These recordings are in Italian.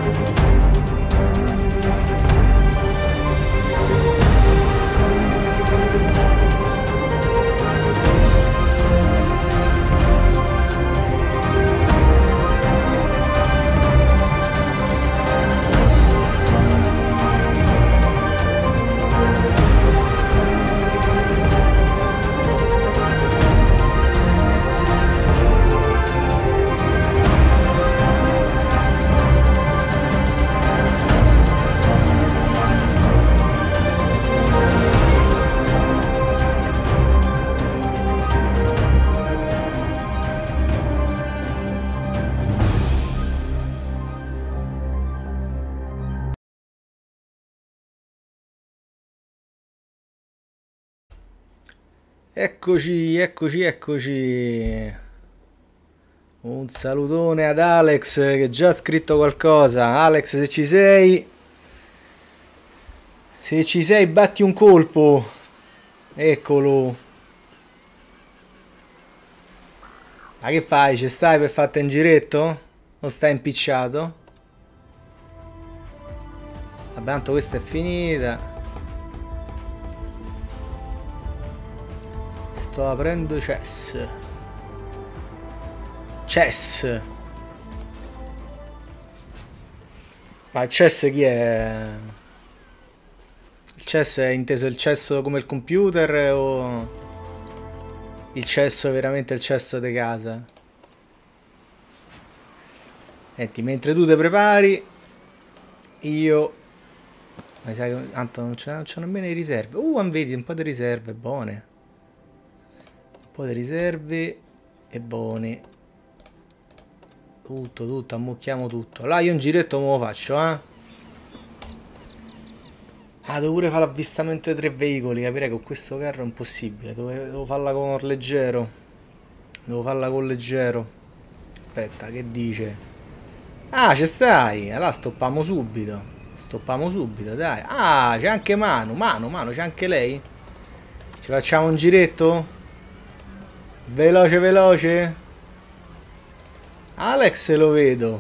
Eccoci, eccoci, eccoci. Un salutone ad Alex che già ha scritto qualcosa. Alex, se ci sei, batti un colpo. Eccolo. Ma che fai? Ci stai per farti un giretto? O stai impicciato? Vabbè, tanto questa è finita. Sto aprendo chess. Chess. Ma il chess chi è? Il chess è inteso il cesso come il computer o il cesso veramente il cesso di casa? Senti, mentre tu ti prepari, io... Ma sai che tanto non c'ho nemmeno le riserve. Vedi, un po' di riserve buone. Un po' di riserve e buone. Tutto, ammucchiamo tutto. Allora io un giretto me lo faccio, eh? Ah, devo pure fare l'avvistamento dei 3 veicoli. Capirei che con questo carro è impossibile. Devo farla con leggero. Devo farla con leggero. Aspetta, che dice? Ah, ci stai. Allora stoppiamo subito. Stoppiamo subito, dai. Ah, c'è anche Manu. Manu, c'è anche lei? Ci facciamo un giretto? Veloce, veloce. Alex lo vedo.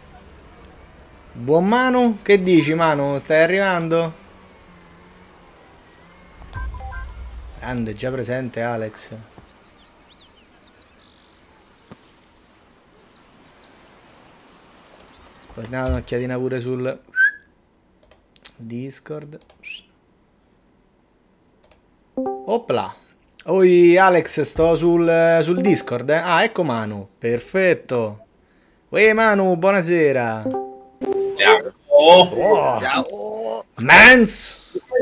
Buon Manu? Che dici, Manu? Stai arrivando? Grande, già presente Alex. Spariamo un'occhiatina pure sul Discord. Opla. Oi Alex, sto sul Discord, eh? Ah, ecco Manu. Perfetto. Uè Manu, buonasera. Ciao. Oh. Ciao. Mans.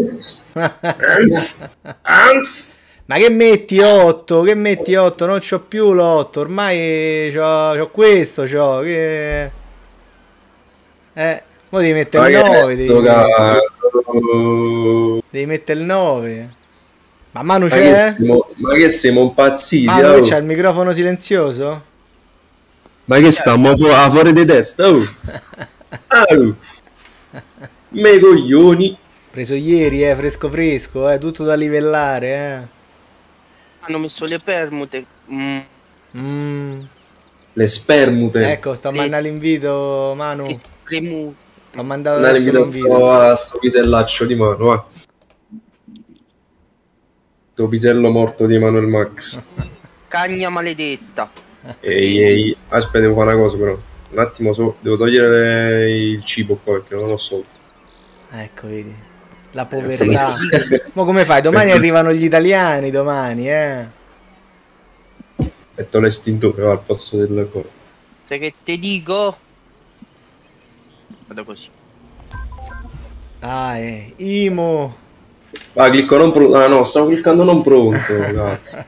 Ans. Ma che metti 8? Che metti 8? Non c'ho più l'8. Ormai c'ho questo, c'ho. Che... mo devi mettere il 9. Devi mettere il 9. Ma Manu c'è? Ma che siamo impazziti? Manu c'ha il microfono silenzioso? Ma che stiamo a fuori di testa? Oh. Oh. Me coglioni. Preso ieri, fresco fresco, tutto da livellare, Hanno messo le permute. Le spermute. Ecco, sto mandando l'invito, Manu. Ho mandato l'invito a sto pisellaccio di mano, va. Sto pisello morto di Manuel Max. Cagna maledetta. Ehi, aspetta, devo fare una cosa però. Un attimo, devo togliere il cibo qua perché non ho soldi. Ecco, vedi. La povertà. Ma come fai? Domani arrivano gli italiani, domani, Metto l'estintore al posto del cuore. Sai che te dico? Vado così. Dai, Imo. Ah, clicco non pronto. Ah no, stavo cliccando non pronto, cazzo.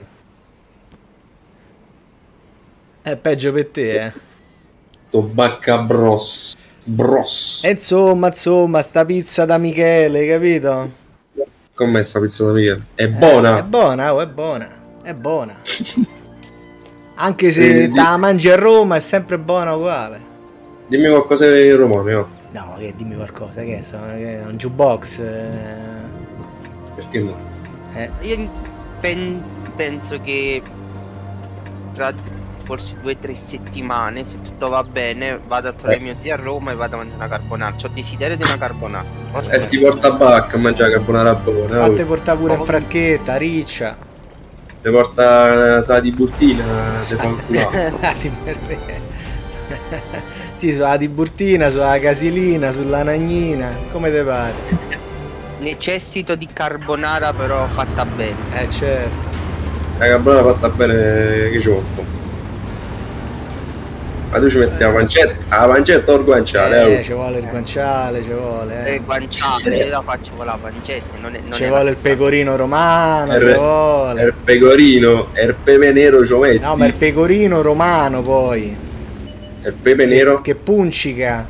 È peggio per te, Sto bacca bros. E insomma, sta pizza da Michele, capito? Com'è sta pizza da Michele? È buona? È buona, è buona. È buona. Anche se te la mangi a Roma è sempre buona uguale. Dimmi qualcosa di romano, io. No, che dimmi qualcosa, che è un jukebox. Perché no? Io penso che tra forse 2-3 settimane, se tutto va bene, vado a trovare mio zio a Roma e vado a mangiare una carbonara. C'ho desiderio di una carbonara. E ti porta a Bacca a mangiare carbonara buona. Fate portare pure in fraschetta, riccia. Ti porta sa di Burtina, se fa un culo. Sì, sulla Tiburtina, sulla Casilina, sulla Nagnina, come te pare? Necessito di carbonara però fatta bene. Certo. La carbonara fatta bene che c'ho un po'. Ma tu ci metti la pancetta o il guanciale? Ci vuole il guanciale, ci vuole. Il guanciale, io la faccio con la pancetta, non ci è vuole il pecorino romano, ci vuole. Il pecorino, e il pepe nero ci metti. No, ma il pecorino romano poi. Il pepe nero? Che puncica.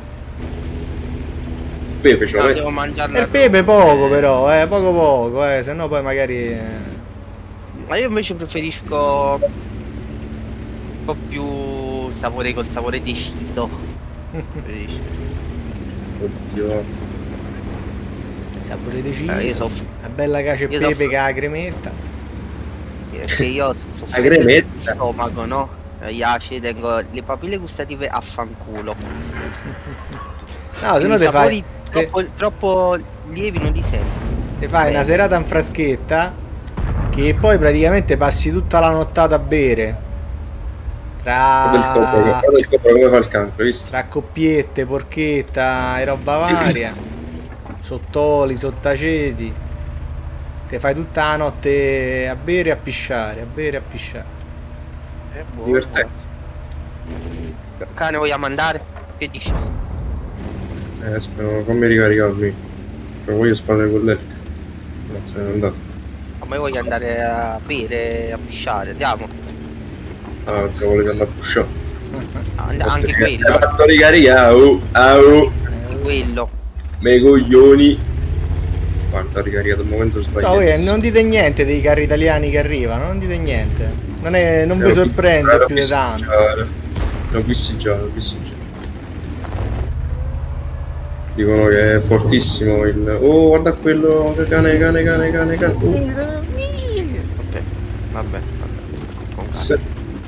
Il pepe ci metti. Devo mangiarla. Il pepe poco però, poco, se no poi magari... Ma io invece preferisco un po' più sapore col sapore deciso. Oddio. Sapore deciso. Io una bella cacio e pepe che ha la cremetta. Perché io soffro di stomaco, no? Iaci, tengo le papille gustative a fanculo. No, se no te fai troppo lievi non li sento. Te fai una serata in fraschetta che poi praticamente passi tutta la nottata a bere. Guarda il copro come fa il cancro, visto? Tra coppiette, porchetta e roba varia. Sottoli, sottaceti. Te fai tutta la notte a bere e a pisciare, a bere e a pisciare. Divertente. Cane, vogliamo andare? Che dici? Spero, fammi ricaricarmi. Però voglio sparare con l'elk. No, se n'è andato. Ma io voglio andare a bere e a pisciare, andiamo. Ah, pensavo volete andare a pushare. Anche quello. Hai fatto ricaricare, Anche quello. Me coglioni. Guarda, ho ricaricato il momento sbagliato. Non dite niente dei carri italiani che arrivano, non dite niente. Non vi sorprende più di tanto. L'ho visto già. Dicono che è fortissimo il... Oh, guarda quello, cane. Ok, vabbè. Sì.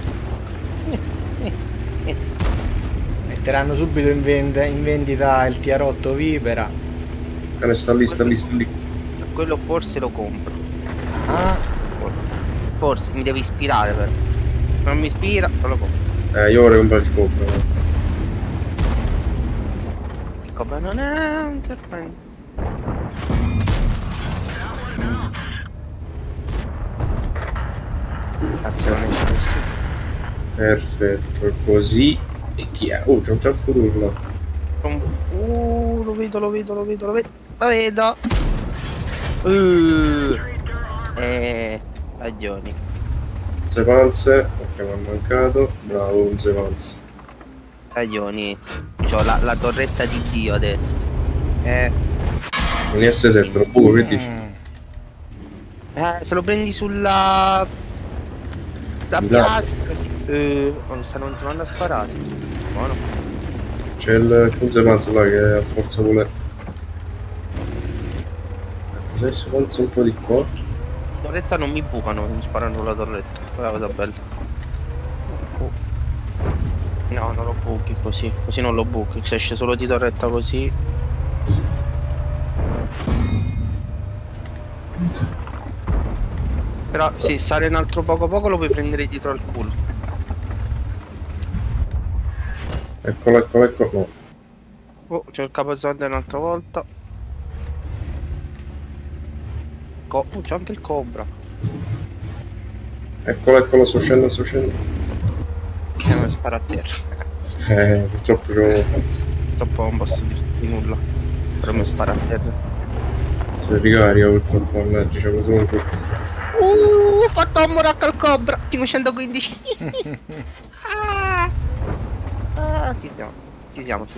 Metteranno subito in vendita il Tiarotto Vipera. Cane sta lì. Quello forse lo compro. Ah. Forse mi deve ispirare però. Non mi ispira, non lo compro. Io vorrei comprare il copro. Il copro non è un serpente. Cazzo, non esce nessuno. Perfetto, così. E chi è? Oh, c'è un ciaffo là. Lo vedo. Lo vedo. Ragioni. 11 panze, ok, mi ha mancato. Bravo, 11 panze. Ragioni. C'ho la torretta di Dio adesso. Un IS7, lo buco, che dici? Se lo prendi sulla... La piazza, sì. Mi stanno tornando a sparare. Buono. C'è il 11 panze là che a forza vuole. Se si panza un po' di qua. La torretta non mi bucano, mi sparano la torretta. Quella cosa bella. No, non lo buchi così. Così non lo buchi. Se esce solo di torretta così. Però se sale un altro poco lo puoi prendere dietro al culo. Eccolo, no. Oh, c'è il capozonte un'altra volta. C'è anche il cobra. Eccolo, sto scendendo. Mi spara a terra. Purtroppo c'ho... Troppo non posso dirti di nulla. Però mi spara a terra. Si ricarica purtroppo, mannaggia, c'è solo un po'. Ho fatto un moracco al cobra. 515. Ci siamo.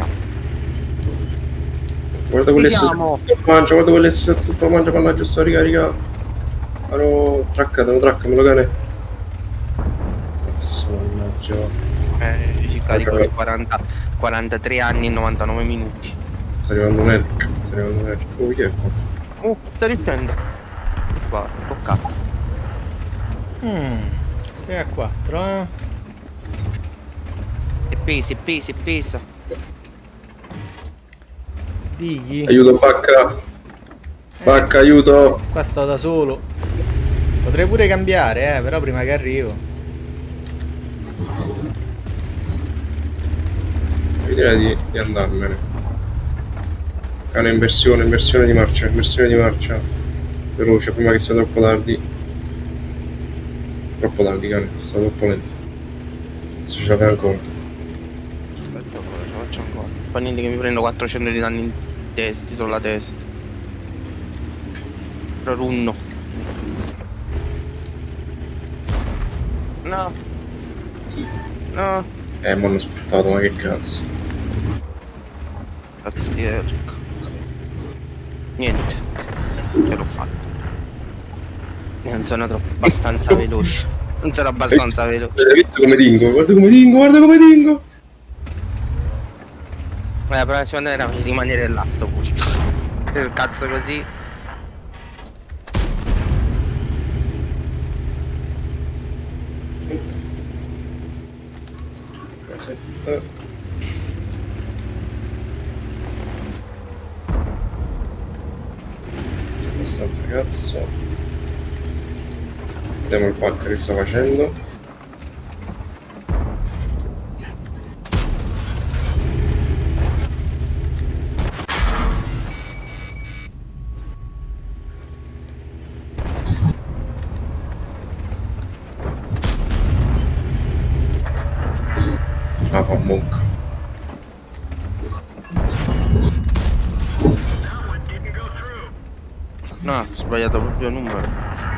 Guarda quelle guarda quelle tutto mangia, mannaggia, sto a ricaricare. Traccamelo cane. Cazzo, mannaggia. Ci carico di 43 anni e 99 minuti. Sta arrivando un elk. Oh, chi è qua? Sta riprendendo. Guarda, cazzo. 3 a 4, Pesa. Digli. Aiuto, Bacca. Bacca, aiuto. Qua sto da solo. Potrei pure cambiare, però prima che arrivo. Io direi di andarmene. Cane, inversione di marcia, veloce, prima che sia troppo tardi. Troppo tardi, cane, sta troppo lento. Se ce la fai ancora. Aspetta, ce la faccio ancora. Fa niente che mi prendo 400 di danni in testa, dietro la testa. Runno. No. Mo' hanno aspettato, ma che cazzo. Cazzo di erco. Niente. Ce l'ho fatta. Non sono troppo abbastanza veloce. Non sono abbastanza veloce. Hai visto come dingo? Guarda come dingo. Però secondo me era rimanere là sto punto. Il cazzo così. Casetta. Abbastanza cazzo. Vediamo il pacco che sta facendo. Ah, fa un monk. No, ho sbagliato proprio il numero.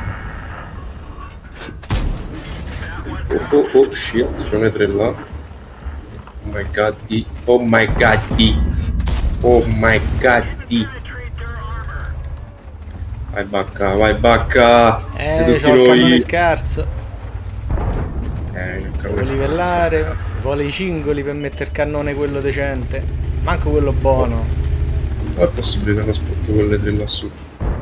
Oh shit, ce ne 3 là. Oh my god di. Vai Bacca. E C'ho il cannone scarso. Il Devo livellare. Vuole i cingoli per mettere il cannone quello decente. Manco quello buono. Ma è possibile che non aspetto quelle 3 lassù?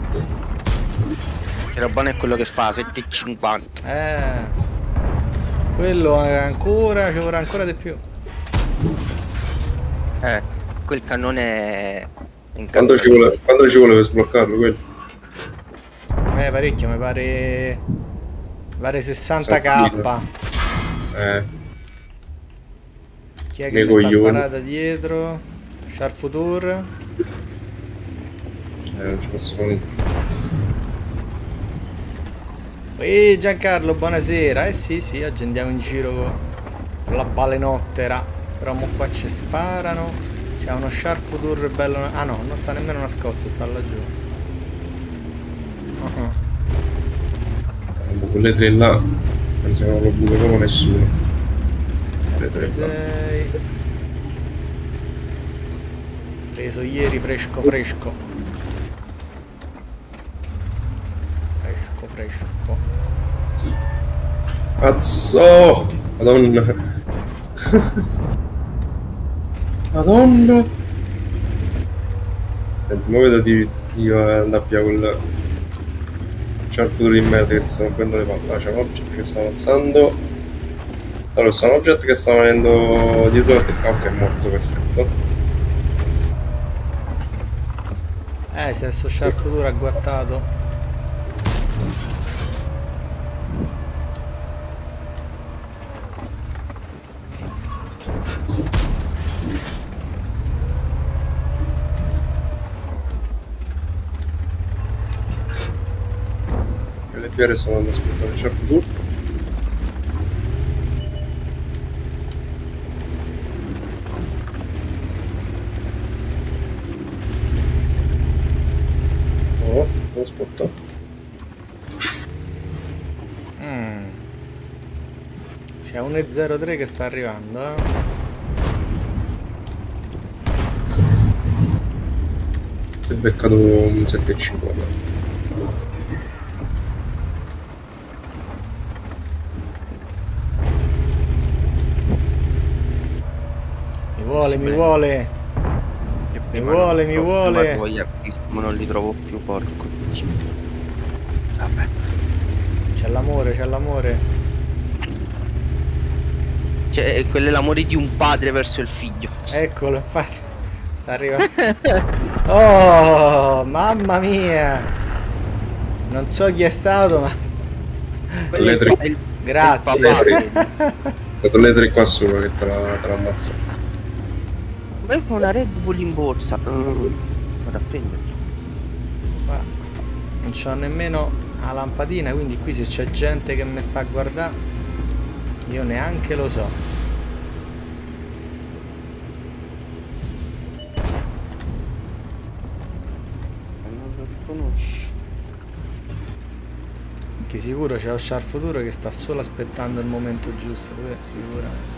Era buono è quello che fa 7,50. Quello ancora, ci vorrà ancora di più. Quel cannone è Quando ci vuole per sbloccarlo quello? Parecchio, mi pare 60k. Chi è che mi sta sparata dietro? Sharfutur. Non ci posso fare niente. Giancarlo, buonasera. Sì, oggi andiamo in giro con la balenottera. Però mo qua ci sparano. C'è uno Sharfutur bello. Ah no, non sta nemmeno nascosto, sta laggiù. Quelle 3 là. Penso che non lo buco proprio nessuno. Le 3 là. Preso ieri fresco. Cazzo! Madonna! Senti, ma vedo di andare via quel. C'è il futuro di merda che sta rompendo le palle. C'è un oggetto che sta avanzando. Allora, c'è un oggetto che sta venendo dietro a te. Ok, è morto, perfetto. Si è sto Shark Futuro agguattato. Le fiere sono andate a aspettare il Shark Futuro. Lo spotto. C'è un E03 che sta arrivando. Si è beccato un 7,5. Mi vuole. Ma non li trovo più, porco. Vabbè. C'è l'amore. Cioè, quello è l'amore di un padre verso il figlio. Eccolo, infatti. Sta arrivando. Oh, mamma mia. Non so chi è stato, ma... Quello Le tre. è il Grazie. Con le tre qua sopra che te la ammazza. Ma io ho una Red Bull in borsa. Vado a prenderla. Guarda, non c'ho nemmeno la lampadina, quindi qui se c'è gente che mi sta a guardare, io neanche lo so. Non lo riconosco. Che sicuro c'è lo Char Futuro che sta solo aspettando il momento giusto, sicuramente.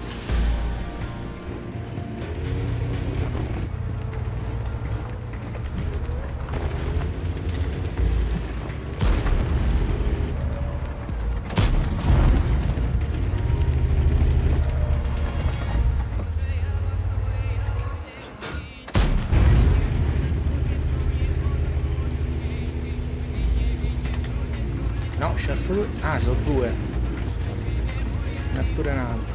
No, c'è il futuro. Ah, sono due. Ne ha pure un altro.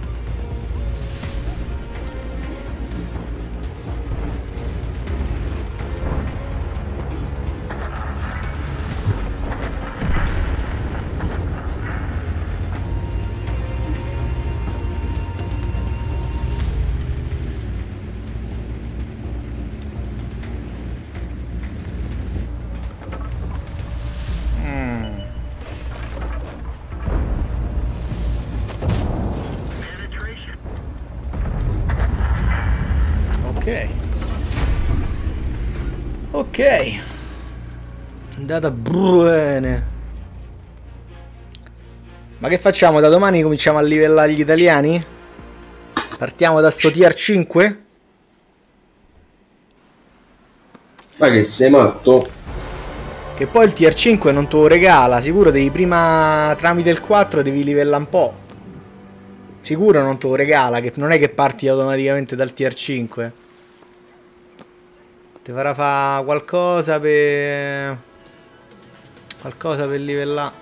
Ok. Ok. Andata bene. Ma che facciamo? Da domani cominciamo a livellare gli italiani? Partiamo da sto tier 5? Ma che sei matto? Che poi il tier 5 non te lo regala. Sicuro devi prima, tramite il 4, devi livellare un po'. Sicuro non te lo regala, che non è che parti automaticamente dal tier 5. Ti farà fare qualcosa per livellare.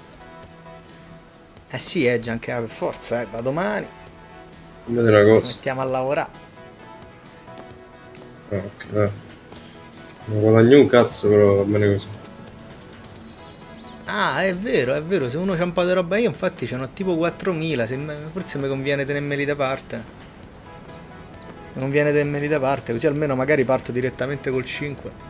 Eh sì, Gianca, per forza, da domani Vedi una cosa. mettiamo a lavorare. Ah, ok, dai. Non guadagno un cazzo, però va bene così. Ah, è vero, se uno c'ha un po' di roba, io infatti ce n'ho tipo 4.000, forse mi conviene tenermeli da parte. Mi conviene tenermeli da parte, così almeno magari parto direttamente col 5.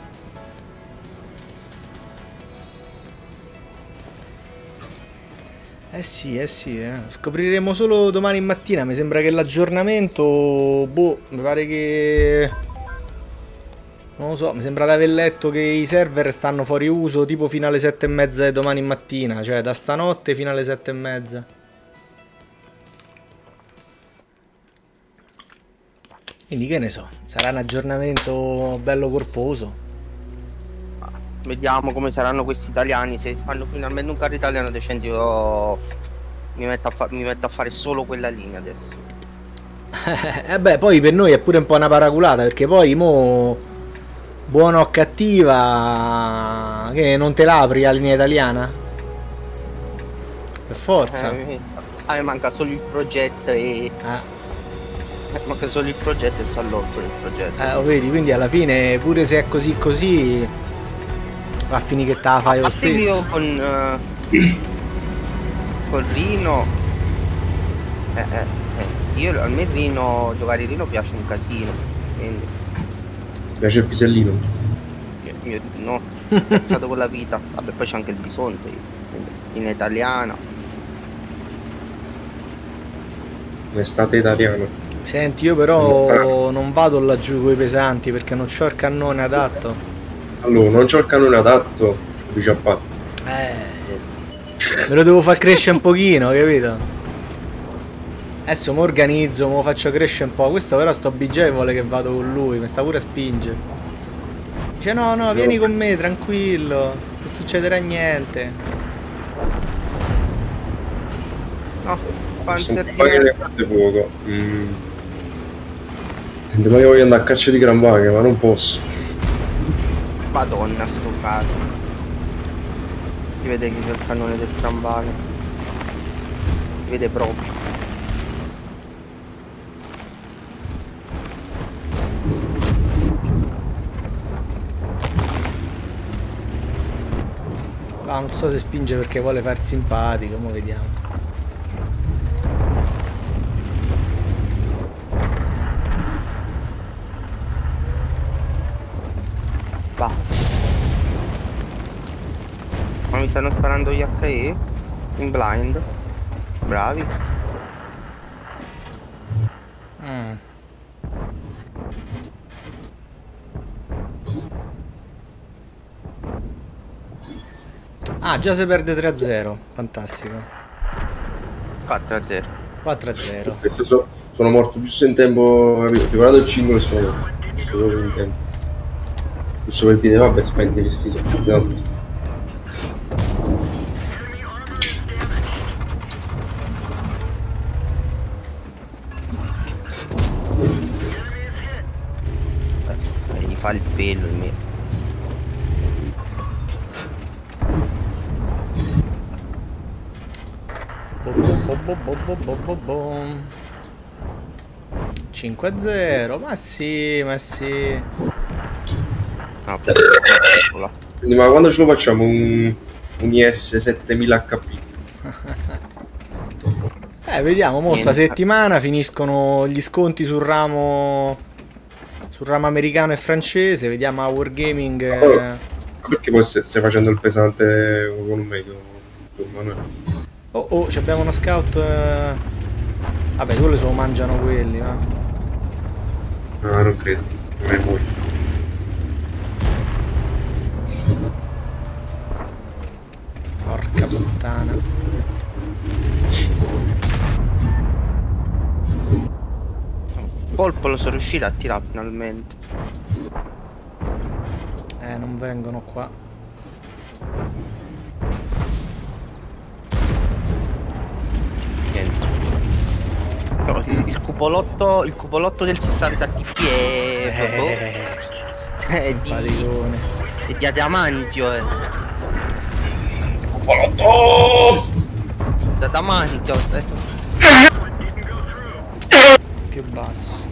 Eh sì. Scopriremo solo domani mattina, mi sembra che l'aggiornamento, boh, mi pare che... Non lo so, mi sembra di aver letto che i server stanno fuori uso tipo fino alle 7:30 di domani mattina, cioè da stanotte fino alle 7:30. Quindi che ne so, sarà un aggiornamento bello corposo. Vediamo come saranno questi italiani. Se fanno finalmente un carro italiano decente, io mi metto a fare solo quella linea adesso. E beh, poi per noi è pure un po' una paraculata, perché poi mo buona o cattiva, che non te l'apri la linea italiana? Per forza. A me manca solo il progetto e... manca solo il progetto e sto all'otto del progetto. Lo vedi, quindi alla fine pure se è così va a finire che te la fai lo stesso. Io con Rino io a me Rino, giocare Rino piace un casino, quindi Piace il pisellino. io no, ho pensato con la vita. Vabbè, poi c'è anche il bisonte in italiano. L'estate italiano. Senti, io però non vado laggiù con i pesanti perché non c'ho il cannone adatto. Allora, non c'ho il cannone adatto, dici a parte. Me lo devo far crescere un pochino, capito? Adesso mi organizzo, me lo faccio crescere un po'. Questo però sto BJ vuole che vado con lui, mi sta pure a spingere. Dice no, vieni con me, tranquillo, non succederà niente. No, Sono un paio di carte fuoco. Domani voglio andare a caccia di Granvaghe, ma non posso. Madonna, sto cazzo. Si vede che c'è il cannone del tramvale. Si vede proprio. Ah, non so se spinge perché vuole far simpatico, mo vediamo. Va. Ma mi stanno sparando gli HE? In blind. Bravi. Ah, già si perde 3-0. Fantastico. 4-0. 4-0. Aspetta, sono morto giusto in tempo, capito? Ti guardo il cingolo e sono morto. Giusto proprio in tempo. Giusto per dire, vabbè, spendi che sti soldi. Gli fa il pelo il mio. Bom. 5-0, ma sì, ma sì. No, Quindi, ma quando ce lo facciamo un IS 7000 HP? Vediamo, mo sta settimana finiscono gli sconti sul ramo americano e francese, vediamo a Wargaming. Ma perché poi stai facendo il pesante con un medio, Manuele? Oh, abbiamo uno scout. Vabbè, quelli se lo mangiano quelli, no? No, non credo, non è voi. Porca puttana. Colpo lo sono riuscito a tirare finalmente. Non vengono qua. Niente. Però il cupolotto del 60 TP è di adamantio, Cupolotto! D'adamantio, Più basso.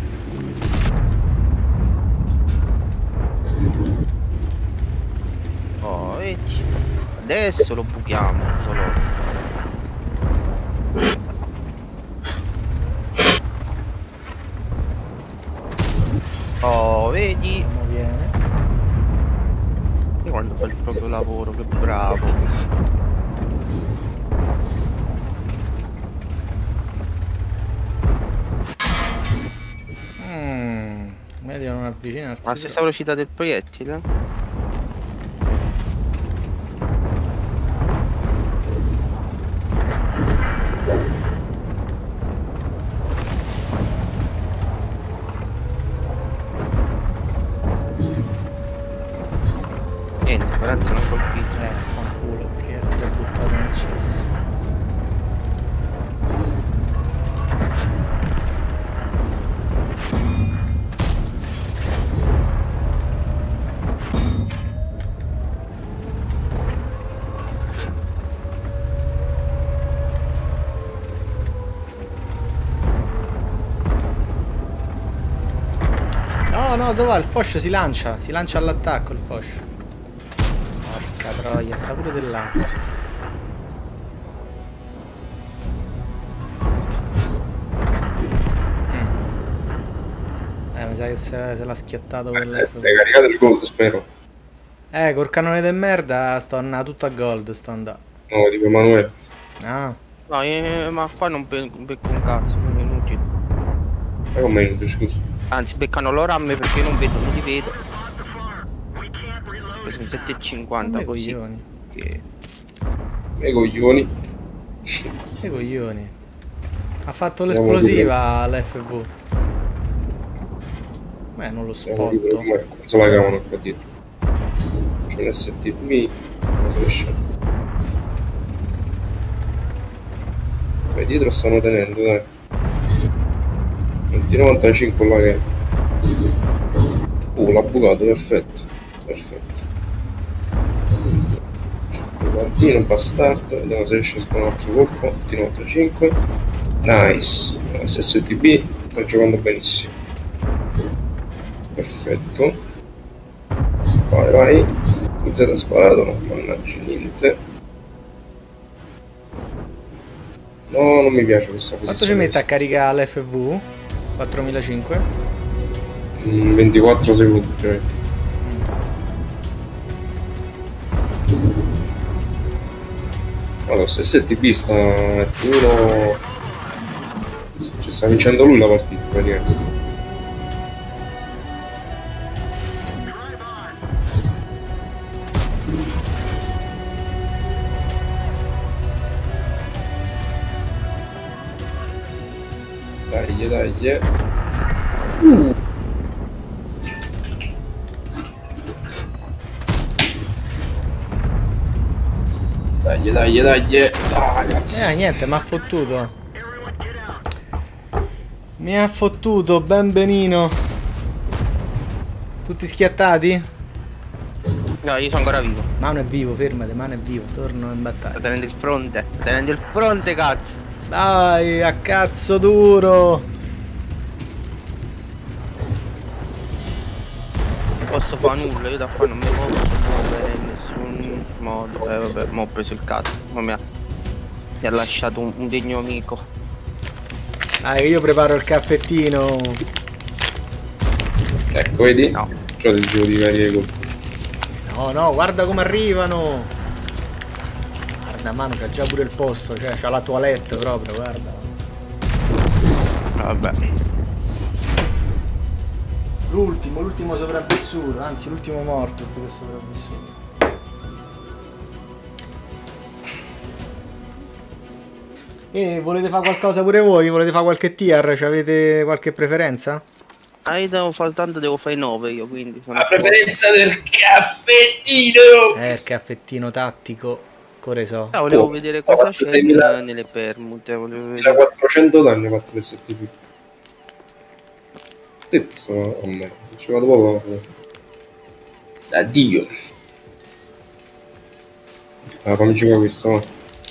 Oh, vedi. Adesso lo buchiamo solo. Oh, vedi? Come viene? Io quando fa il proprio lavoro, che bravo. Meglio non avvicinarsi. La stessa velocità del proiettile? Niente, corazza non colpito. Fanculo, proiettile buttato nel cesso. No, dov'è? Il Foch si lancia all'attacco il Foch. Porca troia, sta pure di là. Mi sa che se l'ha schiattato quell'F. Hai caricato il gold, spero. Col cannone de merda sto andando tutto a gold, sto andando. No, dico Emanuele. Ah. No, ma qua non becco un cazzo, quindi è inutile. Ma come inutile, scusa? Anzi, beccano loro a me perché io non li vedo. Ho preso un 7,50 così. Che... E coglioni. Che coglioni. Ha fatto l'esplosiva l'FV. Non lo spotto. Cosa la cavano qua dietro? C'è un STB. Cosa esce? Beh, dietro stanno tenendo, dai. 20,95 là che... l'ha bucato, perfetto. Guardino, bastardo, vediamo se riesce a spawnare un altro colpo. 20,95. Nice. SSTB sta giocando benissimo. Perfetto. Vai. Z ha sparato, no, mannaggia niente. No, non mi piace questa posizione. Quanto ci mette a caricare l'FV? 4005? 24 secondi, cioè. Allora, se STB sta un attimino... Ci sta vincendo lui la partita, praticamente. Dai, dai. Dai. Ah, ragazzi. Niente, mi ha fottuto. Mi ha fottuto, ben benino. Tutti schiattati? No, io sono ancora vivo. Mano è vivo, fermate, Mano è vivo, torno in battaglia. Sto tenendo il fronte, cazzo. Dai, a cazzo duro. Non posso fare nulla, io da qua non mi posso muovere in nessun modo. Vabbè, mo ho preso il cazzo. Mi ha lasciato un degno amico. Dai, io preparo il caffettino. Ecco, vedi? No. C'ho del giro di varie colpi. No, guarda come arrivano. Guarda, Mano c'ha già pure il posto, cioè c'ha la toilette proprio, guarda. Vabbè. L'ultimo sopravvissuto, anzi l'ultimo morto più che sopravvissuto. E volete fare qualcosa pure voi? Volete fare qualche tier? Avete qualche preferenza? Devo fare 9 io, quindi sono La preferenza del caffettino! Il caffettino tattico, core so. volevo vedere cosa c'è 6.000 nelle permute. Volevo vedere. 1400 danni ho fatto l'STP. Pezzo, oh me, ci vado proprio. Addio. Ah, fammi giocare questo, no?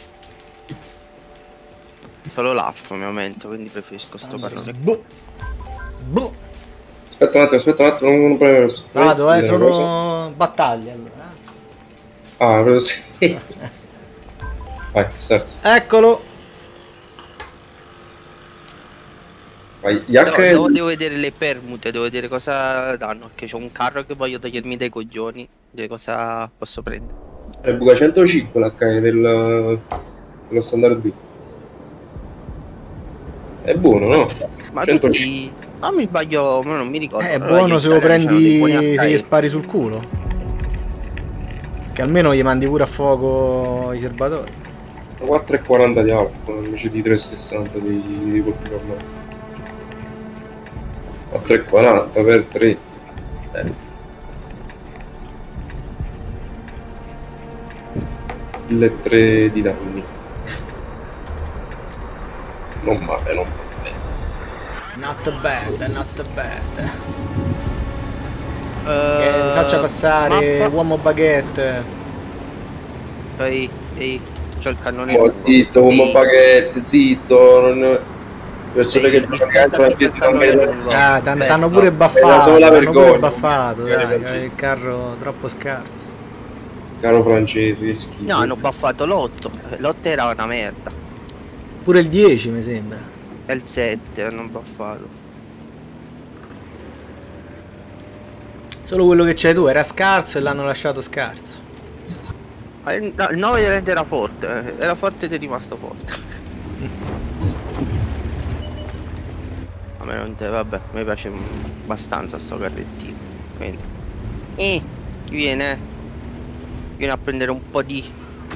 Solo l'AF mi aumenta, quindi preferisco sto parlone. Boh. Aspetta un attimo, non prendere. Vado, sono battaglie allora. Ah, però sì. Vai, start. Eccolo. Vai, Yak. Devo vedere le permute, devo vedere cosa danno, perché c'ho un carro che voglio togliermi dai coglioni, vedere cosa posso prendere. Buca 105 l'HE dello standard B. È buono, no? Ma 105. tutti... Non mi sbaglio, ma non mi ricordo. È Allora, buono gli se lo italiani c'hanno dei buoni prendi, se HE. gli spari sul culo. Che almeno gli mandi pure a fuoco i serbatori. 4,40 di alfa invece di 3,60 di colpi normali. 4,40 per 3. Le 3 di danni. Non male, non male. Not bad. Vi faccia passare mappa. uomo baguette. Ehi, c'ho il cannone. Oh, zitto, uomo baguette, zitto. Non... Persone che giocano a piedi non vedono. Ah, t'hanno pure Era baffato. solo la T'hanno vergogna. pure baffato, Era dai, vergogna. il carro troppo scarso. Caro francese, che schifo. No, hanno baffato l'8. L'8 era una merda. Pure il 10 mi sembra. E il 7 hanno baffato. Solo quello che c'hai tu era scarso e l'hanno lasciato scarso. Ma il 9 veramente era forte. Era forte ed è rimasto forte. A me non te, vabbè, mi piace abbastanza sto carrettino. Quindi. Chi viene? Viene a prendere un po' di.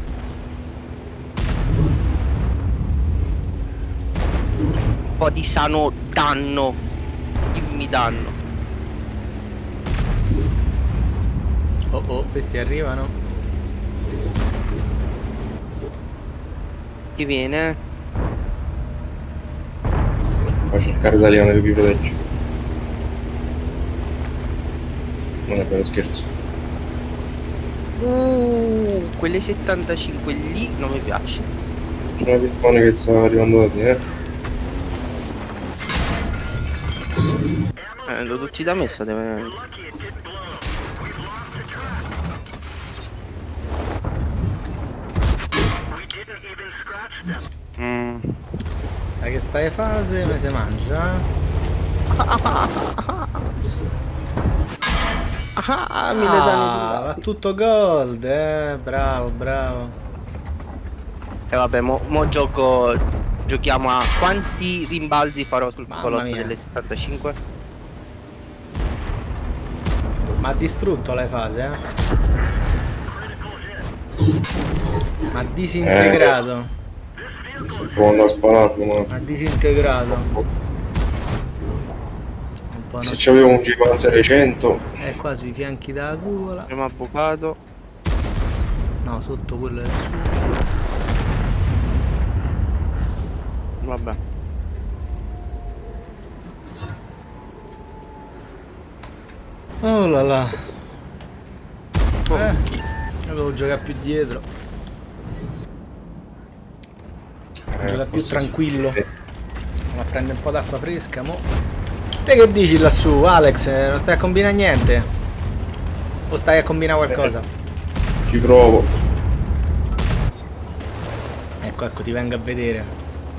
Un po' di sano danno. Dimmi danno. Oh, questi arrivano. Chi viene? Faccio il carro italiano che vi protegge. Non è vero, scherzo. Quelle 75 lì non mi piace. C'è una pippone che sta arrivando da te, Lo tutti da me state venendo. che stai fase me se mangia. Mi le danno Va tutto gold, bravo, bravo. E vabbè, mo giochiamo a quanti rimbalzi farò sul Mamma colotto mia. delle 75? Ma ha distrutto le fase, Ma ha disintegrato. Sto provando a spararlo, ma... Ha disintegrato. Un po' Se c'avevo un G-Panzer 100... È qua sui fianchi della cupola. Primo avvocato. No, sotto quello del su. Vabbè. Oh là là. Devo giocare più dietro. Gioca più tranquillo. Ma prende un po' d'acqua fresca, mo. Te che dici lassù, Alex? Non stai a combinare niente? O stai a combinare qualcosa? Ci provo. Ecco, ecco, ti vengo a vedere.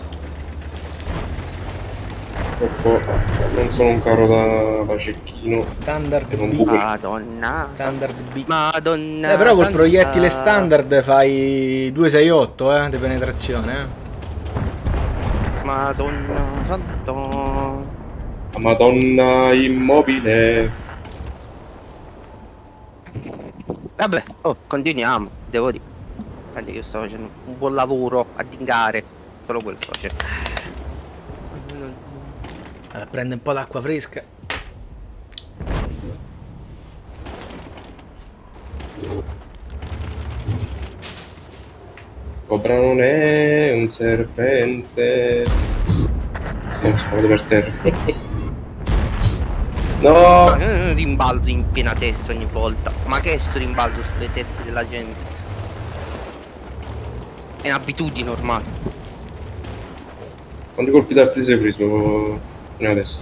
Non sono un carro da cecchino. Standard Non B. puoi. Madonna. Standard B. Madonna. Però col santa. proiettile standard fai 268 di penetrazione, Madonna santa. La Madonna immobile. Vabbè, continuiamo, devo dire. Guarda, io sto facendo un buon lavoro a dingare. Solo quello sto facendo. Allora, prende un po' d'acqua fresca. Cobra non è un serpente. Non sparo per terra. No! Rimbalzo in piena testa ogni volta. Ma che è sto rimbalzo sulle teste della gente? È un'abitudine ormai. Quanti colpi d'arte sei preso fino adesso?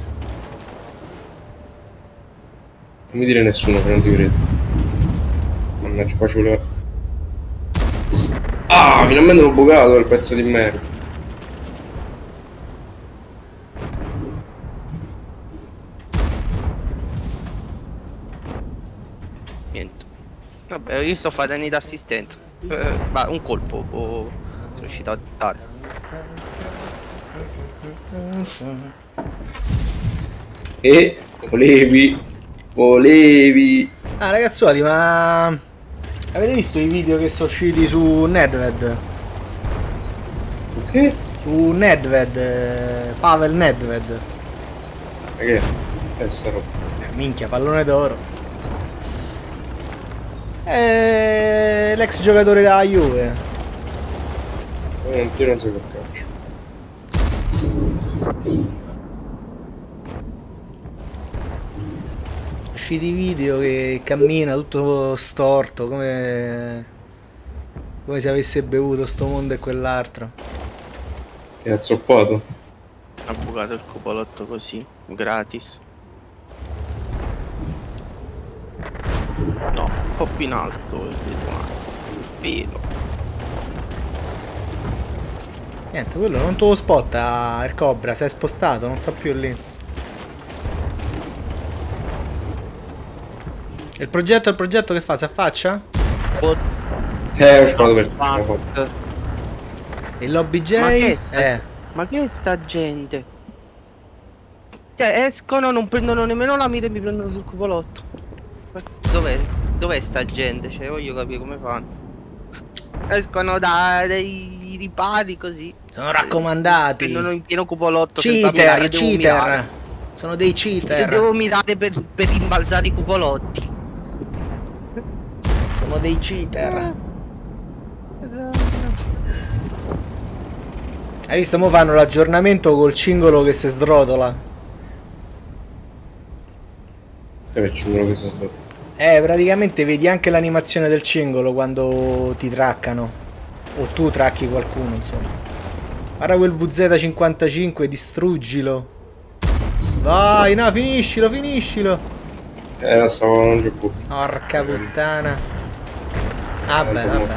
Non mi dire nessuno che non ti credo. Mannaggia, qua ci voleva. Ah, finalmente l'ho bucato quel pezzo di merda. Niente. Vabbè, io sto facendo danni d'assistenza. Ma un colpo sono riuscito a dare. E volevi. Ah, ragazzuoli, ma avete visto i video che sono usciti su Nedved? Su che? Su Nedved, Pavel Nedved. Ma che è sta roba? Minchia, pallone d'oro. È l'ex giocatore della Juve. Io non so per calcio. Usciti i video che cammina tutto storto, come se avesse bevuto sto mondo e quell'altro. Che ha zoppato? Ha bucato il cupolotto così, gratis. No, un po' più in alto il pelo. Niente, quello non te lo spotta il Cobra, si è spostato, non sta più lì. Il progetto che fa? Si affaccia? Ho sparato per terra. Il lobby J? Ma che è sta gente? Cioè escono, non prendono nemmeno la mira e mi prendono sul cupolotto. Dov'è sta gente? Cioè voglio capire come fanno. Escono dai ripari così. Sono raccomandati. Prendono in pieno cupolotto. senza mirare, Cheater, devo mirare. cheater. Sono dei Io cheater. devo mirare per rimbalzare i cupolotti. Sono dei cheater. Hai visto? Mo fanno l'aggiornamento col cingolo che si sdrotola. Che cingolo che si sta. Praticamente vedi anche l'animazione del cingolo quando ti traccano. O tu tracchi qualcuno, insomma. Guarda quel VZ55, distruggilo. Vai, no, finiscilo, finiscilo. Non stavo, non c'è più. Porca puttana. Vabbè, vabbè.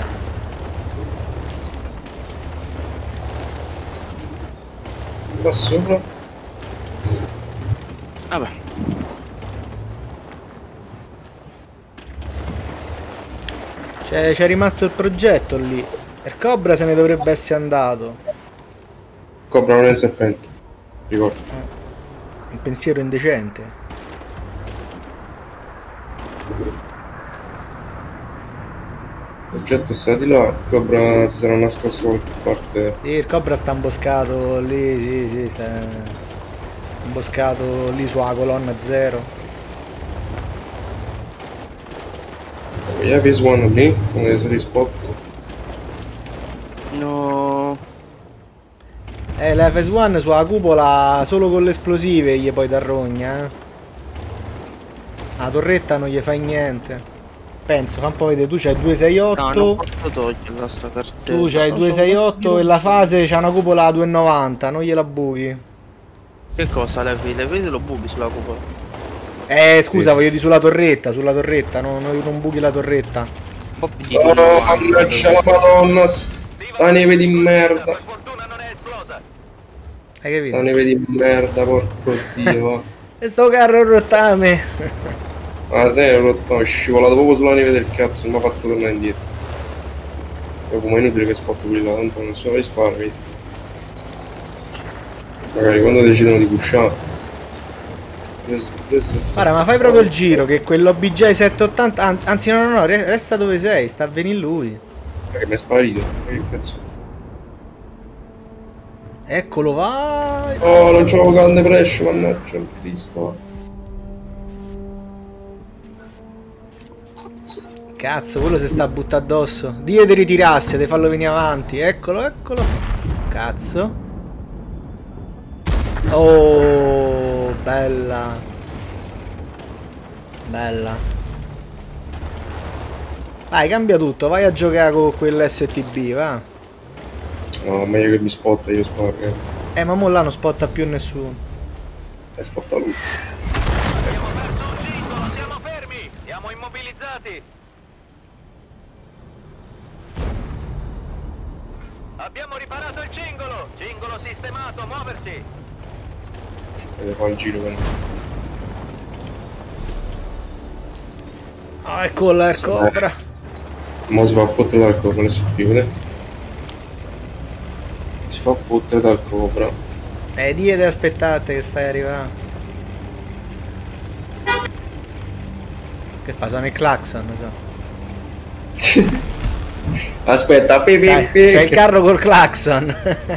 Qua sopra. Vabbè. C'è rimasto il progetto lì. Il Cobra se ne dovrebbe essere andato. Cobra non è un serpente. Ricordo. Un pensiero indecente. L'oggetto sta di là, il Cobra si sarà nascosto da qualche parte. Sì, il Cobra sta imboscato lì, sì, sta imboscato lì sulla colonna 0. We have his one lì, come si rispot. No. L'FS1 sulla cupola solo con le esplosive gli poi t'arrogna, eh. La torretta non gli fai niente. Penso, fa un po' vedere, tu c'hai No, 268. non posso toglierla sta cartella. Tu c'hai No, 268 e la fase c'ha una cupola a 290, non gliela buchi. Che cosa le vedi lo buchi sulla cupola? Scusa, Sì. voglio dire sulla torretta, non buchi la torretta. Un po' più di Oh, mannaggia la madonna, sta neve di merda. Hai capito? Sta neve di merda, porco dio. E sto carro rottame. Ah, sei rotto, è scivolato proprio sulla neve del cazzo, non mi ha fatto tornare indietro. Dopo ma è inutile che spotto quelli là, tanto nessuno risparmi. Magari quando decidono di pushare. Guarda, ma fai proprio il giro che quell'OBJ 780, anzi no, resta dove sei, sta a venire lui. Che mi è sparito, ma che cazzo. Eccolo, vai. Oh, non c'avevo grande pressure, mannaggia il Cristo. Cazzo, quello si sta buttando addosso. Dite di ritirarsi, di farlo venire avanti. Eccolo. Cazzo. Oh, bella. Vai, cambia tutto, vai a giocare con quell'STB, va. No, meglio che mi spotta, io sparo. Ma mo là non spotta più nessuno. Spotta lui. Abbiamo perso un cingolo, siamo fermi! Siamo immobilizzati! Abbiamo riparato il cingolo! Cingolo sistemato, muoversi! Deve fare il giro però. Oh, eccola, il Cobra. Mo si fa fottere dal Cobra, non si chiude. Si fa fottere dal Cobra. Dite aspettate che stai arrivando. Che fa? Sono il clacson, so. Aspetta, C'è il carro col clacson.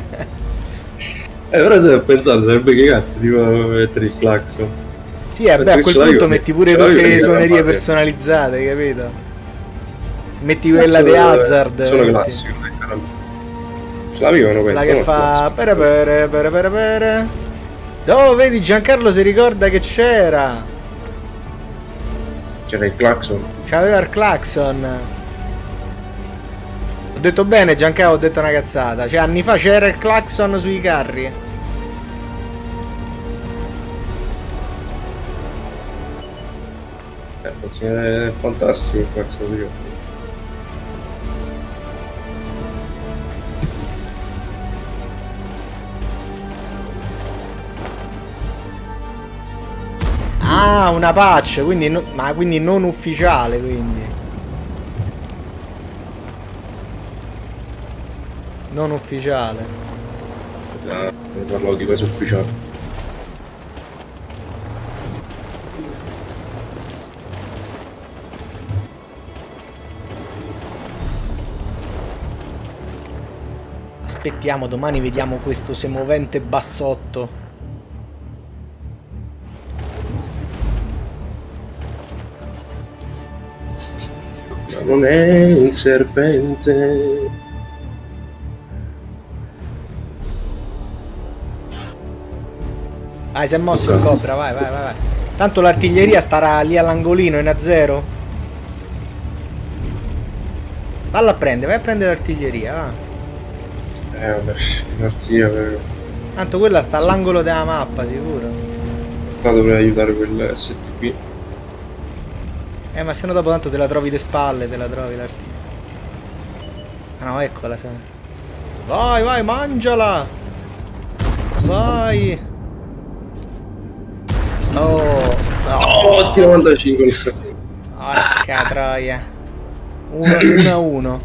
Però se ho pensato, sarebbe che cazzo tipo mettere il clacson. Sì, beh, a Penso che quel ce l'hai punto io. metti pure Ce l'hai tutte io le che suonerie la fate. personalizzate, capito? Metti quella di Hazard. Sono metti classico, ce l'avevano, penso. quella che no, fa pere. Oh, vedi, Giancarlo si ricorda che c'era. C'era il clacson. C'aveva il clacson. Ho detto bene, Giancarlo, ho detto una cazzata. Cioè, anni fa c'era il clacson sui carri. Penso che è fantastico il clacson, sì. Ah, una patch, quindi ma quindi non ufficiale, quindi. Non ufficiale. Ne parlo di cose ufficiali. Aspettiamo, domani vediamo questo semovente bassotto. Ma non è un serpente. Vai, si è mosso il Cobra, vai. Tanto l'artiglieria starà lì all'angolino in a zero. Valla a prendere, vai a prendere l'artiglieria, va. Vabbè, l'artiglieria per... Tanto quella sta all'angolo della mappa, sicuro. dovrei aiutare quel STP. Ma se no dopo tanto te la trovi de spalle, te la trovi l'artiglieria. Ah no, eccola, sai. Vai, mangiala! vai. Oh, Oh, ti 95. porca troia. 1-1.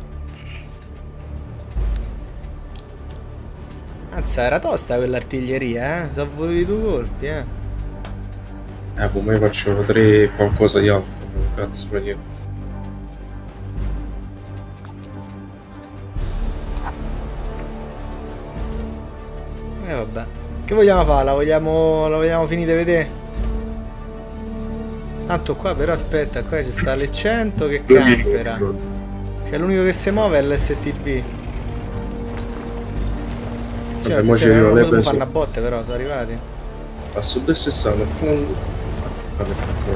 Anzi, era tosta quell'artiglieria, sono voluti 2 colpi, Poi mai faccio 3 qualcosa di alfa. Cazzo, praticamente. Vabbè. Che vogliamo fare? La vogliamo finire di vedere? Tanto qua però aspetta, qua ci sta le 100 che campera. Cioè l'unico che si muove è l'STB. Attenzione, non fanno a botte però, sono arrivati. Passo 260. Vabbè,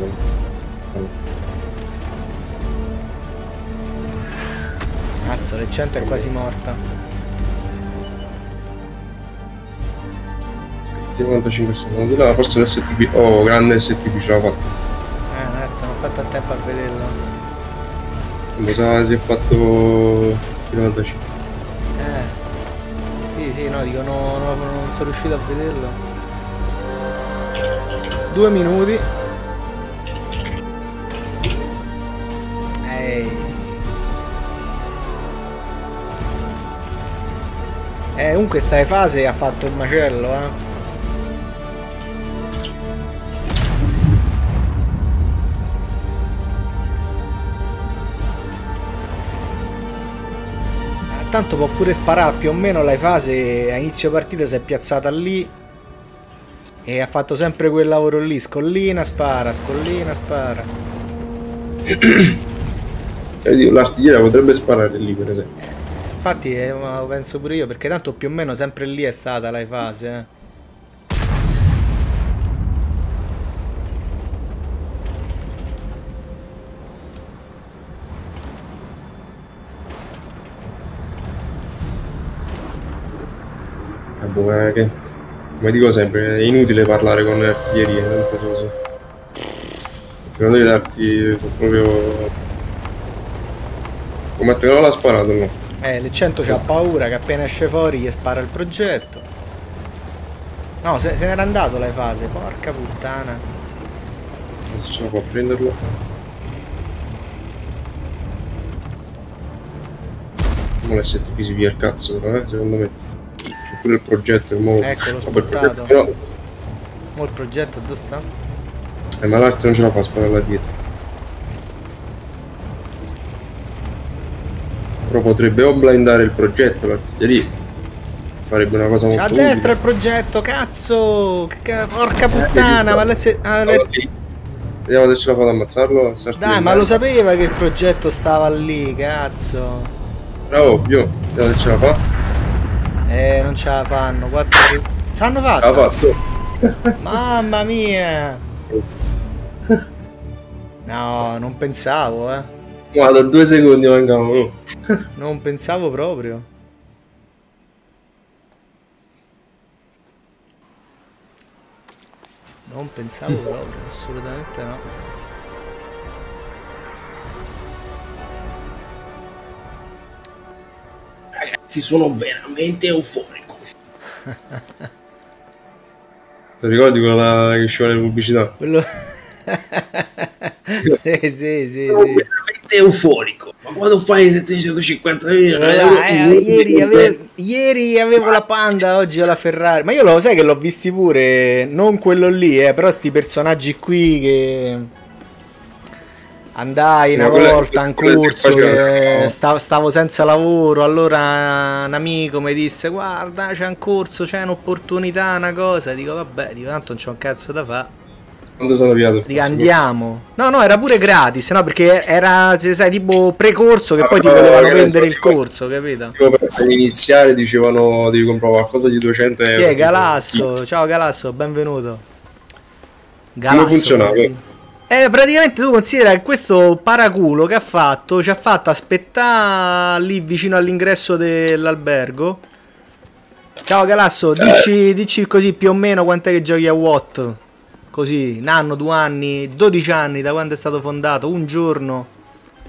Cazzo, le 100 è quasi morta. 95 secondi là, forse l'STP. Oh, grande STP, ce l'ha fatta. Ragazzi, non ho fatto a tempo a vederlo. Mi sa si è fatto 95. Sì, no, dico, non sono riuscito a vederlo. 2 minuti. Comunque sta fase ha fatto il macello, Tanto può pure sparare più o meno la fase. A inizio partita si è piazzata lì e ha fatto sempre quel lavoro lì, scollina, spara, scollina, spara. L'artiglieria potrebbe sparare lì, per esempio. Infatti lo penso pure io, perché tanto più o meno sempre lì è stata la fase, Come dico sempre, è inutile parlare con le artiglierie, tanto secondo me darti sono proprio. Come te non l'ha sparato, no? le 100 c'ha paura che appena esce fuori gli spara il progetto. No, se n'era andato la fase, porca puttana. Non so se ce la può prenderlo. Non l'STP si via il cazzo, però, secondo me. Pure il progetto è molto. Eccolo spuntato. Però... Mo il progetto dove sta? Ma l'altro non ce la fa a sparare là dietro. Però potrebbe o blindare il progetto, l'artiglieria. Farebbe una cosa molto a utile. destra il progetto, cazzo! Porca puttana, ma Vediamo se ce la fa ad ammazzarlo. Dai, ma lo sapeva che il progetto stava lì, cazzo! Era ovvio, vediamo se ce la fa. Non ce la fanno, 4. Ce l'hanno fatto? L'ha fatto. Mamma mia! No, non pensavo, Guarda, 2 secondi mancavano. Non pensavo proprio. Non pensavo proprio, assolutamente no. Ragazzi, sono veramente euforico. Ti ricordi quella che usciva nelle pubblicità? Quello... sì. Sono veramente euforico. Ma quando fai 750.000 ieri avevo la Panda, oggi ho la Ferrari. Ma io lo sai che l'ho visti pure, non quello lì, però sti personaggi qui che andai una volta in corso che stavo senza lavoro, allora un amico mi disse guarda c'è un corso, c'è un'opportunità, una cosa, dico vabbè, tanto non c'ho un cazzo da fare. Quando sono avviato? Dico andiamo. No, era pure gratis, no? Perché era, sai, tipo precorso che poi ti volevano prendere il corso, capito? Per iniziare dicevano devi comprare qualcosa di 200 euro. Chi è Galasso? Ciao Galasso, benvenuto. Galasso. Come funzionava? Praticamente tu considera che questo paraculo che ha fatto ci ha fatto aspettare lì vicino all'ingresso dell'albergo. Ciao Galasso, dici così più o meno quant'è che giochi a Watt. Così, un anno, 2 anni, 12 anni da quando è stato fondato, un giorno.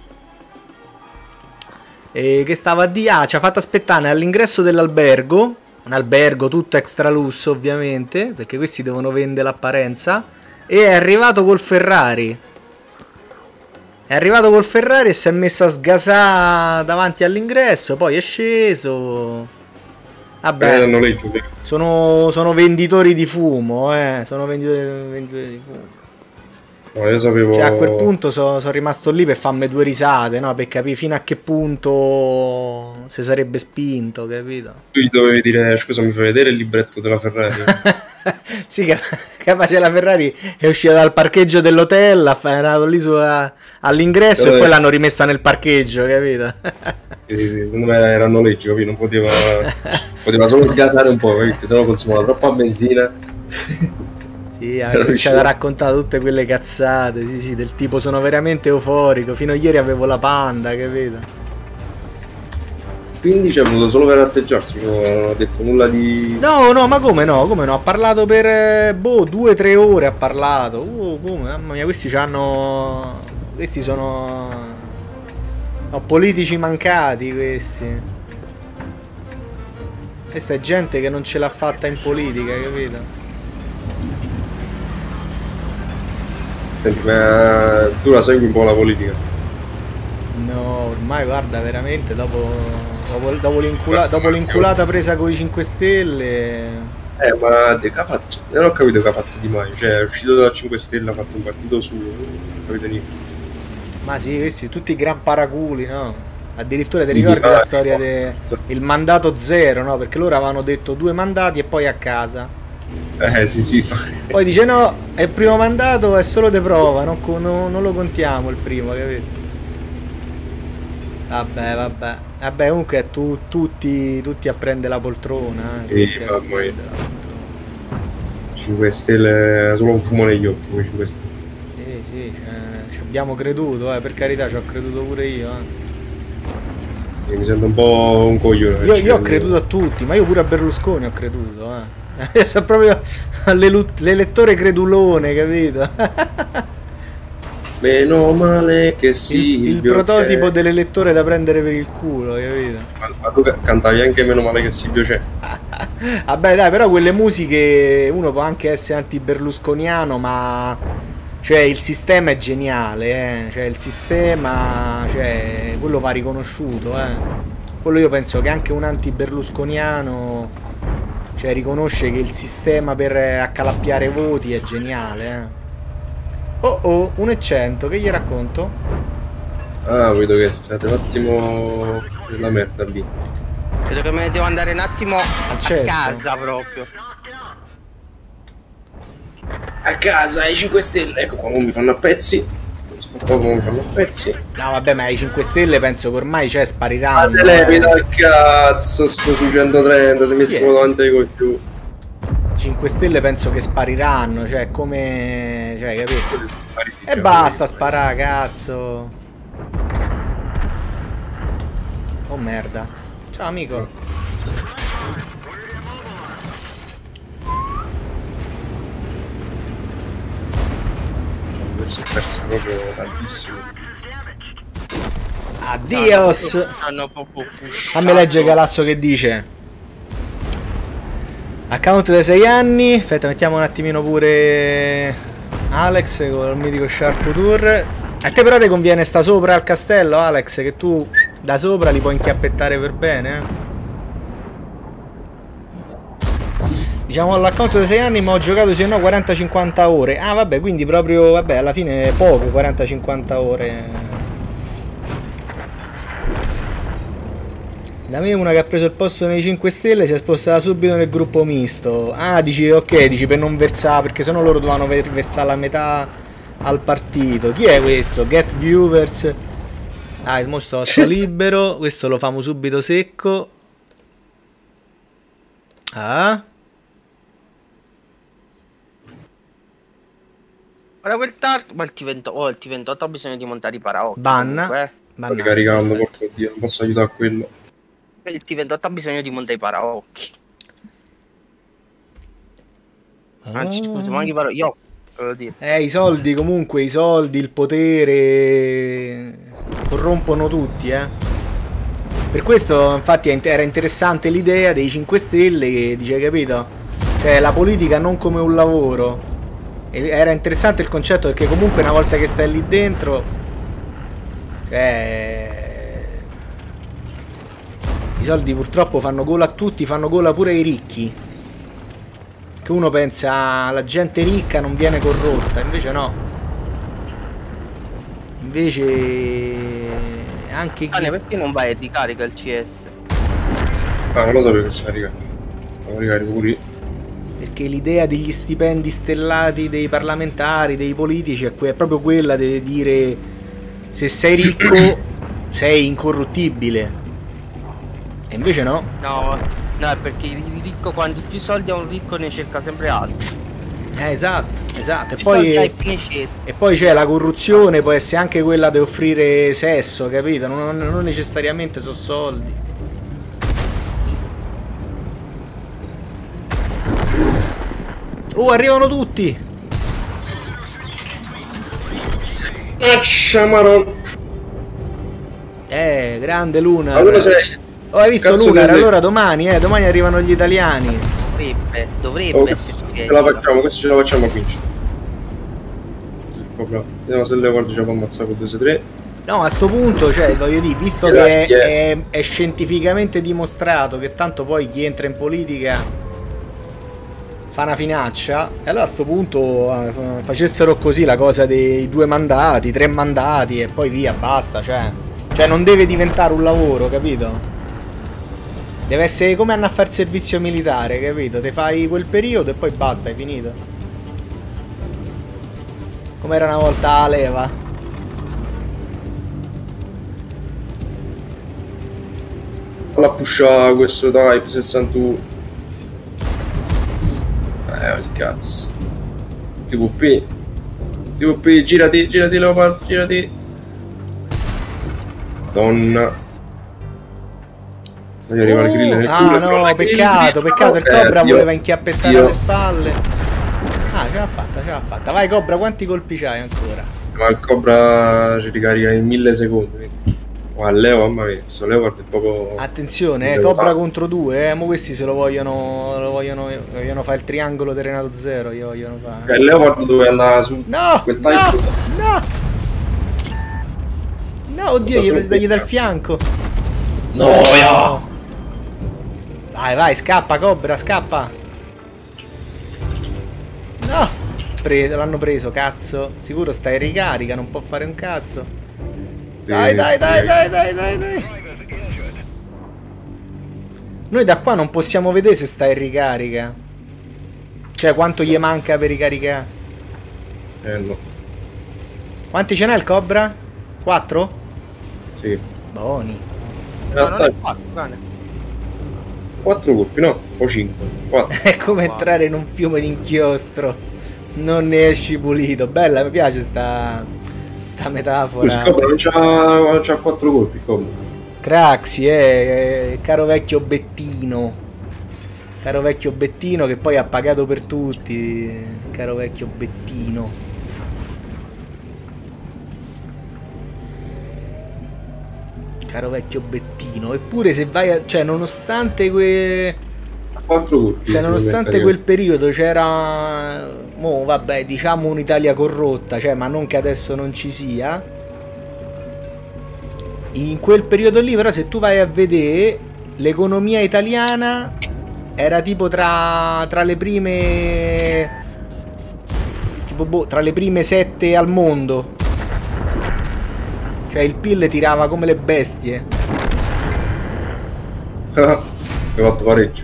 E che stava a di ci ha fatto aspettare all'ingresso dell'albergo un albergo tutto extra lusso ovviamente, perché questi devono vendere l'apparenza, e è arrivato col Ferrari. È arrivato col Ferrari e si è messo a sgasare davanti all'ingresso, poi è sceso. Vabbè, noleggio. sono venditori di fumo, sono venditori di fumo. No, io sapevo... Cioè a quel punto sono rimasto lì per farmi due risate, no? Per capire fino a che punto si sarebbe spinto, capito? Tu gli dovevi dire, scusa, mi fai vedere il libretto della Ferrari? Sì, capace la Ferrari è uscita dal parcheggio dell'hotel, è andato lì all'ingresso e poi l'hanno rimessa nel parcheggio, capito? Sì, secondo me era noleggio, capito? Non poteva solo sgasare un po', perché sennò consumava troppa benzina. Sì, ha cominciato a raccontare tutte quelle cazzate, sì, del tipo sono veramente euforico, fino a ieri avevo la Panda, capito? Quindi c'è venuto solo per atteggiarsi, non ha detto nulla di... No, ma come no, ha parlato per, 2-3 ore ha parlato, come, mamma mia, questi sono politici mancati, questi. Questa è gente che non ce l'ha fatta in politica, capito? Senti, ma tu la segui un po' la politica? No, ormai guarda, veramente dopo l'inculata presa con i 5 Stelle. Ma che ha fatto? Non ho capito che ha fatto Di Maio, cioè è uscito dalla 5 Stelle, ha fatto un partito suo, non capito niente. Ma sì, questi tutti gran paraculi, no? Addirittura ti ricordi la storia del mandato zero, no? Perché loro avevano detto 2 mandati e poi a casa. Sì. Poi dice no, è il primo mandato, è solo de prova, non lo contiamo il primo, capito? Vabbè, comunque è tutti a prendere la poltrona. Sì, mamma mia. 5 Stelle, solo un fumo negli occhi, come 5 Stelle. Sì, ci abbiamo creduto, per carità, ci ho creduto pure io. Mi sento un po' un coglione. Io ho creduto a tutti, ma io pure a Berlusconi ho creduto, Sono proprio l'elettore credulone, candido. Meno male che sì. Il prototipo dell'elettore da prendere per il culo, capito? Ma tu cantavi anche Meno male che Silvio c'è. Vabbè dai, però quelle musiche uno può anche essere anti-berlusconiano, ma cioè il sistema è geniale, cioè il sistema, cioè quello va riconosciuto, Quello io penso che anche un anti-berlusconiano, cioè riconosce che il sistema per accalappiare voti è geniale, Oh, 1,100, che gli racconto? Ah, vedo che state un attimo nella merda lì. Credo che me ne devo andare un attimo a cesso. casa proprio. A casa, ai 5 Stelle, ecco qua, mi fanno a pezzi. Mi fanno a pezzi. No vabbè, ma i 5 Stelle penso che ormai spariranno. Ma levi dal cazzo, sto su 130, si è messo davanti ai coglioni. 5 Stelle penso che spariranno, cioè come... cioè, capito? E basta sparare, cazzo. Oh merda. Ciao amico. Adesso ho perso proprio tantissimo. Addios. Fammi leggere Galasso che dice. Account dai 6 anni. Aspetta, mettiamo un attimino pure Alex con il mitico Shark Future. A te però ti conviene sta sopra al castello, Alex, che tu da sopra li puoi inchiappettare per bene, Diciamo all'account dai 6 anni, ma ho giocato se no 40-50 ore. Ah vabbè, quindi proprio, vabbè, alla fine è poco, 40-50 ore. Da me una che ha preso il posto nei 5 Stelle si è spostata subito nel gruppo misto. Ah, dici ok, dici per non versare, perché sennò loro dovevano versare la metà al partito. Chi è questo? Get viewers. Ah, il mostro sta libero. Questo lo famo subito secco. Ah. Guarda quel target. Ma il T28 ha bisogno di montare i paraocchi. Banna. Sto ricaricando, porco Dio, non posso aiutare a quello. Il T28 ha bisogno di montare i paraocchi. Anzi, scusa, ma anche i paraocchi. Io volevo dire. I soldi comunque, i soldi, il potere corrompono tutti, Per questo, infatti, era interessante l'idea dei 5 Stelle che dice, capito? Cioè, la politica non come un lavoro. E era interessante il concetto perché comunque una volta che stai lì dentro, cioè, i soldi purtroppo fanno gola a tutti, fanno gola pure ai ricchi. Che uno pensa la gente ricca non viene corrotta, invece no. Invece anche chi... perché non vai a ricarica il CS? Ah, non lo sapevo che si carica. Lo ricarico pure io. Perché l'idea degli stipendi stellati dei parlamentari, dei politici è proprio quella di dire se sei ricco sei incorruttibile. E invece no. No, è perché il ricco, quanti più soldi ha un ricco, ne cerca sempre altri. Esatto, esatto. E E poi c'è la corruzione, può essere anche quella di offrire sesso, capito? Non necessariamente sono soldi. Oh, arrivano tutti! Acciamaron! Grande Luna. Allora sei. Oh, hai visto Cazzo Lunar? di- Allora domani arrivano gli italiani. Dovrebbe Oh, esserci. ce la facciamo, questo ce la facciamo a vincere. Vediamo se Leopard ci può ammazzare con 2-3. No, a sto punto, cioè, voglio dire, visto che è scientificamente dimostrato che tanto poi chi entra in politica fa una finaccia, e allora a sto punto facessero così la cosa dei 2 mandati, 3 mandati e poi via, basta, cioè non deve diventare un lavoro, capito? Deve essere come andare a fare servizio militare, capito? Te fai quel periodo e poi basta, hai finito. Come era una volta la leva. La pusha questo Type 61. Il cazzo. TVP. TVP, girati Leopard, girati. Donna. Voglio arrivare il grill nel culo, però no, la peccato, grill- peccato, il Cobra Dio. voleva inchiappettare Dio. alle spalle. Ah, ce l'ha fatta. Vai Cobra, quanti colpi c'hai ancora? Ma il Cobra ci ricarica in 1000 secondi. Ma Leo, mamma mia, sto Leopard è poco... Attenzione, Devo Cobra fare. contro 2, ma questi se lo vogliono fare il triangolo Terenato 0, io vogliono fare. Il Leopard dove andava su No, quel no, type. no! No, oddio, dagli dal fianco. No. Vai, scappa Cobra, scappa. No! L'hanno preso, cazzo. Sicuro sta in ricarica, non può fare un cazzo. Sì, Dai. sì. Noi da qua non possiamo vedere se sta in ricarica. Cioè, quanto gli manca per ricaricare. No. Quanti ce n'è il Cobra? 4? Sì. Buoni. In No, non realtà è fatto, cane. 4 colpi, no? O 5? 4. È come entrare in un fiume d'inchiostro. Non ne esci pulito. Bella, mi piace sta metafora. Cobra non c'ha 4 colpi, Cobra. Craxi, caro vecchio Bettino. Caro vecchio Bettino che poi ha pagato per tutti. Caro vecchio Bettino. Caro vecchio Bettino. Eppure se vai a... Cioè, nonostante 4 colpi. Cioè, nonostante quel periodo c'era... Mo, vabbè, diciamo un'Italia corrotta, cioè, ma non che adesso non ci sia. In quel periodo lì, però, se tu vai a vedere, l'economia italiana era tipo tra le prime... Tipo, boh, tra le prime 7 al mondo. Cioè, il PIL tirava come le bestie. Hai fatto pareggio.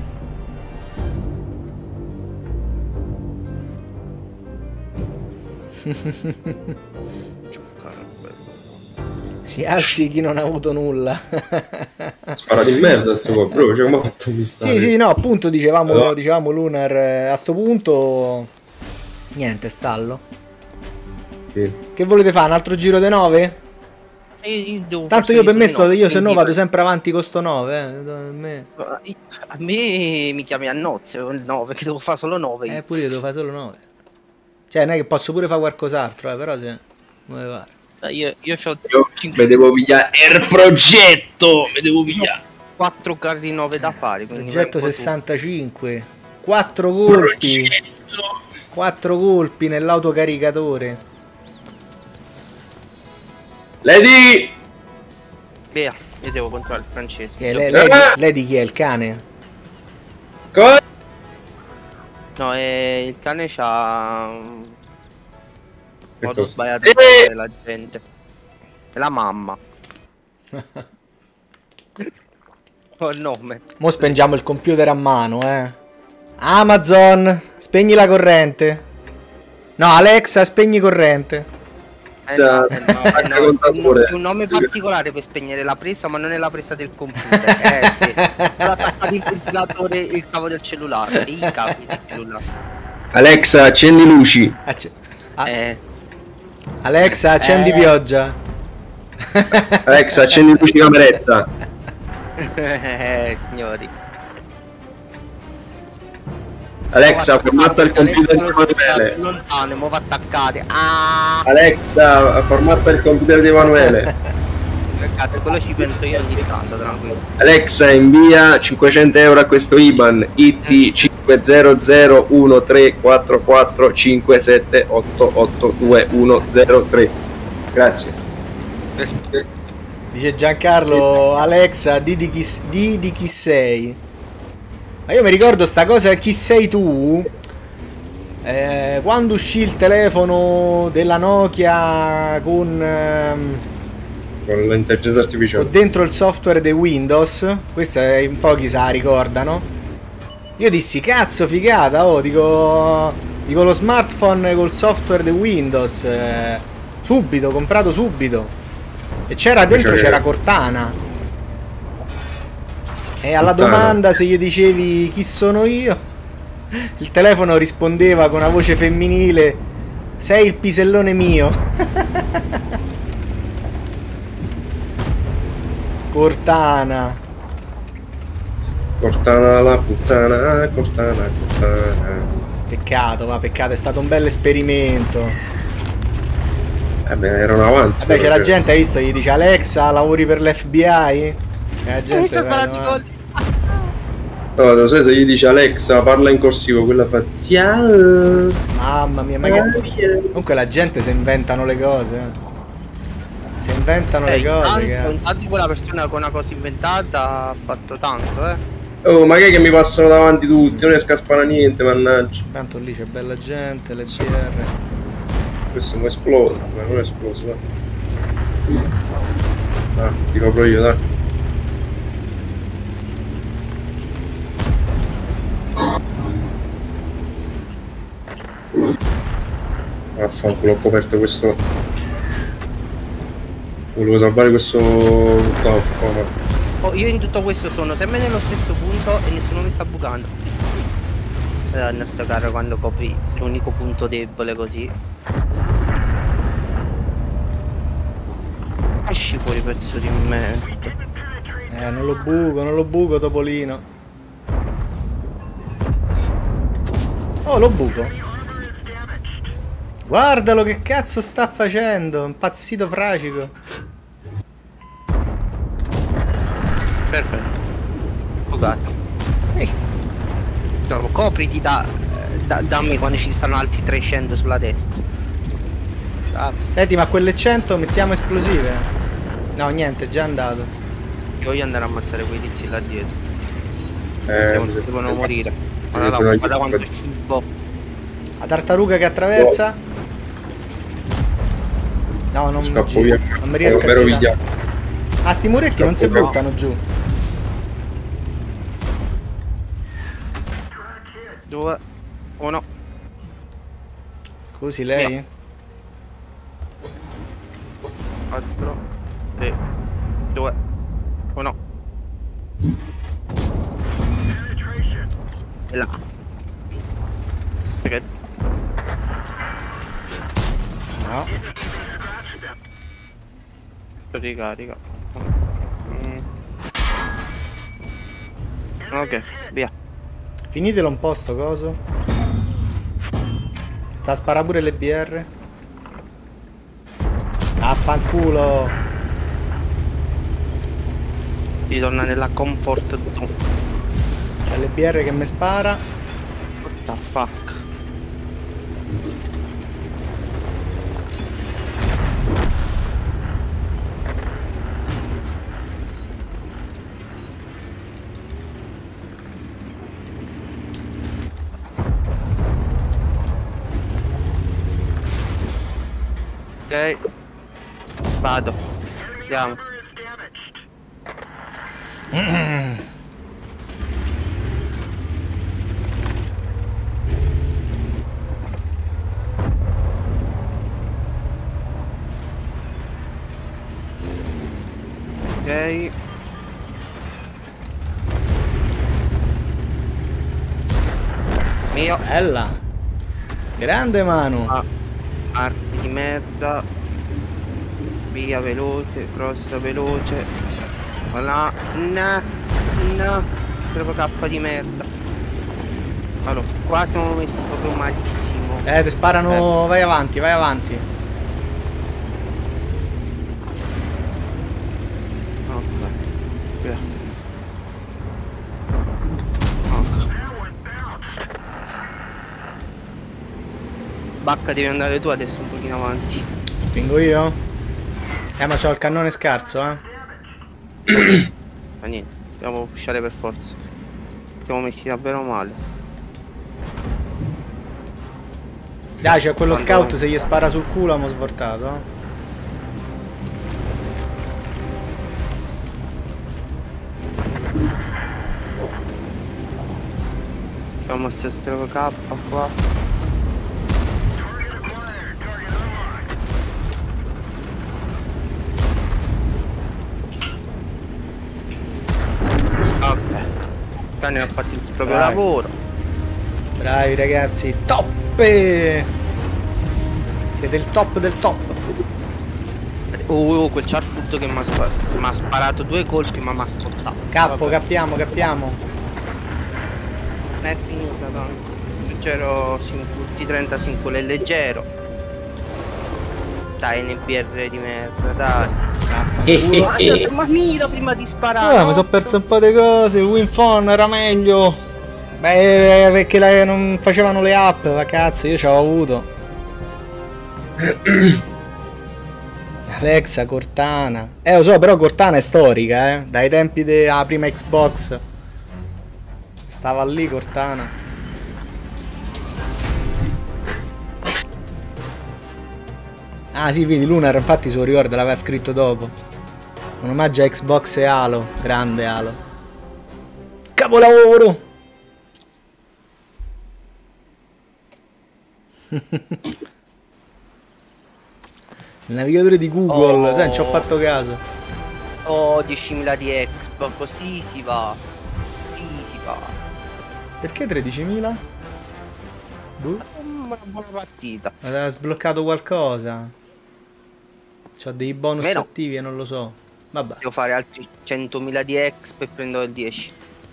Si alzi chi non ha avuto nulla. Spara di merda sto qua, bro. Cioè, come ha fatto a mistare? Sì, no, appunto dicevamo, Allora. dicevamo Lunar, a sto punto niente, stallo. Sì. Che volete fare? Un altro giro di 9? Io devo Tanto fare io per me servizio di io se no quindi vado sempre avanti con sto 9, a me mi chiami a nozze il 9, che devo fare solo 9. Pure io devo fare solo 9. Cioè, non è che posso pure fare qualcos'altro, però se... Come fare? Io ho Io mi devo pigliare il progetto, mi devo pigliare. 4 carri 9 da fare. Quindi Progetto vengo tu. 65. 4 colpi. Progetto. 4 colpi nell'autocaricatore. Lady! Via, io devo controllare il francese. Lei di chi è? Il cane? Cosa? No, il cane c'ha Che modo cosa? sbagliato di chiamare la gente. È la mamma. Ho il nome. Mo spengiamo il computer a mano, Amazon, spegni la corrente. No, Alexa, spegni corrente. Un nome particolare per spegnere la presa, ma non è la presa del computer. Sì. Attaccato il ventilatore, il cavo del cellulare, i cavi del cellulare. Alexa, accendi luci. Alexa, accendi pioggia. Alexa, accendi luci cameretta. Signori. Alexa, formatta il computer di Emanuele. Lontano, mo va attaccate. Alexa, formatta il computer di Emanuele. Peccato, quello ci penso io ogni tanto, tranquillo. Alexa, invia 500 euro a questo IBAN IT 500134457882103. Grazie. Dice Giancarlo, Alexa, di chi sei. Ma io mi ricordo sta cosa, chi sei tu? Quando uscì il telefono della Nokia con l'intelligenza artificiale, dentro il software dei Windows, questo in pochi se la ricordano. Io dissi, cazzo, figata, dico lo smartphone col software dei Windows, subito, comprato subito. E c'era Cortana. E alla domanda se gli dicevi chi sono io, il telefono rispondeva con una voce femminile: sei il pisellone mio. Cortana la puttana, Cortana. Peccato, è stato un bel esperimento. Erano avanti. Vabbè, c'è la gente, hai visto, gli dice: Alexa, lavori per l'FBI? E la gente no, lo sai, se gli dice Alexa parla in corsivo, quella fa ciao. Mamma mia, ma che... Comunque la gente si inventano le cose. Si inventano le cose, cazzo. Infatti quella persona con una cosa inventata ha fatto tanto, Oh, ma che mi passano davanti tutti, non riesco a sparare niente, mannaggia. Tanto lì c'è bella gente, le BR. Questo mi esplode, ma non è esploso, ti copro io, dai. Vaffanculo, ho coperto questo. Volevo salvare questo. Io in tutto questo sono sempre nello stesso punto e nessuno mi sta bucando. Madonna, sto carro quando copri l'unico punto debole così. Esci fuori, pezzo di merda. Non lo buco, Topolino. Oh, lo buco. Guardalo che cazzo sta facendo, impazzito fracico. Perfetto. Bucato. No, copriti da me quando ci stanno altri 300 sulla testa. Senti, ma quelle 100 mettiamo esplosive? No, niente, già andato. Io voglio andare a ammazzare quei tizi là dietro. Devono morire. Guarda quanto cibo. La tartaruga che attraversa? No, non scappo via. Non mi riesco a girare. Ah, sti muretti non si buttano giù. 2, 1. Scusi, lei? 4, 3, 2, 1. E là. Perché? No. Ricarica. Ok, via. Finitelo un po' sto coso. Sta a sparare pure le BR. Affanculo. Ritorna nella comfort zone. C'è l'EBR che mi spara. What the fuck? Ok. Vado. Andiamo. Ok. Mio. Bella. Grande Manu. Ah, armi di merda. Via veloce, cross veloce. Voilà. No. No. Proprio K di merda. Allora, qua siamo messi proprio malissimo. Ti sparano. Vai avanti, vai avanti. Ok. Via. Ok. Bacca, devi andare tu adesso un pochino avanti. Spingo io? Ma c'ho il cannone scarso, Ma niente, dobbiamo pushare per forza. Siamo messi davvero male. Dai, c'è quello Quando- scout, se gli spara sul culo abbiamo svoltato, eh. Siamo a 6 K qua. Ok. Cane ha fatto il proprio Vai. lavoro. Bravi ragazzi, toppe! Siete il top del top. Quel Charfoot che mi ha sparato 2 colpi ma mi ha sportato. Cappo, cappiamo. Non è finita tanto. Leggero, tutti 35 è leggero. Dai, NBR di merda, dai. Vaffanculo. Ma mira prima di sparare. Mi sono perso un po' di cose, Winfon era meglio. Beh, perché non facevano le app, ma cazzo, io ci avevo avuto. Alexa, Cortana. Lo so, però Cortana è storica, dai tempi della prima Xbox. Stava lì Cortana. Ah sì, vedi, Lunar infatti se lo ricorda, l'aveva scritto dopo. Un omaggio a Xbox e Halo. Grande Halo. Capolavoro! Il navigatore di Google, sai, non ci ho fatto caso. Oh, 10.000 di Xbox, così si va. Così si va. Perché 13.000? Boh. Una buona partita. Aveva sbloccato qualcosa. C'ho dei bonus Meno. attivi e non lo so. Vabbè. Devo fare altri 100.000 di exp e prendo il 10.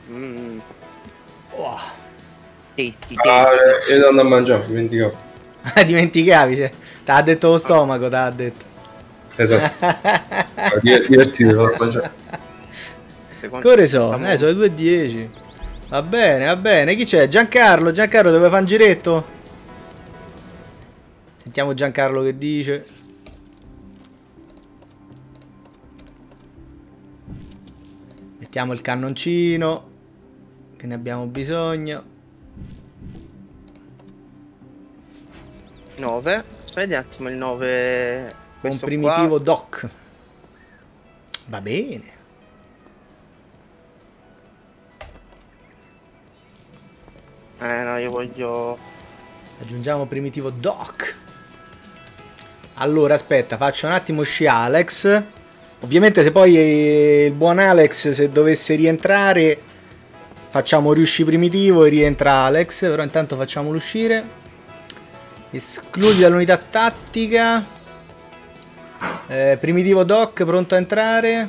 Oh. Sì, sì, Io devo andare a mangiare, dimenticavo. Dimenticavi, cioè. T'ha detto lo stomaco, t'ha detto. Esatto. Divertito, devo mangiare. Core sono le 2:10. Va bene. Chi c'è? Giancarlo dove fa un giretto? Sentiamo Giancarlo che dice. Mettiamo il cannoncino, che ne abbiamo bisogno. 9. Vedi un attimo il 9. Un primitivo doc. Va bene. No, io voglio. Aggiungiamo primitivo doc. Allora aspetta, faccio un attimo uscire Alex. Ovviamente se poi il buon Alex se dovesse rientrare facciamo riuscire primitivo e rientra Alex. Però intanto facciamolo uscire. Escludi dall'unità tattica. Primitivo doc pronto a entrare.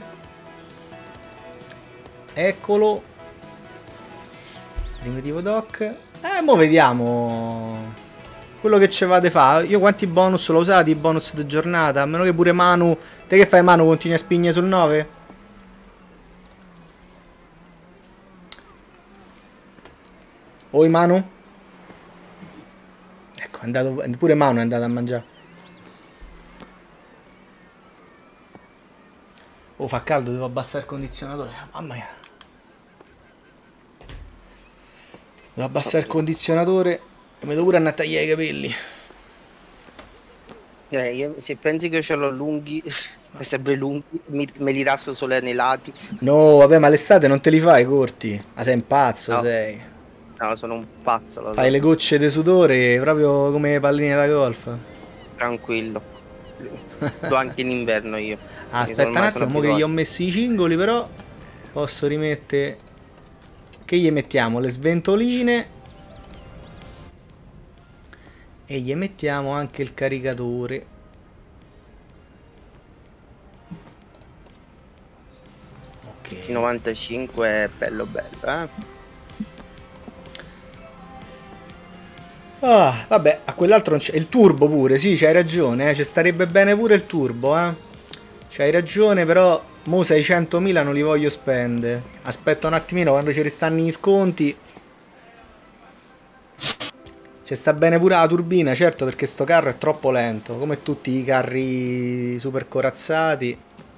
Eccolo. Primitivo doc. Mo vediamo. quello che ci fate fa. Io quanti bonus l'ho usati, i bonus di giornata? A meno che pure Manu... Te che fai Manu, continui a spigne sul 9? Oi Manu? Ecco, è andato, pure Manu è andato a mangiare. Oh, fa caldo, devo abbassare il condizionatore. Mamma mia. Devo abbassare il condizionatore e mi devo pure andare a tagliare i capelli. Se pensi che ce l'ho lunghi, sempre lunghi, me li rasso solo nei lati. No, vabbè, ma l'estate non te li fai corti. Ma sei un pazzo, No. sei. No, sono un pazzo. Lo so. Fai le gocce di sudore proprio come palline da golf. Tranquillo. Do anche in inverno io. Ah, aspetta un attimo, mo che gli ho messo i cingoli, però posso rimettere... Che gli mettiamo? Le sventoline. E gli mettiamo anche il caricatore. Ok. 95 è bello bello, eh? Ah, vabbè, a quell'altro non c'è. Il turbo pure, sì, c'hai ragione, ci starebbe bene pure il turbo, eh. C'hai ragione, però mo 600.000 non li voglio spendere. Aspetta un attimino quando ci ristanno gli sconti. Ci sta bene pure la turbina, certo, perché sto carro è troppo lento, come tutti i carri super corazzati.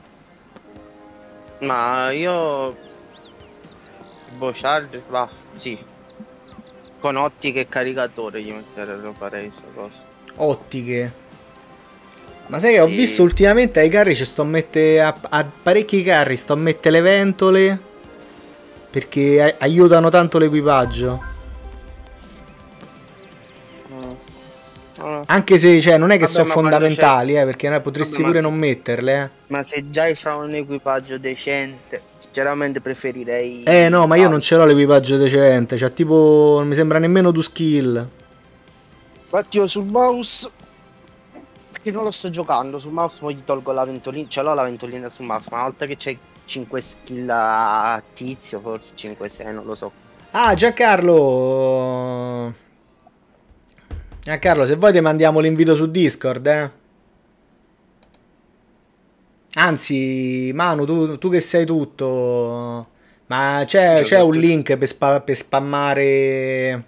Ma io... Charger, va, sì. Con ottiche e caricatore gli metterei, farei questa cosa. Ottiche. Ma sai che ho Sì. visto ultimamente ai carri ci sto a mettere a parecchi carri sto a mettere le ventole perché aiutano tanto l'equipaggio. Anche se cioè, non è che Vabbè, sono ma quando fondamentali, perché potresti Vabbè, ma pure se- non metterle, Ma se già c'ha un equipaggio decente, sinceramente preferirei... No, ma io non ce l'ho l'equipaggio decente, cioè tipo non mi sembra nemmeno 2 skill. Infatti io sul mouse, perché non lo sto giocando, sul mouse poi gli tolgo la ventolina, ce l'ho la ventolina sul mouse, ma una volta che c'è 5 skill a tizio, forse 5-6, non lo so. Ah, Giancarlo, se vuoi ti mandiamo l'invito su Discord, Anzi, Manu, tu che sei tutto, ma c'è un link per spammare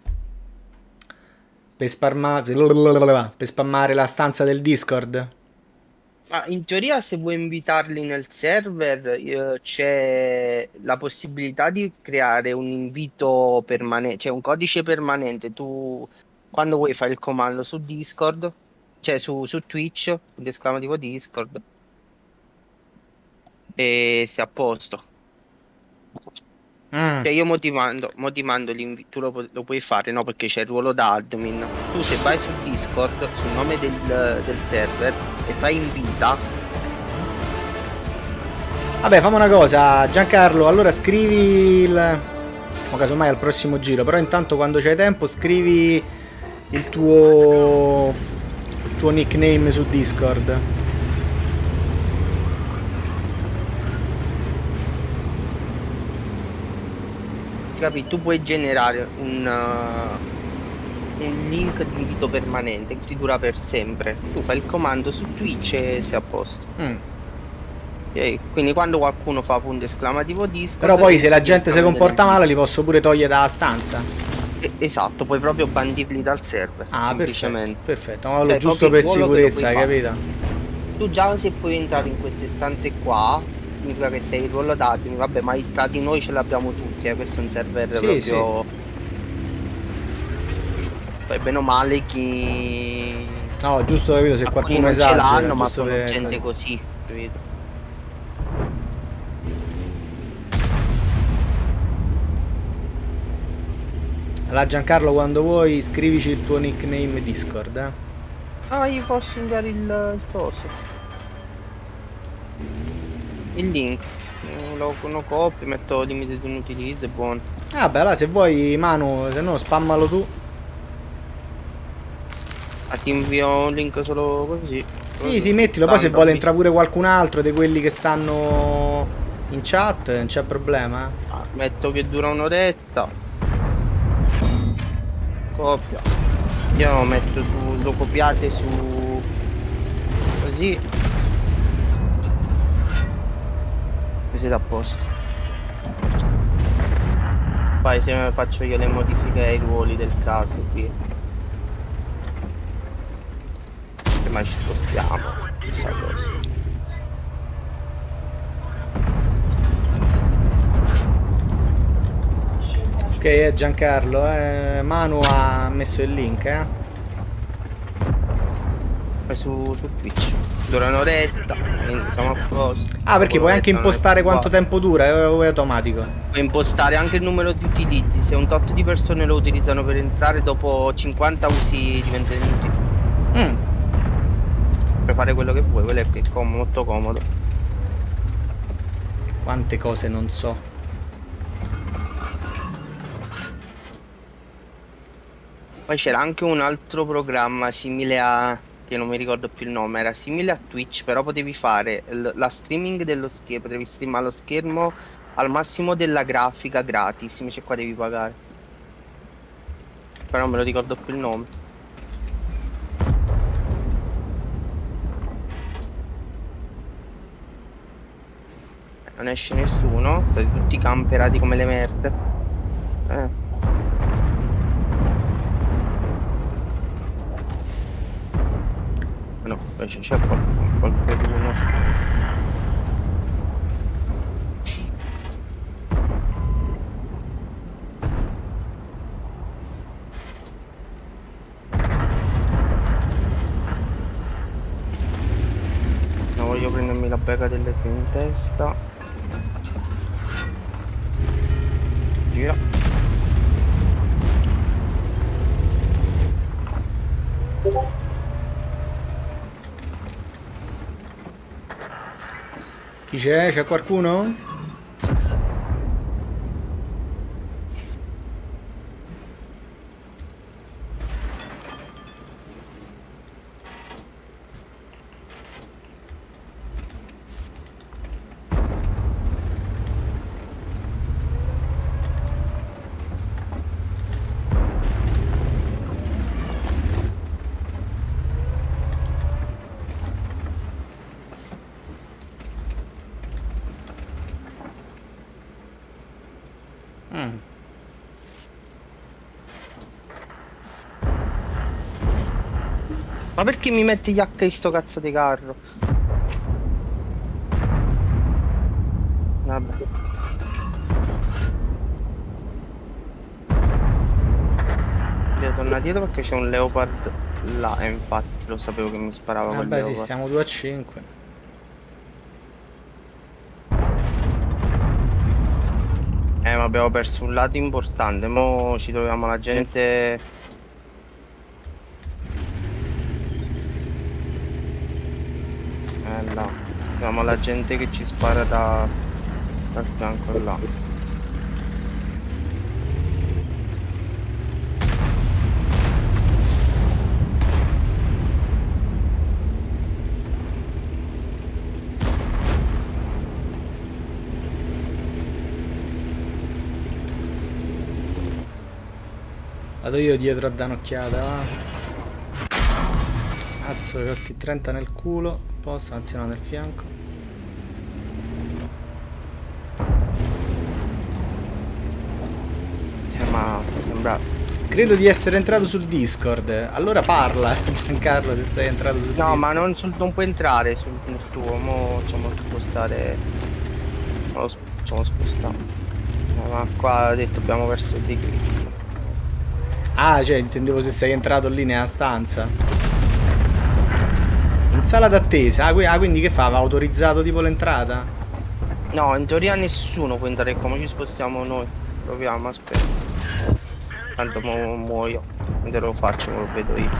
la stanza del Discord? Ma in teoria se vuoi invitarli nel server c'è la possibilità di creare un invito permanente, cioè un codice permanente. Tu quando vuoi fare il comando su Discord, cioè su Twitch, l'esclamativo Discord, e sei a posto. Cioè io mo ti mando l'invito, tu lo puoi fare, no? Perché c'è il ruolo da admin. Tu se vai su Discord, sul nome del server, e fai invita, Vabbè, fammi una cosa, Giancarlo, allora scrivi o casomai al prossimo giro, però intanto quando c'hai tempo scrivi il tuo nickname su Discord. capi? Tu puoi generare un link di invito permanente che ti dura per sempre. Tu fai il comando su Twitch e sei a posto. Ok? Quindi quando qualcuno fa punto esclamativo Discord, Però poi se la gente si direttamente comporta nel- male li posso pure togliere dalla stanza. Esatto, puoi proprio bandirli dal server. Ah, semplicemente. perfetto, ma Cioè, giusto proprio per il ruolo che lo sicurezza, puoi hai fare. capito? Tu già se puoi entrare in queste stanze qua, significa che sei il ruolo d'admin, vabbè, ma tra di noi ce l'abbiamo tutti, questo è un server Sì, proprio... Poi bene o male chi... No, giusto capito, se alcuni qualcuno non ce esagera, l'hanno, ma giusto sono per- gente così, capito? Allora Giancarlo, quando vuoi scrivici il tuo nickname Discord, Ah, io posso inviare il coso. Il link. Lo copio, metto limite di un utilizzo, è buono. Ah beh, allora se vuoi Manu, se no spammalo tu. Ah, ti invio un link solo così. Sì, mettilo, poi se Tanto, vuole entrare pure qualcun altro di quelli che stanno in chat, non c'è problema. metto che dura un'oretta. Copia. Io lo metto su, lo copiate su così e siete a posto. Poi se faccio io le modifiche ai ruoli del caso qui. Se mai ci spostiamo, chissà cosa. Ok, Giancarlo, Manu ha messo il link, Su Twitch. Dura un'oretta, quindi siamo a posto. Ah, perché puoi anche Un'oretta, impostare un'oretta quanto tempo dura, o è automatico? Puoi impostare anche il numero di utilizzi. Se un tot di persone lo utilizzano per entrare, dopo 50 usi diventa inutile. Puoi fare quello che vuoi, quello è che è molto comodo. Quante cose non so. Poi c'era anche un altro programma simile a, che non mi ricordo più il nome, era simile a Twitch, però potevi fare la streaming dello schermo, potevi streamare lo schermo al massimo della grafica gratis, invece qua devi pagare. Però non me lo ricordo più il nome. Non esce nessuno, state tutti camperati come le merde. No, invece c'è qualcuno. No, voglio prendermi la bega delle tue in testa. Gira. Chi c'è? C'è qualcuno? Ma perché mi metti gli H in sto cazzo di carro? Vabbè. Devo tornare dietro perché c'è un leopard là, e infatti lo sapevo che mi sparava quel Vabbè, sì, leopard. siamo 2 a 5. Ma abbiamo perso un lato importante, mo ci troviamo la gente. Là. Troviamo la gente che ci spara dal fianco là. Vado io dietro a dare un'occhiata, va. Cazzo, che ho T30 nel culo. Posso, anzi no, nel fianco. Ma sembra. Credo di essere entrato sul Discord. Allora parla, Giancarlo, se sei entrato sul Discord. No, ma non puoi entrare sul tuo, mo facciamo spostare. Facciamo spostare. Ma qua ho detto abbiamo perso il decrypto. Ah, cioè, intendevo se sei entrato lì nella stanza. In sala d'attesa? Ah, quindi che fa? Aveva autorizzato tipo l'entrata? No, in teoria nessuno può entrare qua, ma ci spostiamo noi. Proviamo, aspetta. Tanto muoio. Mentre lo faccio, lo vedo io.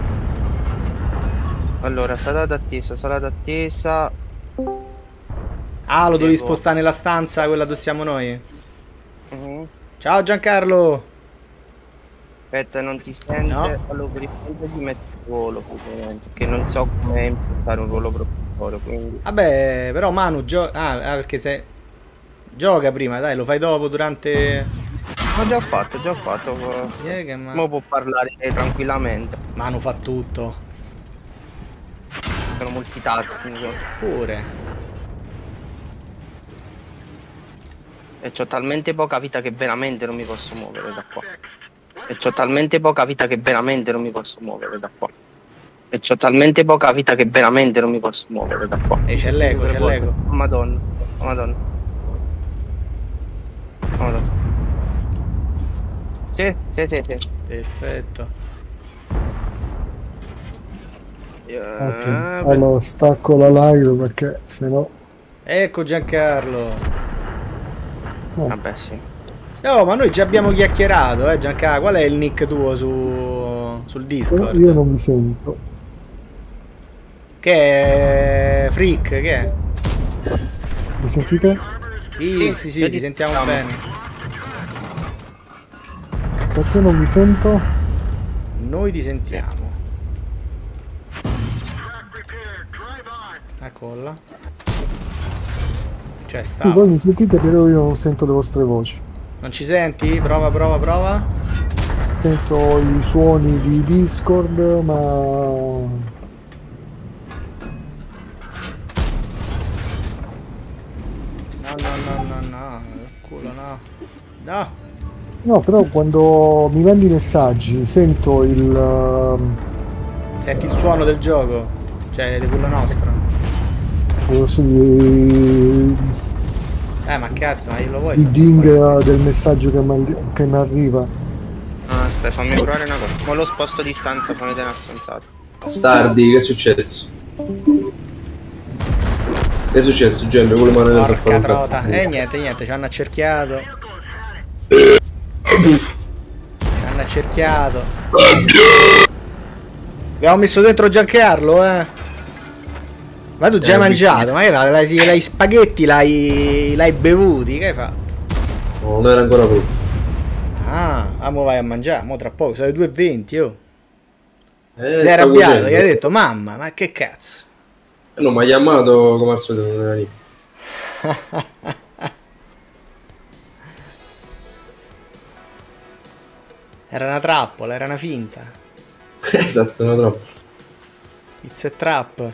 Allora, sala d'attesa, sala d'attesa. Ah, lo devi spostare nella stanza, quella dove stiamo noi? Ciao Giancarlo! Aspetta, non ti sente? No. Allora, per il momento ti metto il ruolo, perché non so come impostare un ruolo proprio, quindi. Vabbè, però Manu gioca. Ah, perché se. Gioca prima, dai, lo fai dopo durante. Ho già fatto, già fatto. Chi è che Mo può parlare tranquillamente. Manu fa tutto. Sono multitasking. Pure. E c'ho talmente poca vita che veramente non mi posso muovere da qua. E c'ho talmente poca vita che veramente non mi posso muovere da qua. E c'ho talmente poca vita che veramente non mi posso muovere da qua. Ehi, c'è l'eco, c'è l'eco. Oh, Madonna, oh, Madonna. Oh, Madonna. Sì. Perfetto. Ok, allora stacco la live perché sennò. Ecco Giancarlo. Vabbè, sì. No, ma noi già abbiamo chiacchierato, Giancarlo. Qual è il nick tuo sul Discord? Io non mi sento. Che è Freak, che è? Mi sentite? Sì, ti sentiamo bene. Perché non mi sento? Noi ti sentiamo. Eccola. Cioè sta. Voi mi sentite, però io non sento le vostre voci. Non ci senti? Prova. Sento i suoni di Discord, ma No. Culo, no. No. no, però quando mi mandi i messaggi sento il Senti il suono del gioco? Cioè di quello nostro? Ma cazzo, ma io lo vuoi? il ding del messaggio che mi arriva. Ah, aspetta, fammi provare una cosa. Ma lo sposto di stanza, fammi dare una stanzata. Stardi, che è successo? Che è successo, Gemma? Quello mano non sa fare Porca un trota. cazzo. Niente, ci hanno accerchiato. Abbiamo messo dentro Giancarlo, Ma tu già hai mangiato, ma che fai? L'hai spaghetti, l'hai bevuti, che hai fatto? No, non era ancora pronto. Mo vai a mangiare, mo tra poco, sono le 2:20, oh. Sei sta arrabbiato, cuocendo. gli hai detto, mamma, ma che cazzo? No, ma chiamato come al solito non era lì. Era una trappola, era una finta. Esatto, non troppo. It's a trap.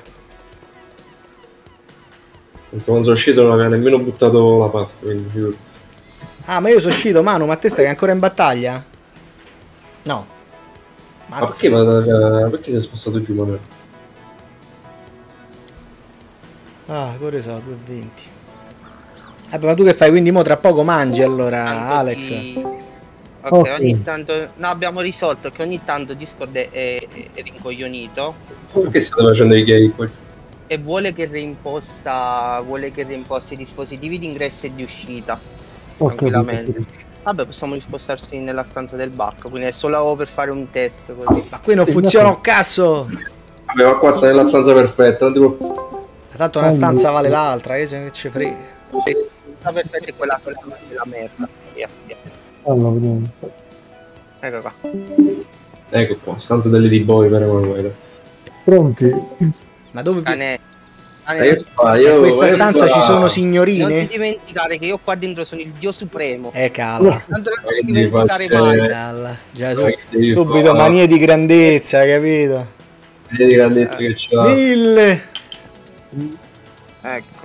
Quando sono sceso non aveva nemmeno buttato la pasta, quindi figurati. Ma io sono uscito, Manu, ma te stai ancora in battaglia? No. Ma perché, perché sei spostato giù, Manuel? Ore sono 2:20. Vabbè, ma tu che fai? Quindi mo tra poco mangi allora, Alex. Sì. Ok, Ok. ogni tanto. No, abbiamo risolto che ogni tanto Discord è rincoglionito Perché state facendo i gay qua giù? e vuole che reimposta i dispositivi di ingresso e di uscita. Ho Tranquillamente. capito. Vabbè, possiamo rispostarci nella stanza del back, quindi è solo per fare un test così. Ma qui non funziona un cazzo. Vabbè, ma qua stai nella stanza perfetta, non ti può... Tanto una stanza vale l'altra, che ci frega. La perfetta è quella sola della merda. Via. Allora, vediamo. Ecco qua. Ecco qua, stanza delle D-Boy per Emanuele. Pronti? Ma dove... Cane. Che fai? In questa Che stanza fai? ci sono Non ti signorine? dimenticare che io qua dentro sono il dio supremo. Calla. Tanto non ti Quindi dimenticare faccio- mai. Calla. Già, Ma che devi subito fare? manie di grandezza, capito? Vedi grandezza che ce l'ha. 1000. Ecco.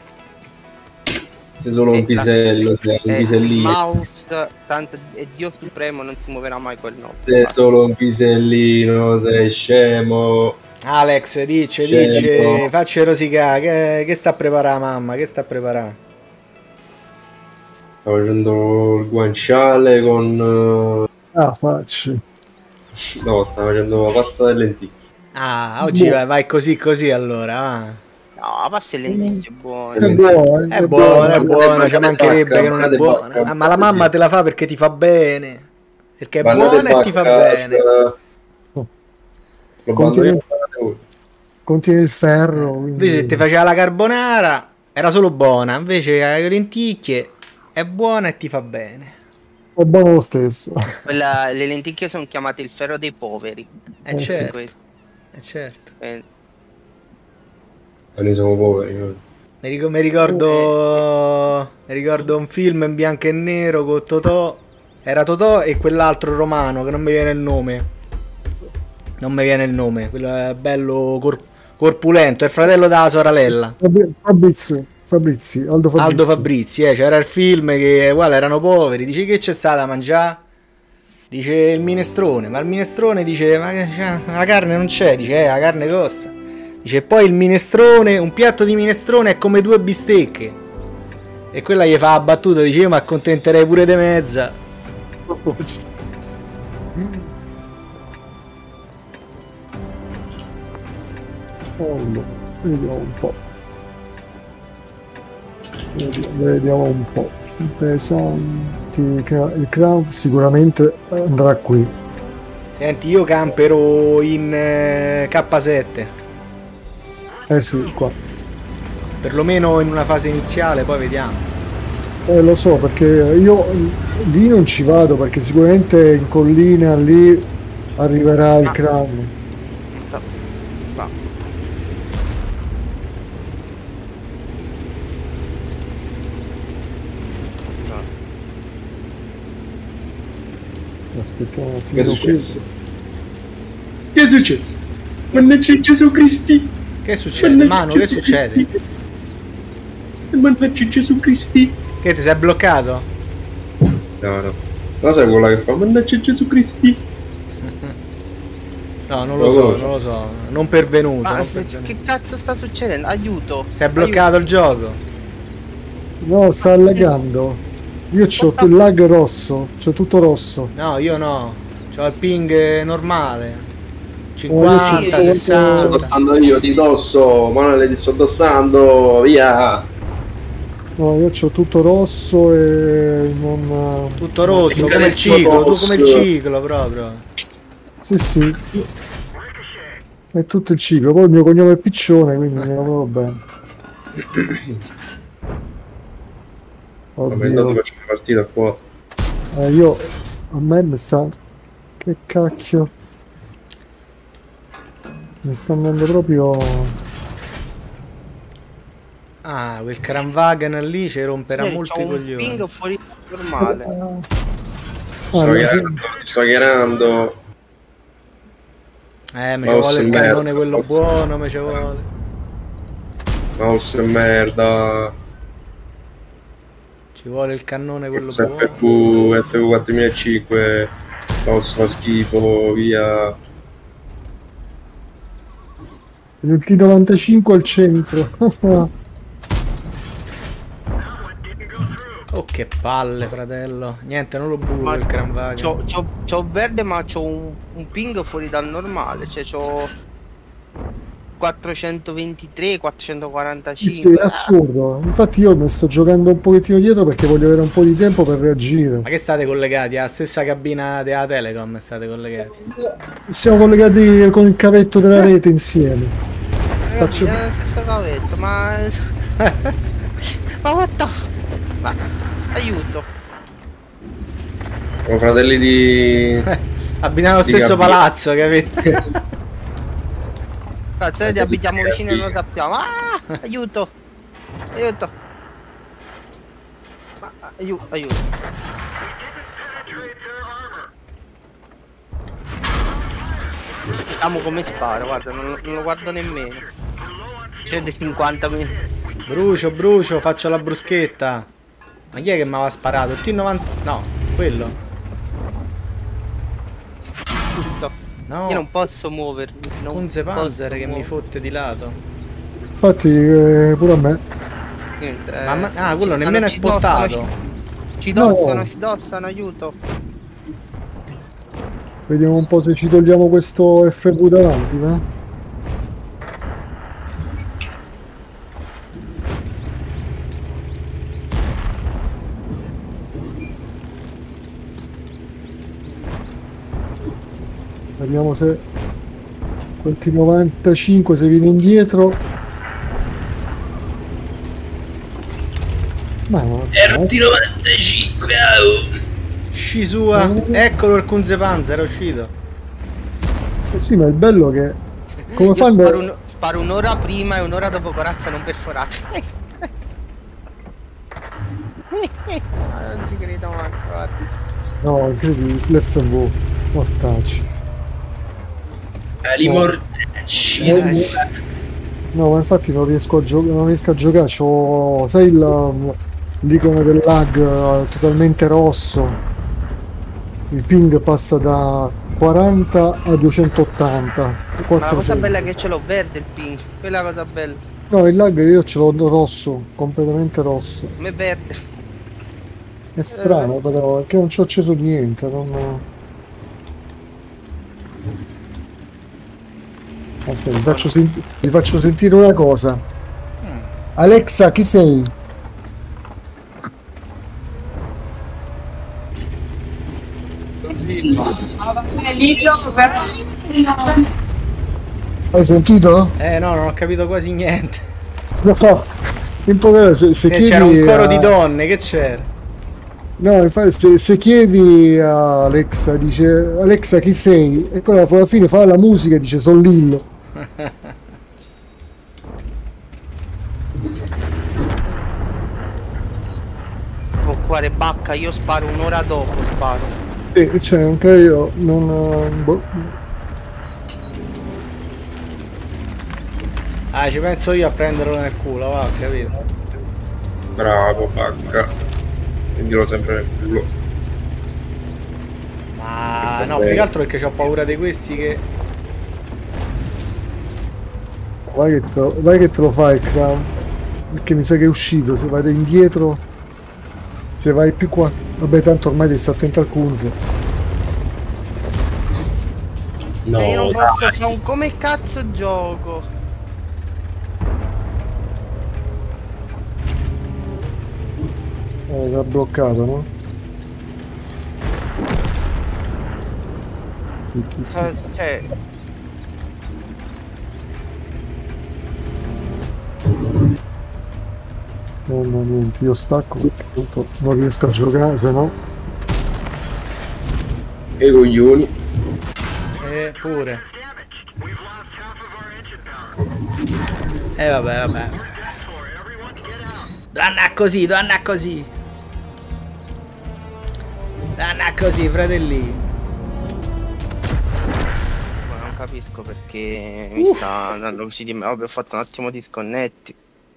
Sei solo un pisello, sei un pisellino. Mouse, tanto è dio supremo, non si muoverà mai quel nome. Sei solo un pisellino, sei scemo. Alex, dice, Certo. facci rosicare, che sta a preparare mamma, che sta a preparare? Sto facendo il guanciale con... Facci. No, sto facendo la pasta delle lenticchie. Oggi vai così allora, va. No, passi le lenticchie buone. È buono, È buona, buona, ci mancherebbe bacca, che non è guardate buona. bacca, Ma la mamma sì. te la fa perché ti fa bene. Perché è Bannate buona e ti fa bacca, bene. Lo Contiene- bando io, fate voi. Contiene il ferro. Quindi... Invece se ti faceva la carbonara era solo buona, invece le lenticchie è buona e ti fa bene. È buono lo stesso. Le lenticchie sono chiamate il ferro dei poveri. Certo, Questo. certo. Noi siamo poveri. Noi. Mi ricordo un film in bianco e nero con Totò Era Totò e quell'altro romano che non mi viene il nome. Non mi viene il nome. Quello è bello corpulento, è il fratello della sorella. Fabrizi, Aldo Fabrizi. Aldo Fabrizi, c'era il film che guarda, erano poveri. Dice che c'è stata da mangiare? Dice il minestrone, ma il minestrone dice ma la carne non c'è, dice la carne costa. Dice poi il minestrone, un piatto di minestrone è come 2 bistecche. E quella gli fa la battuta, dice io mi accontenterei pure di mezza. Vediamo un po'. Vediamo un po'. Pesanti. Il crowd sicuramente andrà qui. Senti, io campero in K7. Sì, qua. Perlomeno in una fase iniziale, poi vediamo. Lo so, perché io lì non ci vado, perché sicuramente in collina lì arriverà il cranio. Aspettiamo. Che è successo? Che è successo? Mannaggia Gesù Cristi! Che succede? Mano, che succede? Mannaggia Gesù Cristi! Che ti sei bloccato? No. Non sai quella che fa? Mannaggia Gesù Cristi! No, non lo so. Non pervenuto. Ma non che pervenuto. cazzo sta succedendo? Aiuto! Si è bloccato il gioco. No, sta allagando. Io c'ho il lag rosso, c'ho tutto rosso. No, io no. C'ho il ping normale. 50, io 60. Sto dossando io di dosso, Manuele ti sto dossando, via! No, io c'ho tutto rosso e non... Tutto rosso, come il Incresco ciclo, tu rosso. come il ciclo proprio. Sì. È tutto il ciclo. Poi il mio cognome è Piccione, quindi mi lavoro bene. Vabbè, intanto faccio una partita qua. Io... A me mi sta... Che cacchio... Mi sta andando proprio... Ah, quel Kranwagen lì ci romperà molto i un coglioni. ping fuori normale. Sto chiarando. Mi ci vuole il cannone quello buono, mi ci vuole. Mouse e merda. Ci vuole il cannone quello buono. FV 4005. Mouse fa schifo, via. Il T95 al centro. Oh che palle, fratello. Niente, non lo butto il Kranwagen. C'ho verde, ma c'ho un ping fuori dal normale. Cioè c'ho 423, 445. Sì, è assurdo. Infatti io mi sto giocando un pochettino dietro perché voglio avere un po' di tempo per reagire. Ma che state collegati? Alla stessa cabina della Telecom state collegati? Siamo collegati con il cavetto della rete insieme. Faccio... È lo stesso cavetto, ma... ma what the... Ma... aiuto. Siamo fratelli di... Abitiamo lo stesso palazzo, capito? Cazzo, vedi, abitiamo vicino e non lo sappiamo. Ah! Aiuto! Aiuto! Ma, aiuto! Vediamo come spara, guarda, non lo guardo nemmeno. C'è dei 50 minuti. Brucio, faccio la bruschetta. Ma chi è che mi aveva sparato? Il T90... No, quello. Tutto. No. Io non posso muovermi. Kunze Panzer che mi fotte di lato. Infatti pure a me. Niente, Ah, quello nemmeno è spottato. Ci dossano, aiuto. Vediamo un po' se ci togliamo questo FV davanti, eh? Vediamo se quel T95 se viene indietro. Ma era un T95, Scisua, eccolo il Kunze Panzer, è uscito. sì, ma il bello che come fanno? Sparo un'ora prima e un'ora dopo corazza non perforata. Non ci credo manco, guarda. No, incredibile, l'FV, mortacci. Li mortacci. No, ma infatti non riesco a giocare, non riesco a giocare, c'ho, sai l'icona del lag totalmente rosso, il ping passa da 40 a 280, Ma la cosa 400. bella è che ce l'ho verde il ping, quella è la cosa bella. No, il lag io ce l'ho rosso, completamente rosso. Come verde. È strano però, perché non ci ho acceso niente, non... Aspetta, vi faccio sentire una cosa. Alexa, chi sei? Hai sentito? No, non ho capito quasi niente. No, in poco, se C'era un chiedi coro di donne, che c'era? no, infatti, se chiedi a Alexa, dice Alexa chi sei? E poi alla fine fa la musica e dice sono Lillo. Con cuore bacca, io sparo un'ora dopo, sparo. Cioè, anche io non... boh. Ah, ci penso io a prenderlo nel culo, va, capito? Bravo, bacca. Prendilo sempre nel culo. Ma no, più che altro perché ho paura di questi che... Vai che te lo fai il crown. Perché mi sa che è uscito, se vai indietro, se vai più qua. Vabbè, tanto ormai devi stare attento al Kunze. No, Io non dai. posso fare un come cazzo gioco. L'ha bloccato, no? Cioè, No, niente, io stacco perché appunto non riesco a giocare, se no... E i coglioni. Pure. Vabbè, vabbè. Donna così, donna così. Donna così, fratelli. ma non capisco perché mi sta andando così di me. Vabbè, ho fatto un attimo di sconnetti.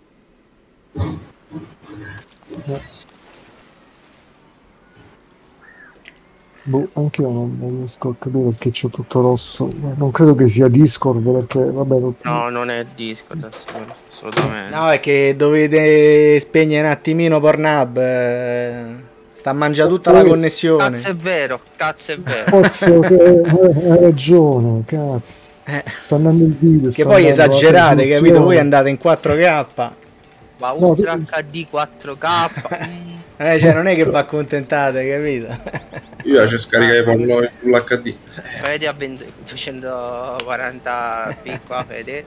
Boh, anche io non riesco a capire perché c'ho tutto rosso. Non credo che sia Discord perché, vabbè... No, non è il disco, assolutamente. No, è che dovete spegnere un attimino Pornhub. Sta a mangiare tutta la connessione. Cazzo è vero, cazzo è vero. Cazzo, hai ragione, cazzo. Sta andando il video. Che poi esagerate, capito? Voi andate in 4K. Ma No, Ultra tu- HD 4K. Cioè, non è che vi accontentate, capito? Io piace scaricare i porno in full HD. Vedi a 240p qua, vedi?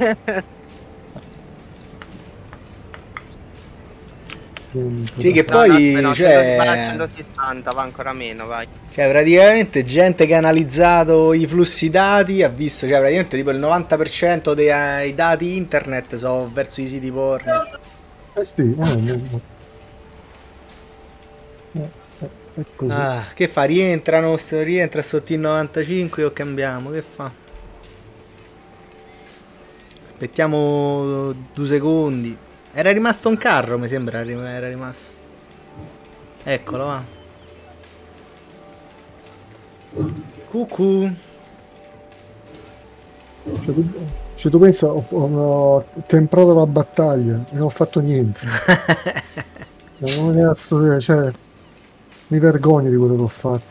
Sì, che No, poi, no, cioè, 160, va ancora meno, vai. cioè, praticamente gente che ha analizzato i flussi dati ha visto, cioè, praticamente tipo il 90% dei dati internet sono verso i siti porno. Sì, è così. Ah, che fa? Rientra sotto il 95 o cambiamo? Che fa? Aspettiamo 2 secondi. Era rimasto un carro, mi sembra, era rimasto. Eccolo, va. Cucù. Cioè, tu pensa, ho temprato la battaglia e non ho fatto niente. Non è assolutamente, cioè, mi vergogno di quello che ho fatto.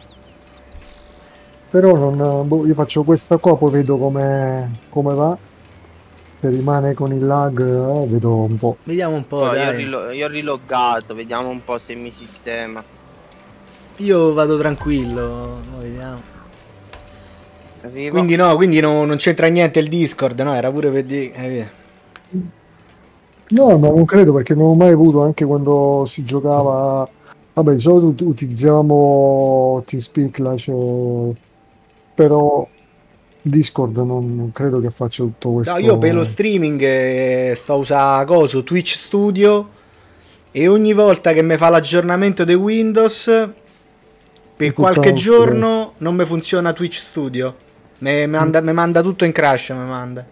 Però non, boh, io faccio questa qua, poi vedo come va. Se rimane con il lag, vedo un po'. Vediamo un po', Poi dai. io ho riloggato, vediamo un po' se mi sistema. Io vado tranquillo, vediamo. Arrivo. Quindi non c'entra niente il Discord, no? Era pure per dire. No, ma non credo perché non ho mai avuto anche quando si giocava. Vabbè, di solito utilizzavamo TeamSpeak là, però Discord non credo che faccia tutto questo. No, io per lo streaming sto a usare coso Twitch Studio e ogni volta che mi fa l'aggiornamento di Windows per Tutta qualche una- giorno non mi funziona Twitch Studio. Mi manda tutto in crash, mi manda.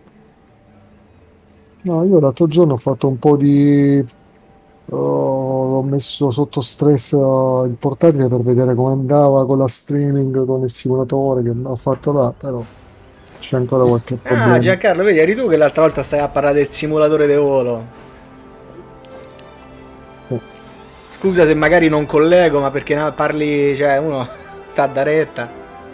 No, io l'altro giorno ho fatto un po' di... l'ho messo sotto stress il portatile per vedere come andava con la streaming, con il simulatore che ho fatto là, però c'è ancora qualche Ah, problema. Giancarlo, vedi, eri tu che l'altra volta stai a parlare del simulatore di volo. Sì. Scusa se magari non collego, ma perché parli, cioè uno sta da retta.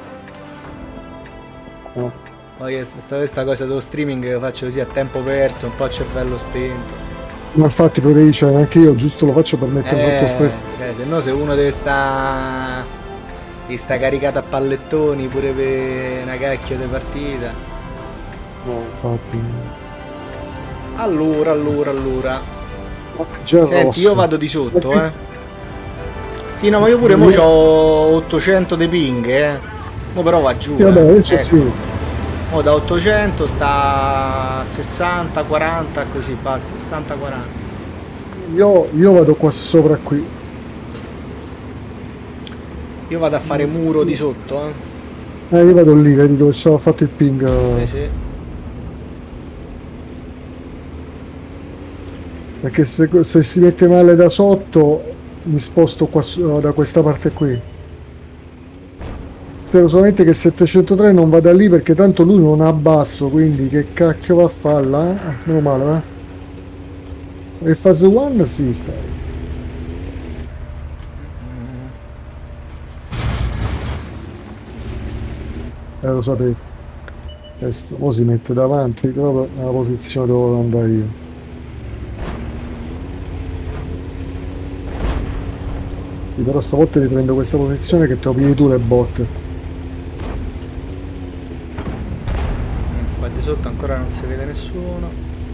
No. Poi questa cosa dello streaming che faccio così a tempo perso, un po' a cervello spento. Ma infatti potrei dire, anche io giusto lo faccio per mettere sotto stress. Se no se uno deve sta caricato a pallettoni pure per una cacchio di partita. No, infatti. Allora. Già Senti, rosso. io vado di sotto, Perché- Sì, no, ma io pure mo c'ho 800 di ping, Mo però va giù, Sì, vabbè, adesso Ecco. sì. Mo da 800 sta a 60, 40, così basta, 60, 40. Io vado qua sopra qui. Io vado a fare muro di sotto, Io vado lì, vedi dove ci ho fatto il ping. Sì. Perché se si mette male da sotto, mi sposto qua da questa parte qui. Spero solamente che il 703 non vada lì perché tanto lui non ha basso, quindi che cacchio va a fare là? Meno male, E fase 1 sì, sta. Lo sapevo. Questo mo si mette davanti proprio nella posizione dove volevo andare io. Sì, però stavolta riprendo questa posizione che te lo pigli tu le botte. Qua di sotto ancora non si vede nessuno.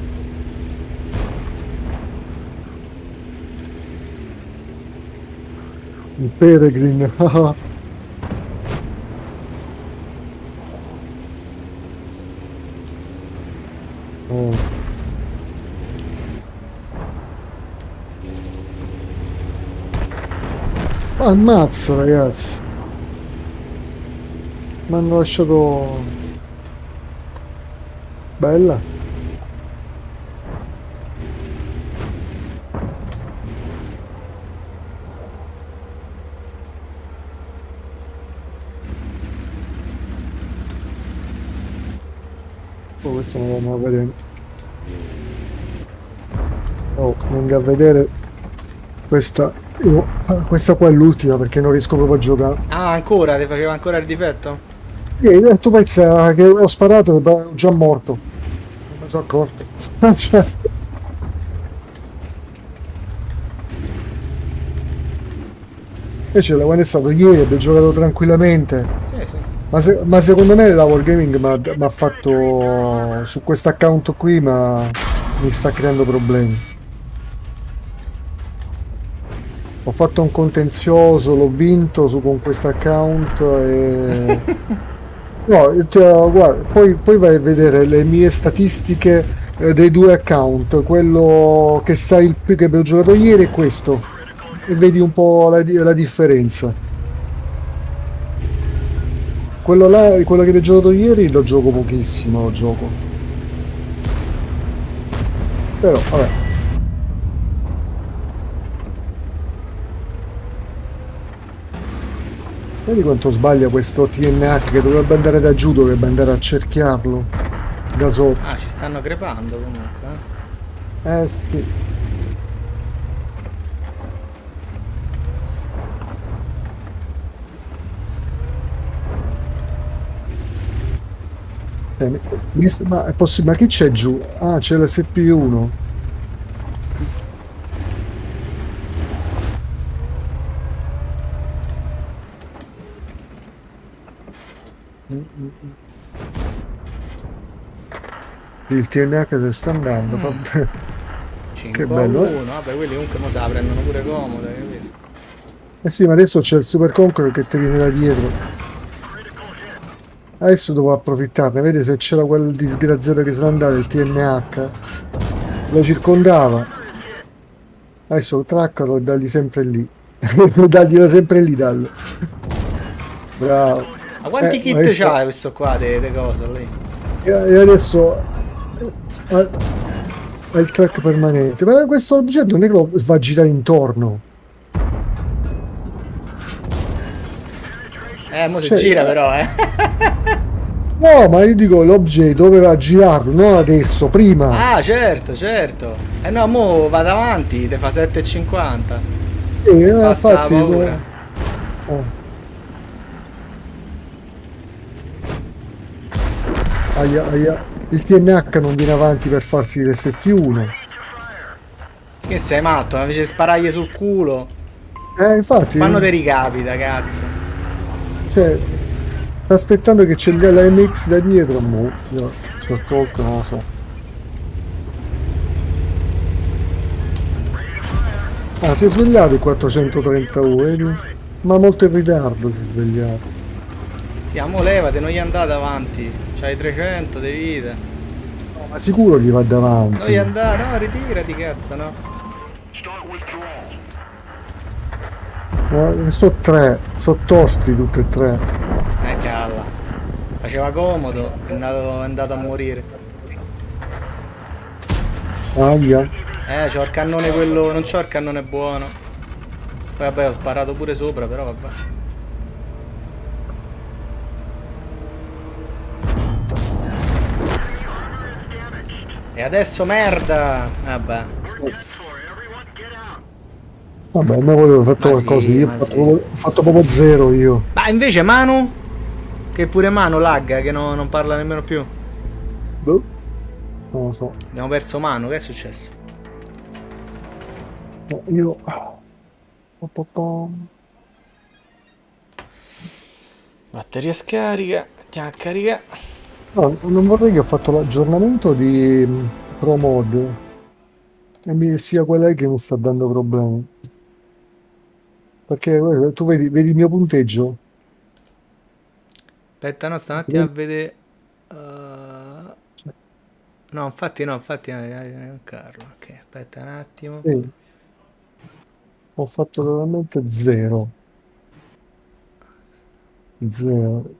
Il Peregrine. Oh. Ammazza ragazzi. Mi hanno lasciato bella. Oh, questo non lo andiamo a vedere. Oh, venga a vedere questa. Questa qua è l'ultima perché non riesco proprio a giocare. Ah, ancora? Ti faceva ancora il difetto? Tu pensa che ho sparato e ho già morto. Non mi sono accorto. Cioè, invece quando è stato ieri abbiamo giocato tranquillamente. Sì. Ma secondo me la Wargaming mi ha fatto su questo account qui, ma mi sta creando problemi. Ho fatto un contenzioso, l'ho vinto con questo account e... No, guarda, poi vai a vedere le mie statistiche dei due account, quello che sai che abbiamo giocato ieri e questo, e vedi un po' la differenza. Quello là, quello che abbiamo giocato ieri lo gioco pochissimo, lo gioco. Però, vabbè. Vedi quanto sbaglia questo TNH che dovrebbe andare da giù, dovrebbe andare a cerchiarlo da sotto. Ah, ci stanno crepando comunque. Sì. Ma è possibile? Ma chi c'è giù? Ah, c'è la SP1. Il TNH se sta andando, fa bene. 5 Che bello, a 1, vabbè, quelli comunque mo se la prendono pure comoda, capito? Sì, ma adesso c'è il Super Conqueror che ti viene da dietro. Adesso devo approfittarne, vedi se c'era quel disgraziato che se n'è andato, il TNH. Lo circondava. Adesso traccalo e dagli sempre lì. Daglielo sempre lì, dallo. Bravo. Ma quanti kit adesso- c'ha questo qua de cose lì? E adesso ha il track permanente. Ma questo oggetto non è che lo va a girare intorno. Mo si Cioè, gira però, No, ma io dico l'obgetto dove va a girarlo, non adesso, prima. Ah, certo, certo. No, mo va davanti, te fa 7,50. Passa la Infatti, paura. Aia, aia. Il TNH non viene avanti per farsi l'ST1. Che sei matto? Invece di sparargli sul culo. Infatti. Quando ti ricapita, cazzo? Cioè, sta aspettando che c'è la MX da dietro. Mo. Io certe volte non lo so. Ah, si è svegliato il 430U, vedi? Ma molto in ritardo si è svegliato. Sì, amo levate, non gli andate avanti. C'hai 300 di vita. Ma sicuro gli va Non gli davanti. andare, no, ritirati, cazzo, no. No, so tre, so tosti tutti e tre. Calla. Faceva comodo, è andato a morire. Aia. C'ho il cannone quello, non c'ho il cannone buono. Poi vabbè, ho sparato pure sopra, però vabbè. E adesso merda! Vabbè. Vabbè, ma volevo fatto Ma qualcosa, sì, io ma ho fatto proprio zero io. Ma invece Manu? Che pure Manu lagga, che non parla nemmeno più. Boh. Non lo so. Abbiamo perso Manu, che è successo? No, io. Batteria scarica, andiamo a caricare. No, non vorrei che ho fatto l'aggiornamento di Pro Mod e sia quella che mi sta dando problemi. Perché tu vedi il mio punteggio? Aspetta, no, sta un attimo a vedere. No, infatti Carlo. Ok, aspetta un attimo. Sì. Ho fatto totalmente zero. Zero.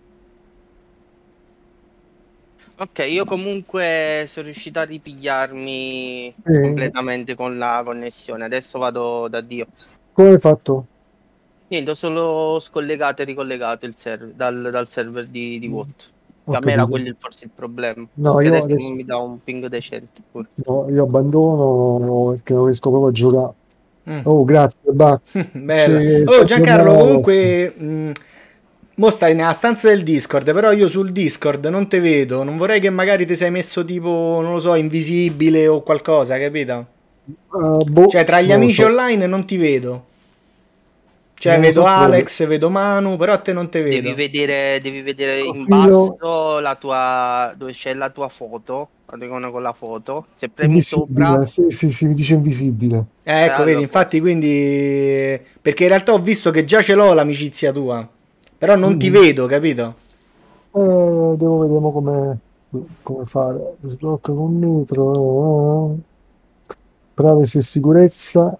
Ok, io comunque sono riuscito a ripigliarmi Sì. completamente con la connessione. Adesso vado da Dio. Come hai fatto? Niente, ho solo scollegato e ricollegato il server dal server di VOT. Ho A me era capito. quello forse il problema. No, Che io adesso adesso non mi dà un ping decente pure. no, io abbandono perché non riesco proprio a giocare. Mm. Oh, grazie, bah. Bella. Ci Oh, Giancarlo, aggiorniamo. comunque. Mo stai nella stanza del Discord, però io sul Discord non te vedo. Non vorrei che magari ti sei messo tipo, non lo so, invisibile o qualcosa, capito? Boh, Cioè, tra gli non lo amici so. online non ti vedo. Cioè, Non lo vedo so Alex, vedo Manu, però a te non te vedo. Devi vedere in Profilo basso la tua, dove c'è la tua foto, l'icona con la foto. Se premi sopra, invisibile, sì, mi dice invisibile. Ecco, vedi, allora infatti, quindi. Perché in realtà ho visto che già ce l'ho l'amicizia tua. Però non ti vedo, capito? Devo vedere come fare. Sblocca con nitro. Privacy e sicurezza.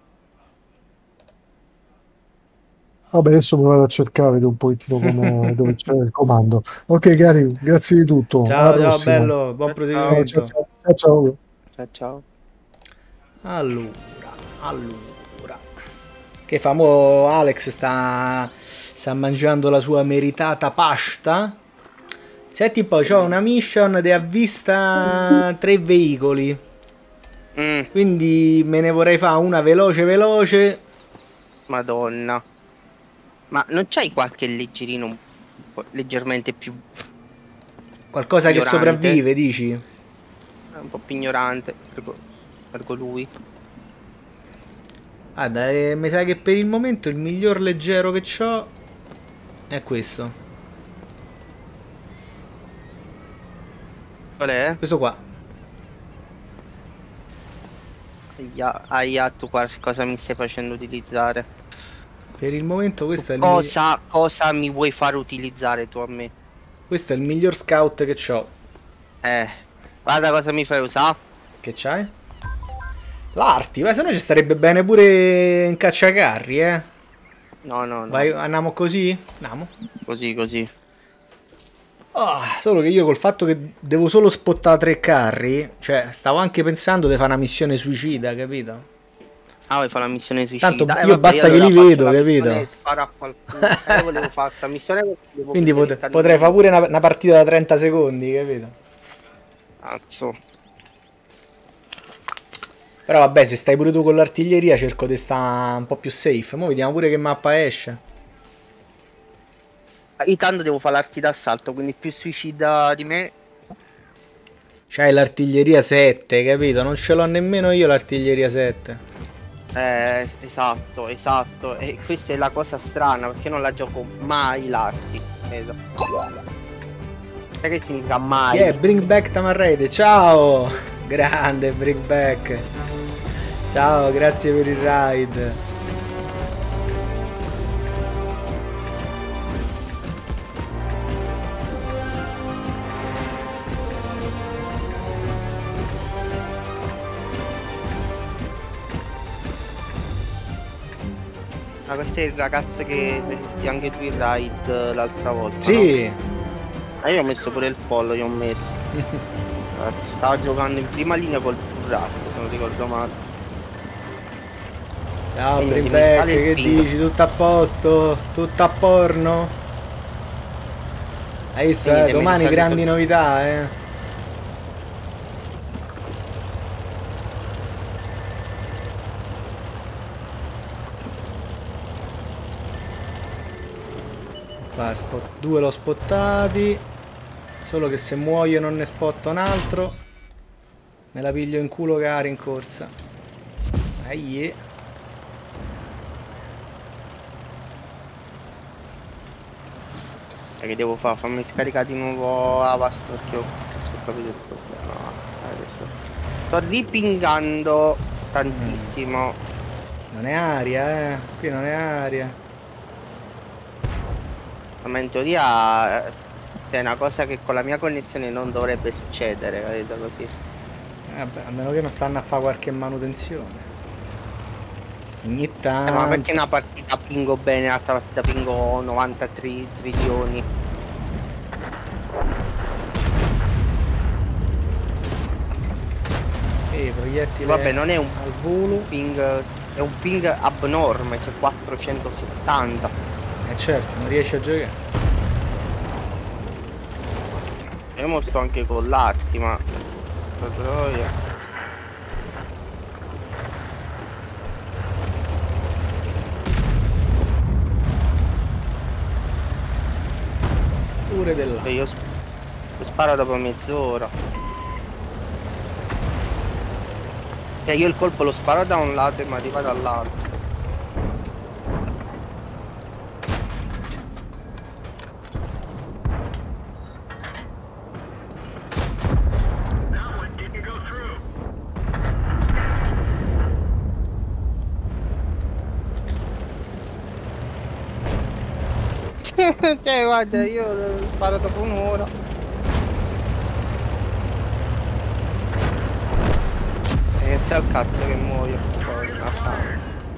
Vabbè, adesso mi vado a cercare, vedo un pochettino dove c'è il comando. Ok, cari, grazie di tutto. Alla Ciao, ciao, prossima. bello, buon Ciao, proseguimento. Ciao, ciao, ciao. ciao ciao. Allora. Che famo Alex sta mangiando la sua meritata pasta. Senti poi, c'ho una mission che ha vista 3 veicoli. Quindi me ne vorrei fare una veloce. Madonna. Ma non c'hai qualche leggerino un po' leggermente più Qualcosa che ignorante? sopravvive, dici? Un po' più ignorante, ergo lui. Guarda, mi sa che per il momento il miglior leggero che c'ho è questo. Qual è? Questo qua. Aia, tu cosa mi stai facendo utilizzare? Per il momento questo è il miglior. Cosa mi vuoi far utilizzare tu a me? Questo è il miglior scout che c'ho. Guarda cosa mi fai usare. Che c'hai? L'arti, ma se no ci starebbe bene pure in cacciacarri, No, no, no. Vai, andiamo così? Andiamo. Così, così. Solo che io col fatto che devo solo spottare 3 carri, cioè stavo anche pensando di fare una missione suicida, capito? Ah, vuoi fare la missione suicida? Tanto io vabbè, basta io che li allora faccio vedo, la capito? missione e sparo a qualcuno. Volevo fare questa missione perché devo Quindi prendere il potrei fare cannone. pure una partita da 30 secondi, capito? Cazzo. Però vabbè, se stai pure tu con l'artiglieria cerco di stare un po' più safe. Mo' vediamo pure che mappa esce. Io tanto devo fare l'arti d'assalto, quindi più suicida di me. C'hai l'artiglieria 7, capito? Non ce l'ho nemmeno io l'artiglieria 7. Esatto, esatto. E questa è la cosa strana, perché io non la gioco mai l'arti. Esatto. Sai che significa mai? Yeah, bring back Tamarrete, ciao! Grande, bring back. Ciao, grazie per il ride. Ma questo è il ragazzo che vesti anche tu il ride l'altra volta. Sì. No? Io ho messo pure il follow, io ho messo. Stava giocando in prima linea col burrasco, se non ricordo male. Ciao, Quindi bring devi back, alzare il che ping. dici? Tutto a posto? Tutto a porno? Hai visto, Quindi devi domani alzare grandi il- novità, Qua, due l'ho spottati. Solo che se muoio non ne spotto un altro. Me la piglio in culo cari in corsa. Aie. Che devo fare? Fammi scaricare di nuovo Avast perché ho capito il problema. Adesso sto ripingando tantissimo. Non è aria, qui non è aria. Ma in teoria è una cosa che con la mia connessione non dovrebbe succedere, capito così? Vabbè, a meno che non stanno a fare qualche manutenzione. Ogni Ma tanto. perché una partita pingo bene, l'altra partita pingo 93 trilioni? Proiettili Vabbè, non è un al volo. ping, è un ping abnorme, cioè 470. Certo, non riesci a giocare. Io mo sto anche con l'arti, ma Pure dell'acqua. io sparo dopo mezz'ora. Cioè io il colpo lo sparo da un lato e mi arriva dall'altro. Cioè guarda, io sparo dopo un'ora. E inizia al cazzo che muoio. Poi, una fame.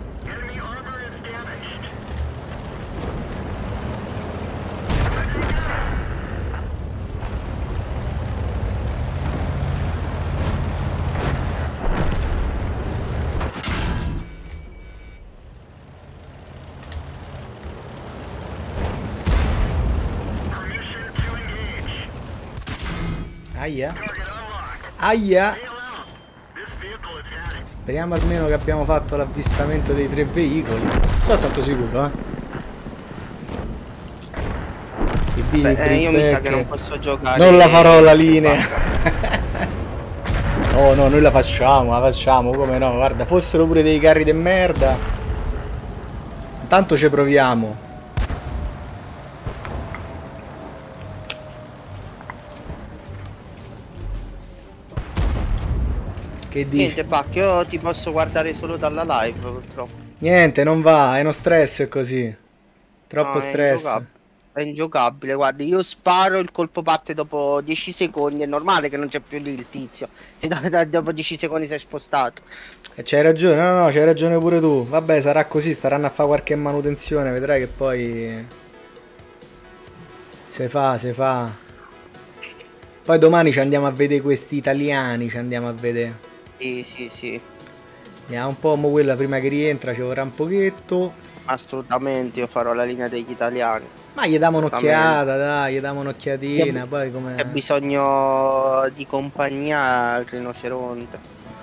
Aia. Aia. Speriamo almeno che abbiamo fatto l'avvistamento dei 3 veicoli. Sono tanto sicuro, Io mi sa che non posso giocare. Non la farò la linea. Oh no, noi la facciamo, come no, guarda, fossero pure dei carri de merda. Intanto ci proviamo. Che dici? Niente, Bacchi, io ti posso guardare solo dalla live, purtroppo. Niente, non va, è uno stress così. Troppo No, è stress. ingiocabile. È ingiocabile, guardi, io sparo, il colpo parte dopo 10 secondi, è normale che non c'è più lì il tizio. Se dopo 10 secondi si è spostato. E c'hai ragione, no, c'hai ragione pure tu. Vabbè, sarà così, staranno a fare qualche manutenzione, vedrai che poi... Se fa. Poi domani ci andiamo a vedere questi italiani, ci andiamo a vedere. Sì. Vediamo un po', mo quella prima che rientra ci vorrà un pochetto. Assolutamente, io farò la linea degli italiani. Ma gli diamo un'occhiata, dai, gli diamo un'occhiatina, poi come... C'è bisogno di compagnia al rinoceronte.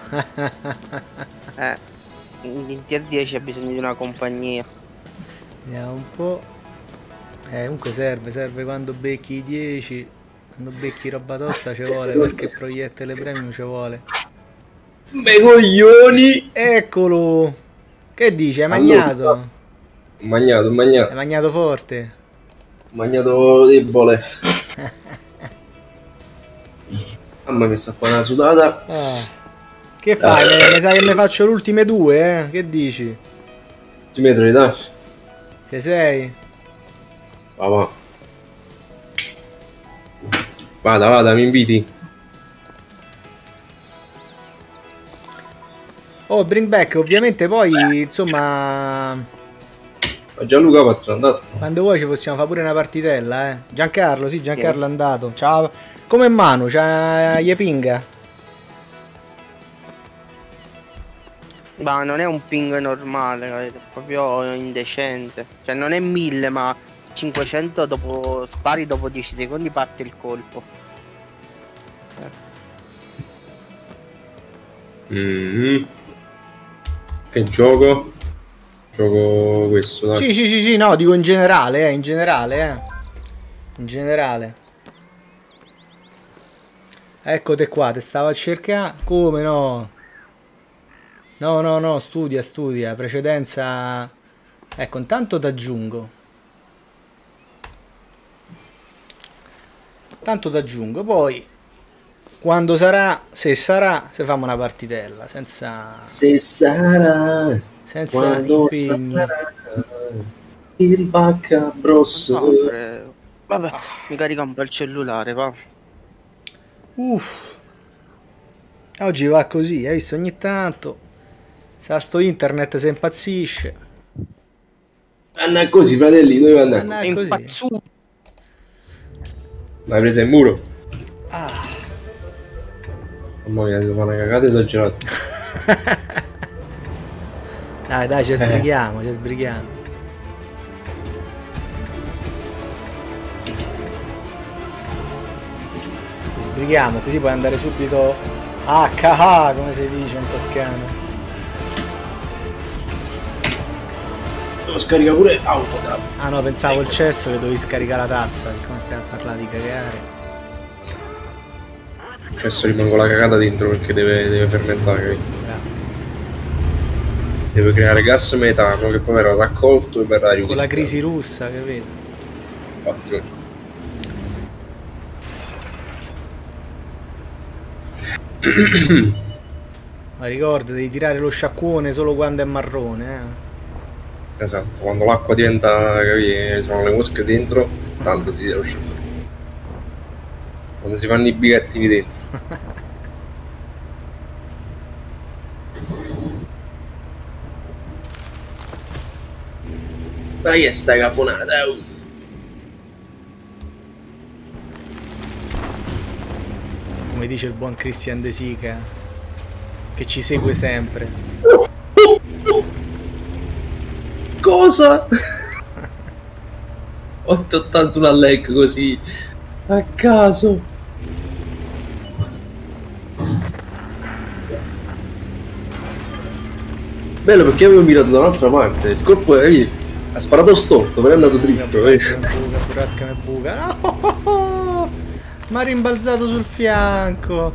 In tier 10 ha bisogno di una compagnia. Vediamo un po'. Comunque serve quando becchi i 10. Quando becchi roba tosta ci vuole, qualche proiettile premium ci vuole. Me coglioni! Eccolo! Che dici? Hai magnato? Ho magnato. Hai magnato forte? Ho magnato debole. Mamma mi sta qua una sudata. Che fai? Mi sa che ne faccio le ultime due, eh? Che dici? Ti metri, dai. Ci sei? Va. Vada, mi inviti. Oh, bring back, ovviamente poi, insomma... Ma Gianluca Pazzo è andato. Quando vuoi ci possiamo fare pure una partitella, eh. Giancarlo è andato. Ciao. Come Manu, c'ha gli pinga. Ma non è un ping normale, capito? È proprio indecente. Cioè non è 1000 ma 500 dopo spari dopo 10 secondi parte il colpo. Che gioco? Gioco questo, dai. Sì, no, dico in generale, in generale. Eccote qua, te stavo a cercare. Come no? No, studia. Precedenza. Ecco, intanto ti aggiungo. Poi quando sarà, se facciamo una partitella senza Quando impegni. sarà il baccabrosso. No, vabbè, mi carica un po' il cellulare, va. Oggi va così, hai visto, ogni tanto sto internet se impazzisce. Anna così, fratelli, dove andare? È impazzuto. L'hai presa in muro? Mamma mia, devo fare una cagata esagerata. Dai, ci sbrighiamo. Ci sbrighiamo, così puoi andare subito a caha, come si dice in toscano. Devo scaricare pure Autocad. Ah no, pensavo il cesso che dovevi scaricare la tazza, siccome stai a parlare di cagare. Adesso rimango la cagata dentro perché deve fermentare. Bravo. Deve creare gas metano che poi verrà raccolto e verrà riutilizzato. Con la crisi russa, capito? Infatti. Ma ricorda, devi tirare lo sciacquone solo quando è marrone, Esatto, quando l'acqua diventa, capi, sono le mosche dentro, tanto ti tira lo sciacquone. Quando si fanno i bigliettini dentro. Ma che sta cafonata? Come dice il buon Christian De Sica, che ci segue sempre. Cosa? 881 a leg così a caso. Bello perché avevo mirato da un'altra parte. Il colpo ha sparato storto, però è andato dritto. Burrasca me buca. No! Mi ha rimbalzato sul fianco.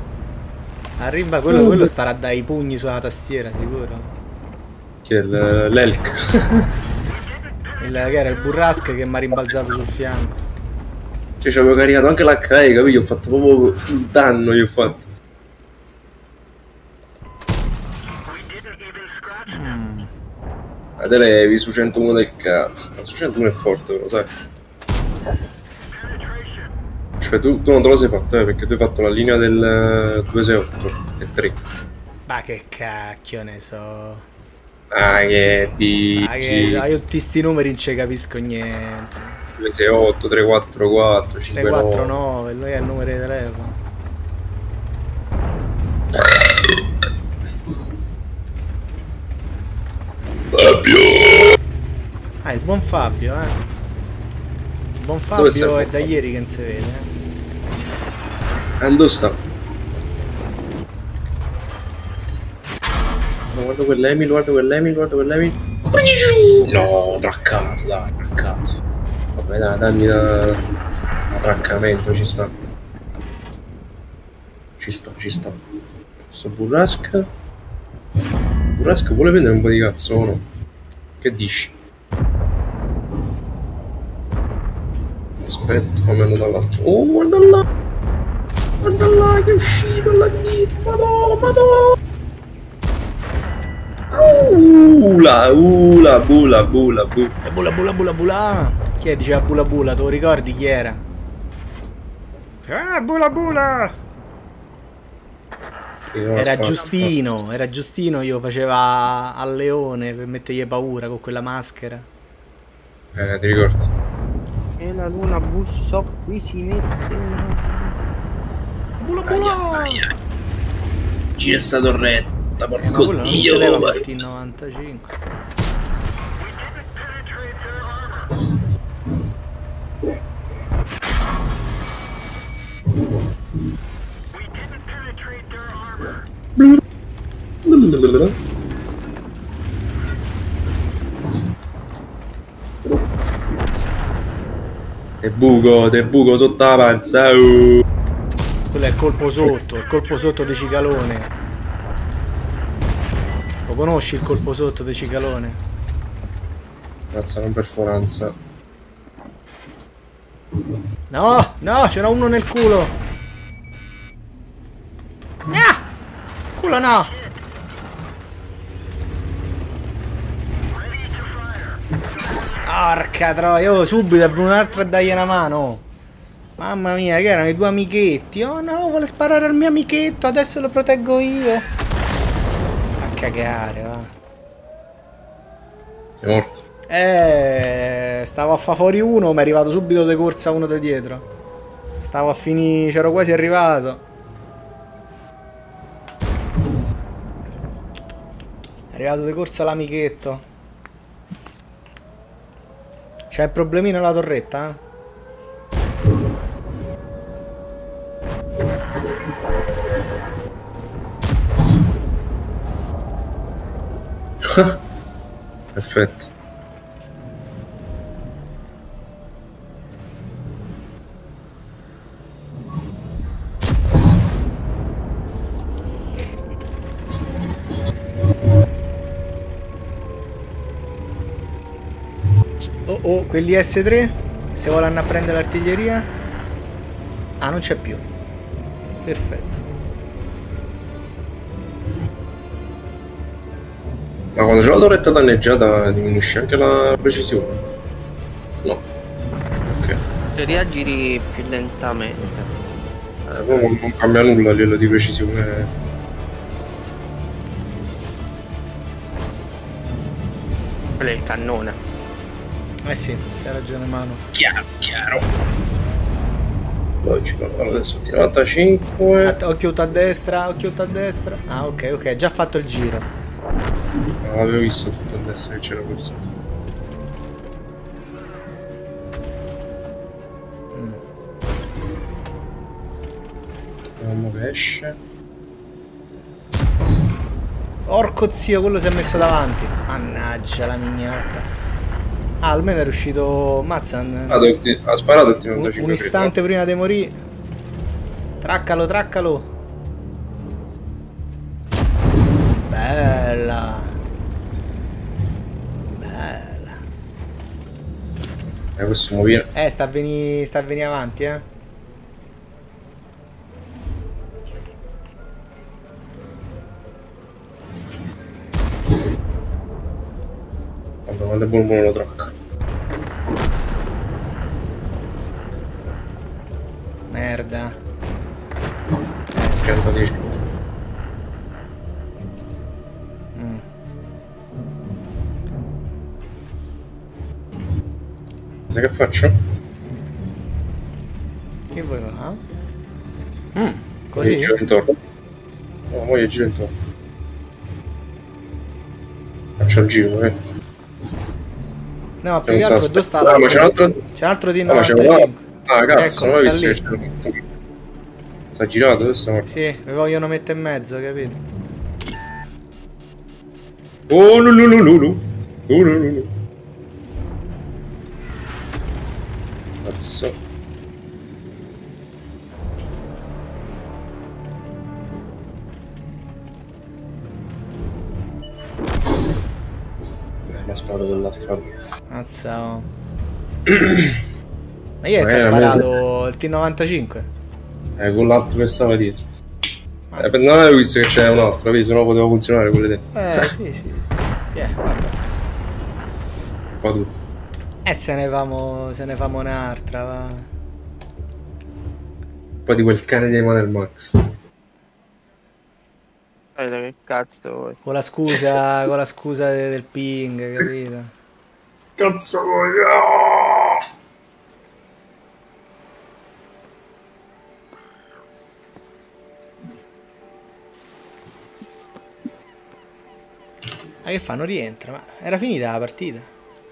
Quello starà dai pugni sulla tastiera, sicuro. Che è l'Elk. Che era il burrasca che mi ha rimbalzato sul fianco. Cioè ci avevo caricato anche l'HE, capito? Ho fatto proprio full danno, io ho fatto. La televi su 101 del cazzo. Su 101 è forte, lo sai. Cioè tu non te lo sei fatto, perché tu hai fatto la linea del 268 e 3. Ma che cacchio ne so. Ah, che Ma che dici? io tutti sti numeri non ci capisco niente. 268, 344, 59. 349, lui è il numero di telefono. Ah, il buon Fabio, eh. Il buon Dove sta il Fabio è buon da Fabio? ieri che non si vede, Dove sta? Guarda quell'Emil, guarda quell'Emil, guarda quell'Emil. No, traccato, dai, traccato. Vabbè, dai, dammi da traccamento, ci sta. Ci sta, ci sta. Sto burrasca. Burrasca vuole prendere un po' di cazzo, o no? Che dici? Aspetta, come hanno dall'altro. Oh, guarda là! Guarda là, che è uscito là dietro! Madonna, madonna! Bula, bula, bula. Bula bula bula bula. Chi è diceva bula bula? Te lo ricordi chi era? Ah, bula bula. Era Giustino, io faceva al leone per mettergli paura con quella maschera. Ti ricordi? E la luna bussò, qui si mette una... Bula bula. Gira sta torretta, Ma porco quello non si leva Dio! per T95. Te buco sotto la panza. Oh. Quello è il colpo sotto di Cicalone. Lo conosci il colpo sotto di Cicalone? Mazza, non perforanza. No, no, c'era uno nel culo. Ah! Culo no. Porca troia, oh, subito è venuto un altro a dargli una mano. Mamma mia, che erano i due amichetti. Oh no, vuole sparare al mio amichetto, adesso lo proteggo io. A cagare, va. Sei morto. Stavo a fa fuori uno, mi è arrivato subito di corsa uno da dietro. Stavo a finire, c'ero quasi arrivato. È arrivato di corsa l'amichetto. C'è il problemino alla torretta, eh? Perfetto. Oh, quelli S3? Se vogliono a prendere l'artiglieria? Ah, non c'è più. Perfetto. Ma quando c'è la torretta danneggiata diminuisce anche la precisione? No. Ok. In teoria giri più lentamente. Non cambia nulla a livello di precisione. Quello è il cannone. Eh sì, c'ha ragione mano. Chiaro, chiaro. Logico, allora adesso ti 95. Occhiotto a destra, occhiotto a destra. Ah, ok, ok, già fatto il giro. No, avevo visto tutto adesso che c'era questo. Vediamo che esce. Orco zio, quello si è messo davanti. Mannaggia la mignotta. Ah, almeno è riuscito. Mazza. Ha sparato il T95. Un istante prima di morire. Traccalo, traccalo. Bella. Bella. Questo muovino. Sta a venire avanti, eh. Quando è buono lo tracca. Merda. 110. Sai che faccio? Che vuoi fare? Io Così? giro intorno. No, mo io giro intorno. Faccio il giro, No, più Non che so, altro dove sta aspetta. Ah, ma c'è un l'altro? altro... C'è un altro di Ah, ma c'è 95. Ah, cazzo, Ecco, non ho sta visto che lì. c'è un... Sta girato adesso? Sì, mi vogliono mettere in mezzo, capito? Oh, no. Cazzo. Mi ha sparato dall'altro. Mazza. Oh. Ma io ti ho a me sparato il T95. Con l'altro che stava dietro. Mazza. Non avevo visto che c'era un altro, vedi, se no poteva funzionare quelle te. Sì. Vabbè. Qua tu. Se ne famo un'altra, va. Poi di quel cane di Emanuel Max. Che cazzo vuoi? Con la scusa del ping, capito? Cazzo vuoi? Ma che fa? Non rientra, ma era finita la partita.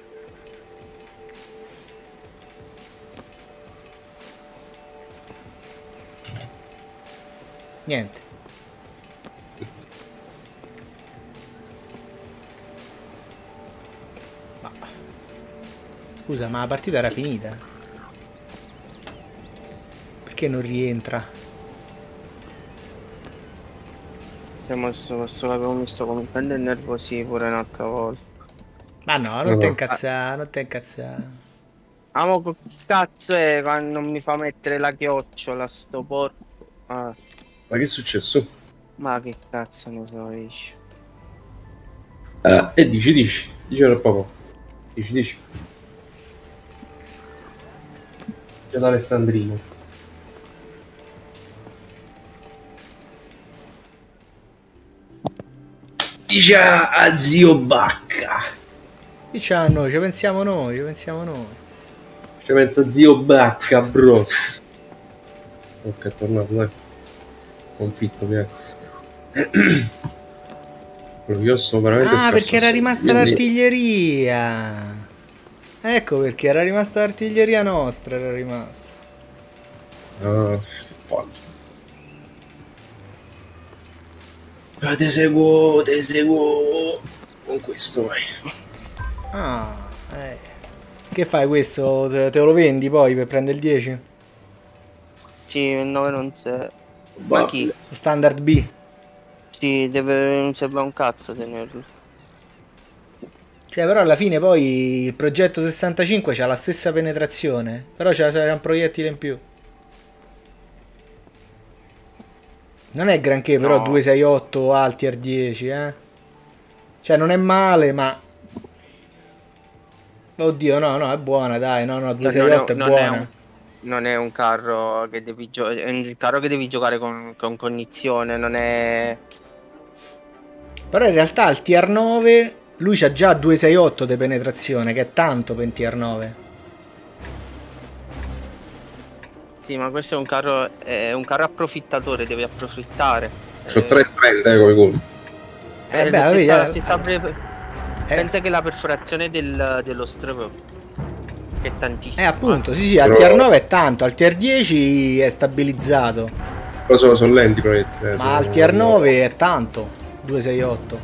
Niente. Ma... Scusa, ma la partita era finita? Perché non rientra? L'avevo messo come prendere nervosi pure un'altra volta. Ma no, non ti incazzare, non ti incazzare. Amo che cazzo è quando non mi fa mettere la chiocciola sto porco. Ah, Ma che è successo? ma che cazzo ne so io. E dici. Dicelo al papà. Dici. C'è l'Alessandrino. Dice a zio Bacca. Dice a noi, ci pensiamo noi. Ci pensa zio Bacca, bros. Ok, è tornato, dai. Confitto, via. Io sto veramente scarso. Perché era rimasta l'artiglieria. Ecco perché era rimasta l'artiglieria nostra, era rimasta. Palle. Te seguo con questo, vai. Che fai questo? Te lo vendi poi per prendere il 10? Sì, il 9 non c'è. Ma chi? Lo standard B. Sì, non serve un cazzo tenerlo. Cioè, però alla fine poi il progetto 65 c'ha la stessa penetrazione, però c'è un proiettile in più. Non è granché, però No. 268 alti R10, eh. Cioè, non è male, ma... Oddio, no, è buona, dai, no, 268 è buona. Non è un carro che devi giocare, è un carro che devi giocare con cognizione, non è... Però in realtà il TR9 lui c'ha già 268 di penetrazione, che è tanto per un TR9. Sì, ma questo è un carro approfittatore, devi approfittare. C'ho 330 come gol. Pensa che la perforazione dello strap è tantissimo. Appunto, sì, al TR9 è tanto, al TR10 è stabilizzato. Però sono lenti proiettili. Ma al TR9 è tanto, 268.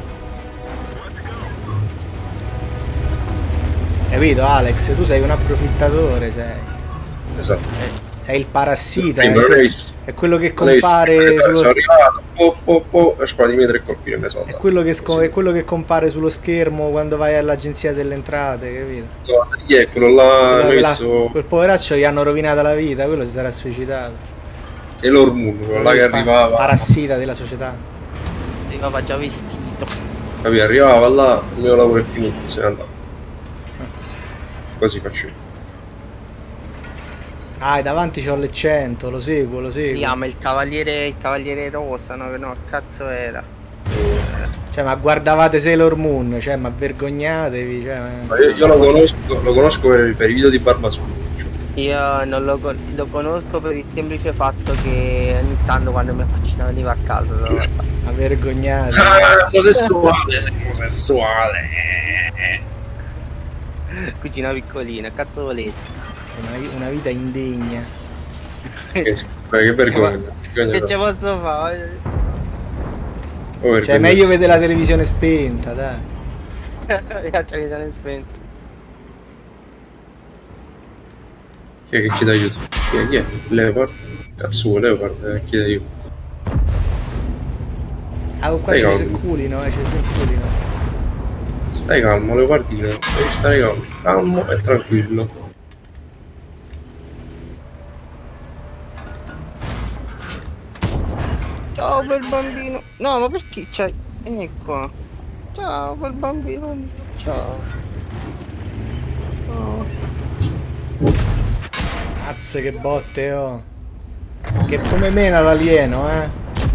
Capito Alex? Tu sei un approfittatore, sei. Esatto. Sei il parassita, Prima non hai visto. è quello che Non hai visto. compare Sono sullo... arrivato, e sparati i miei 3 colpi ne sono È quello che compare sullo schermo quando vai all'agenzia delle entrate, capito? No, sai chi è quello là? L'hai visto? Quel poveraccio gli hanno rovinato la vita, quello si sarà suicidato. Sailor Moon, quello là che arrivava. Parassita della società. Arrivava già vestito. Capì, arrivava là, il mio lavoro è finito, se ne andava. Così faccio io. Ah, davanti c'ho le 100, lo seguo, lo Si seguo. chiama il cavaliere rosa, no? Che no, cazzo era? Cioè, ma guardavate Sailor Moon, cioè, ma vergognatevi, cioè... Ma io lo conosco per i video di Barbasco. Io non lo conosco per il semplice fatto che ogni tanto quando mi faccio venire a casa Ma vergognatevi. Omosessuale, sei omosessuale. cucina piccolina, cazzo volete? Una vita indegna. Che vergogna. Che ce posso fare? Cioè, meglio vedere la televisione spenta, dai. Ragazzi, mi sono spento. Chi è che chiede aiuto? Chi è? Leopard? Cazzo, Leopard, chiede aiuto. Ah, qua c'è il culino, c'è il culino. Stai calmo, Leopardino, devi stare calmo e tranquillo. Ciao quel bambino. No, ma perché c'hai? Vieni qua. Ciao quel bambino. Ciao. Oh. Cazzo che botte, oh. Che come mena l'alieno, eh.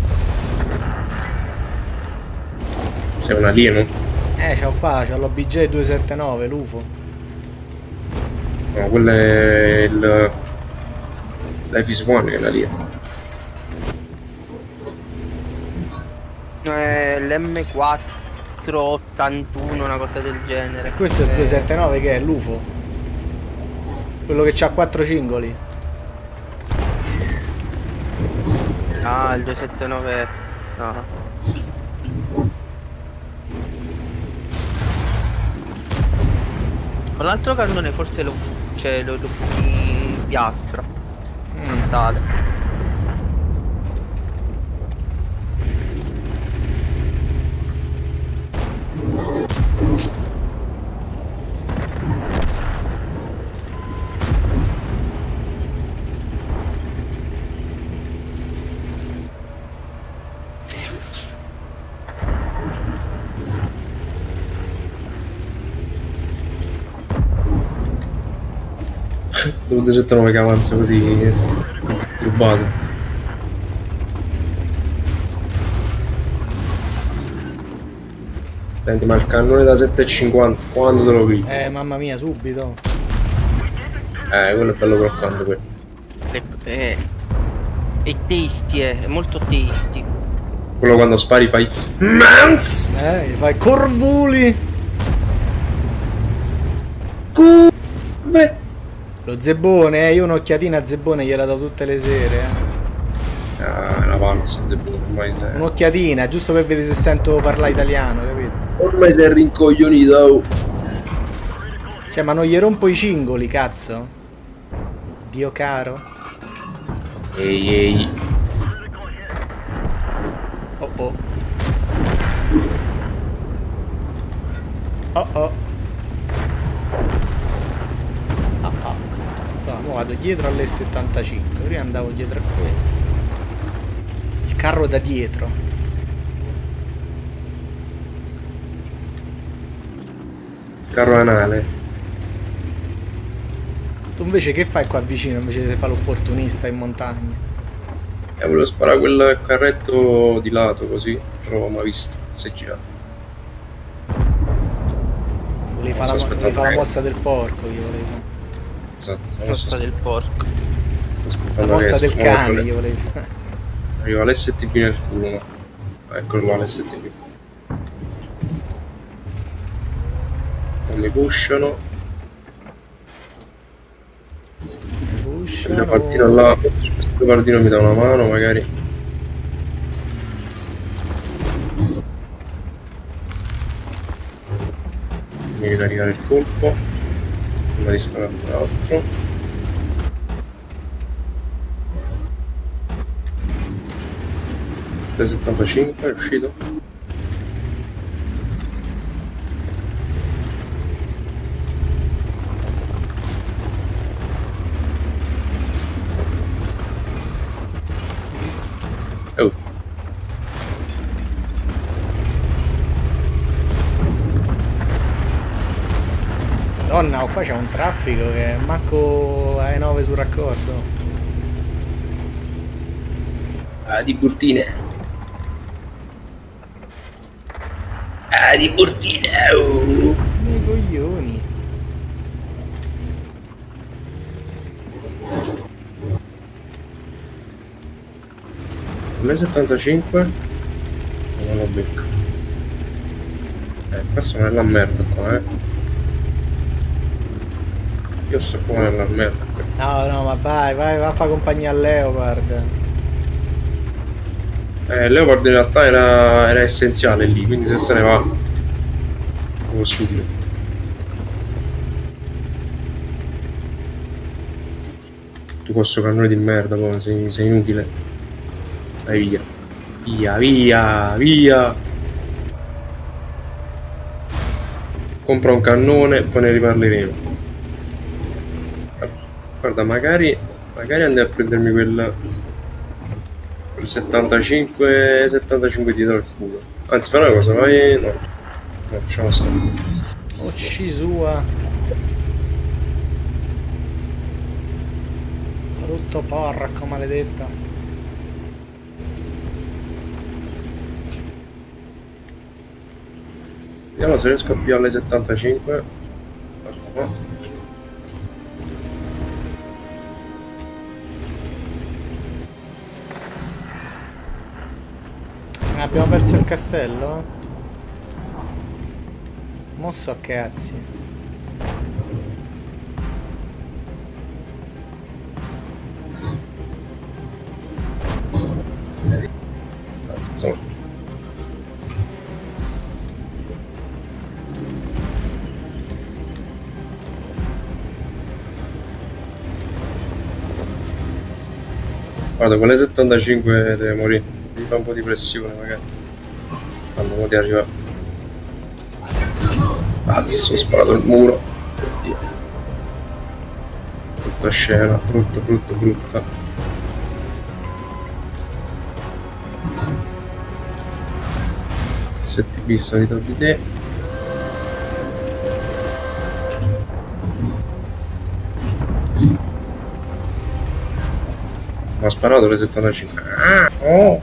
Sei un alieno? C'ho qua, c'ho l'OBJ 279, l'UFO. No, quello è il... Life is One che è l'alieno. L'M481, una cosa del genere. Questo è il 279 che è l'UFO. Quello che c'ha 4 cingoli. Ah, il 279. No. Con l'altro cannone forse lo buchi piastra. Frontale. Dove 79 che avanza così rubato. Senti, ma il cannone da 7,50 quando te lo pigli? Mamma mia, subito. Quello è bello croccante quello. È tasty, è molto tasty. Quello quando spari fai Mans! Gli fai corvuli. Curve! Lo zebbone, io un'occhiatina a zebbone gliela do tutte le sere, Ah, la palla sto zebbone, ormai Un'occhiatina, giusto per vedere se sento parlare italiano, capito? ormai sei rincoglionito, oh. Cioè, ma non gli rompo i cingoli, cazzo? Dio caro. Ehi. Oh oh. Oh oh. Mo vado dietro all'S75, prima andavo dietro a quello. Il carro da dietro. Carro anale. Tu invece che fai qua vicino invece di fare l'opportunista in montagna? Volevo sparare quel carretto di lato così, però non l'ho mai visto, si è girato. Volevi fare la mossa del porco, io volevo fare. Esatto, La mossa del porco. La mossa del cane, io volevo fare. Arriva l'STP nel culo, no? Eccolo là l'STP. Le pushano. Il leopardino là, questo leopardino mi dà una mano magari. Devi caricare il colpo prima di sparare l'altro. T75 è uscito. Oh. Madonna, qua c'è un traffico che manco ai 9 sul raccordo. Ah, di Burtine. Ah, di Burtine. Oh. I coglioni. Me 75 non lo becco. Qua sono nella merda qua, Io sto qua nella merda qua. No, ma vai, va a fare compagnia a Leopard. Leopard in realtà era essenziale lì, quindi se ne va. Come stupido. Tu questo cannone di merda, poi sei inutile. Vai via. Via. Compra un cannone, poi ne riparleremo. Guarda, magari andai a prendermi quel 75 dietro al culo. Anzi, fai una cosa, vai. No, lasciamo stare. Occi sua. Brutto porco maledetto. Vediamo se riesco a pigliare 75. Abbiamo perso il castello? Mosso a cazzi. Cazzo. Guarda, con le 75 deve morire. Gli fa un po' di pressione magari. Quando ti arriva. Cazzo, ho sparato il muro. Oddio. Brutta scena, brutta. Se ti pista dietro di te. Ha sparato le 75. Oh.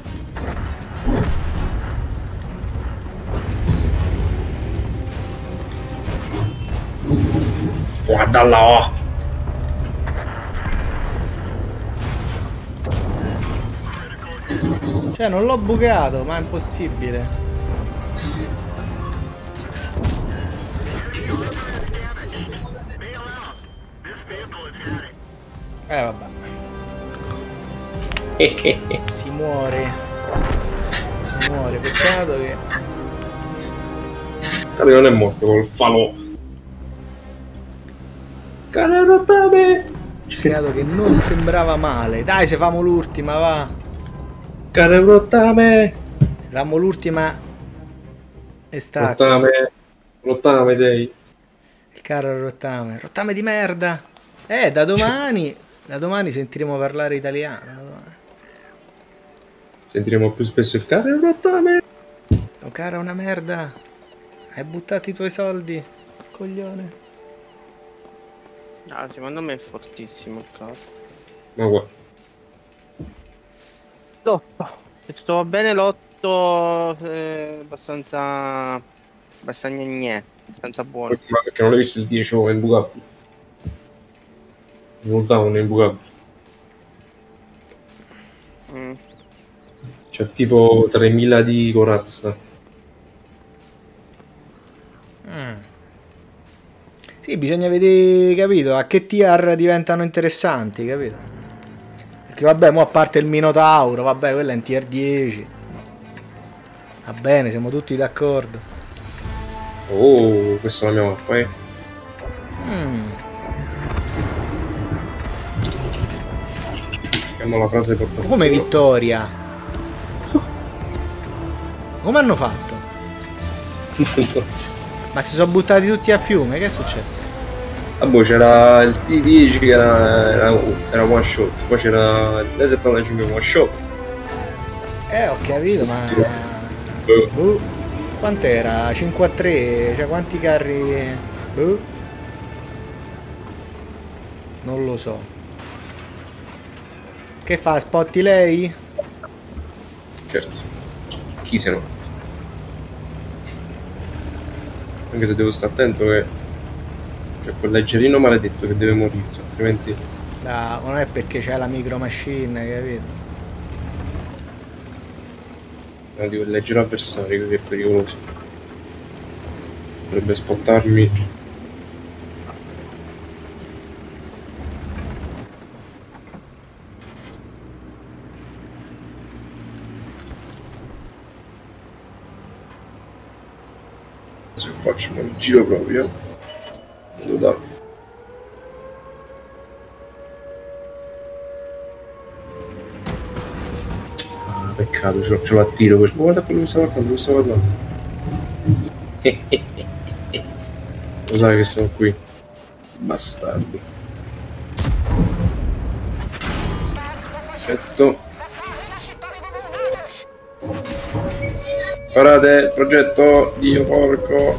Guarda là. Cioè non l'ho bucato, ma è impossibile. Vabbè. Si muore, peccato che... Cade non è morto col falò. Cane rottame! Peccato che non sembrava male. Dai, se famo l'ultima, va. Cane rottame! Famo l'ultima e stacco. Rottame sei. Il caro rottame. Rottame di merda. Da domani sentiremo parlare italiano. Sentiremo più spesso il cane rottame. Oh cara, una merda. Hai buttato i tuoi soldi, coglione. Ah, secondo me è fortissimo il caso. Ma guarda. L'8. Se tutto va bene, l'8 abbastanza gnè, abbastanza buono. Ma perché non l'hai visto il 10 è imbucabile? Il cooldown è imbucabile. C'è tipo 3000 di corazza. Sì, bisogna vedere, capito, a che tier diventano interessanti, capito? Perché vabbè, mo a parte il Minotauro, vabbè, quello è in tier 10. Va bene, siamo tutti d'accordo. Oh, questa è la mia mappa, Chiamo la frase per come vittoria? Come hanno fatto? Ma si sono buttati tutti a fiume, che è successo? Vabbè, c'era il T10 che era one shot, poi c'era il 75 one shot. Ho capito, ma... Quant'era? 5 a 3? Cioè quanti carri... Non lo so. Che fa? Spotti lei? Certo. Chi se no? Anche se devo stare attento che c'è quel leggerino maledetto che deve morire, altrimenti... No, non è perché c'è la micro machine, capito? No, di quel leggero avversario che è pericoloso. Potrebbe spottarmi. Se faccio un giro proprio, lo dà. Ah, peccato, ce l'ho a tiro quel. Guarda quello che stava guardando, lo stava guardando. Lo sai che sono qui. Bastardi. Perfetto. Guardate, progetto, Dio porco.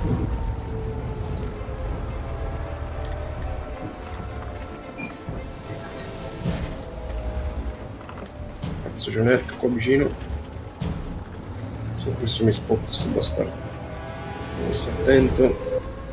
Cazzo, c'è un erc qua vicino. Se questo mi spotta sto bastardo. Devo stare attento.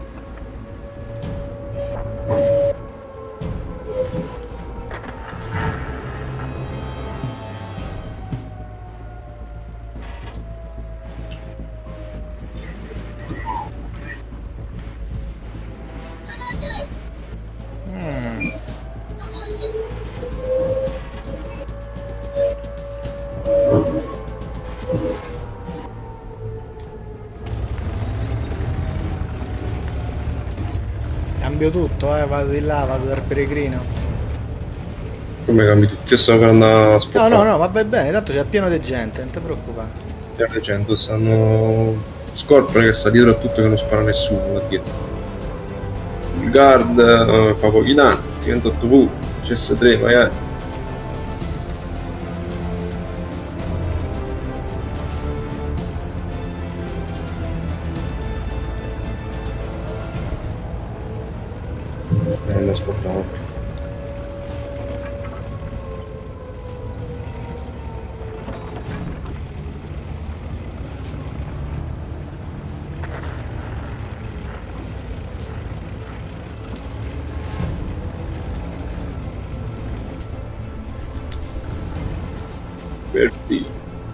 Cambio tutto, vado di là, vado dal peregrino. Come cambi tutto? Io stavo per andare a No, spottare. no, no, ma vai bene, tanto c'è pieno di gente, non ti preoccupare. Stiamo leggendo, stanno Scorpion che sta dietro a tutto, che non spara nessuno là dietro. Il guard fa pochi danni, 28 V, CS3 magari. Non aspettavo. Verti.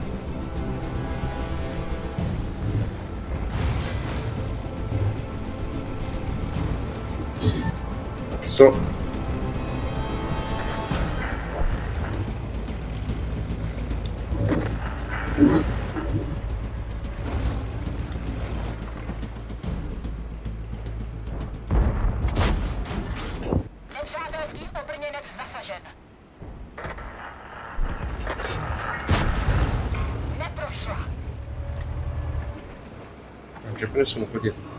Cazzo. Nepřátelský obrněnec zasažen. Neprošla. Non c'è più nessuno qua dietro.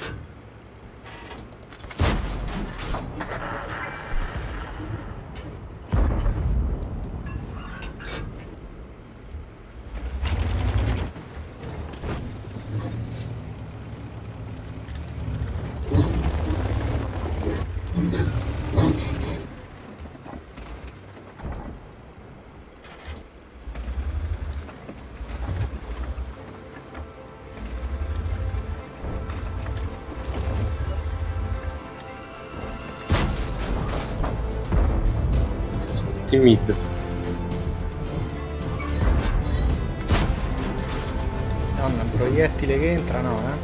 Mid. Nonna, un proiettile che entra, no, eh?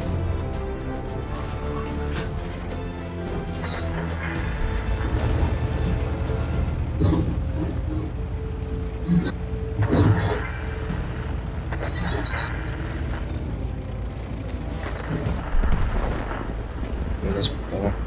Non aspettavo.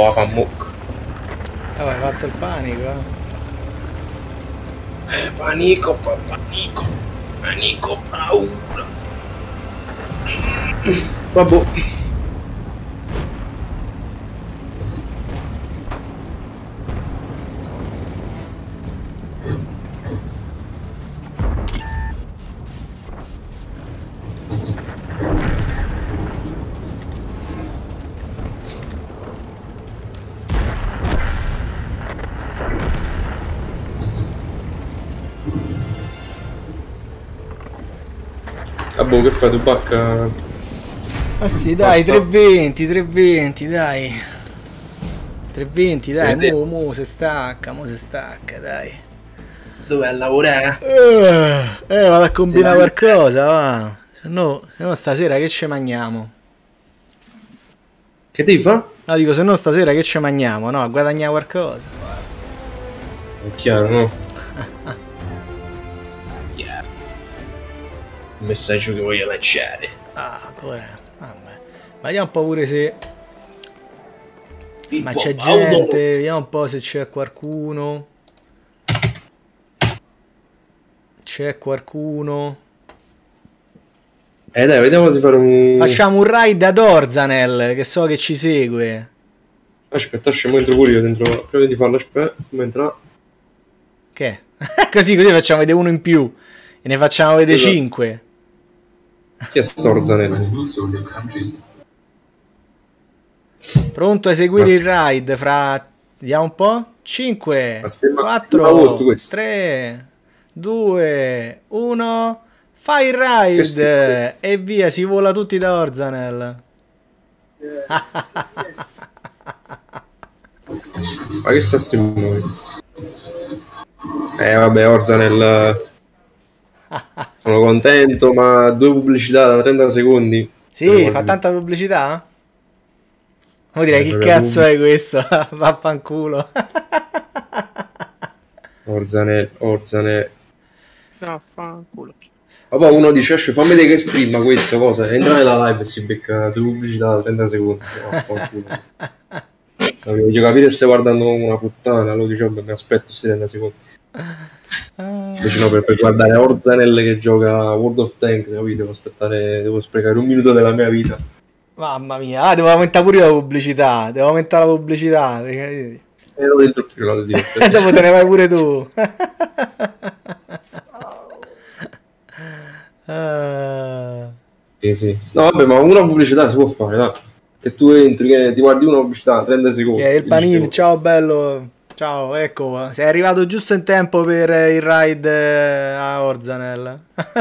Oh, fa mucco. Hai fatto il panico, Panico, panico. Panico, paura. Vabbè. Vabbè, che fai tu, bacca? Ah sì, dai, Basta. 320, dai. 320, dai, Vedi? mo se stacca, dai. Dov'è a lavorare? Vado a combinare qualcosa, va. Se no stasera che ci mangiamo? Che devi fare? No, dico, se no stasera che ci mangiamo, no? A guadagnare qualcosa. È chiaro, no? Il messaggio che voglio lanciare. Ah, ancora. Vabbè. Vediamo un po' pure se... Ma c'è gente, vediamo un po' se c'è qualcuno. C'è qualcuno. Dai, vediamo di fare un... Facciamo un raid ad Orzanel, che so che ci segue. Aspetta, scemo, entro pure io dentro. Prima di farlo, aspetta, come entra? Che? così facciamo vedere uno in più. E ne facciamo vedere Esatto. 5. Chi è Storzanello? Pronto a eseguire il raid fra... Vediamo un po'. 5, Aspetta, una 4, volta questo. 3, 2, 1... Fai il raid! Questo E via, si vola tutti da Orzanel. Ma che sta streamando questo? Vabbè, Orzanel. Sono contento, ma 2 pubblicità da 30 secondi. Sì, fa tanta pubblicità? Vuol dire, che cazzo è questo? Vaffanculo. Orzanel. No, fanculo. Poi uno dice, esce, fammi vedere che streama questa cosa. Entra nella live e si becca 2 pubblicità da 30 secondi. Voglio capire se stai guardando una puttana. Allora diciamo, mi aspetto questi 30 secondi. Invece no, per guardare Orzanel che gioca World of Tanks, capito? Devo sprecare 1 minuto della mia vita. Mamma mia, devo aumentare pure la pubblicità. Devo aumentare la pubblicità. Perché... Ero dentro il privato di E dopo te ne vai pure tu. Sì. No, vabbè, ma una pubblicità si può fare, dai. Che tu entri, che ti guardi una pubblicità 30 secondi. Che è il 15 panino, secondi. ciao bello. Ciao, ecco, sei arrivato giusto in tempo per il raid a Orzanel.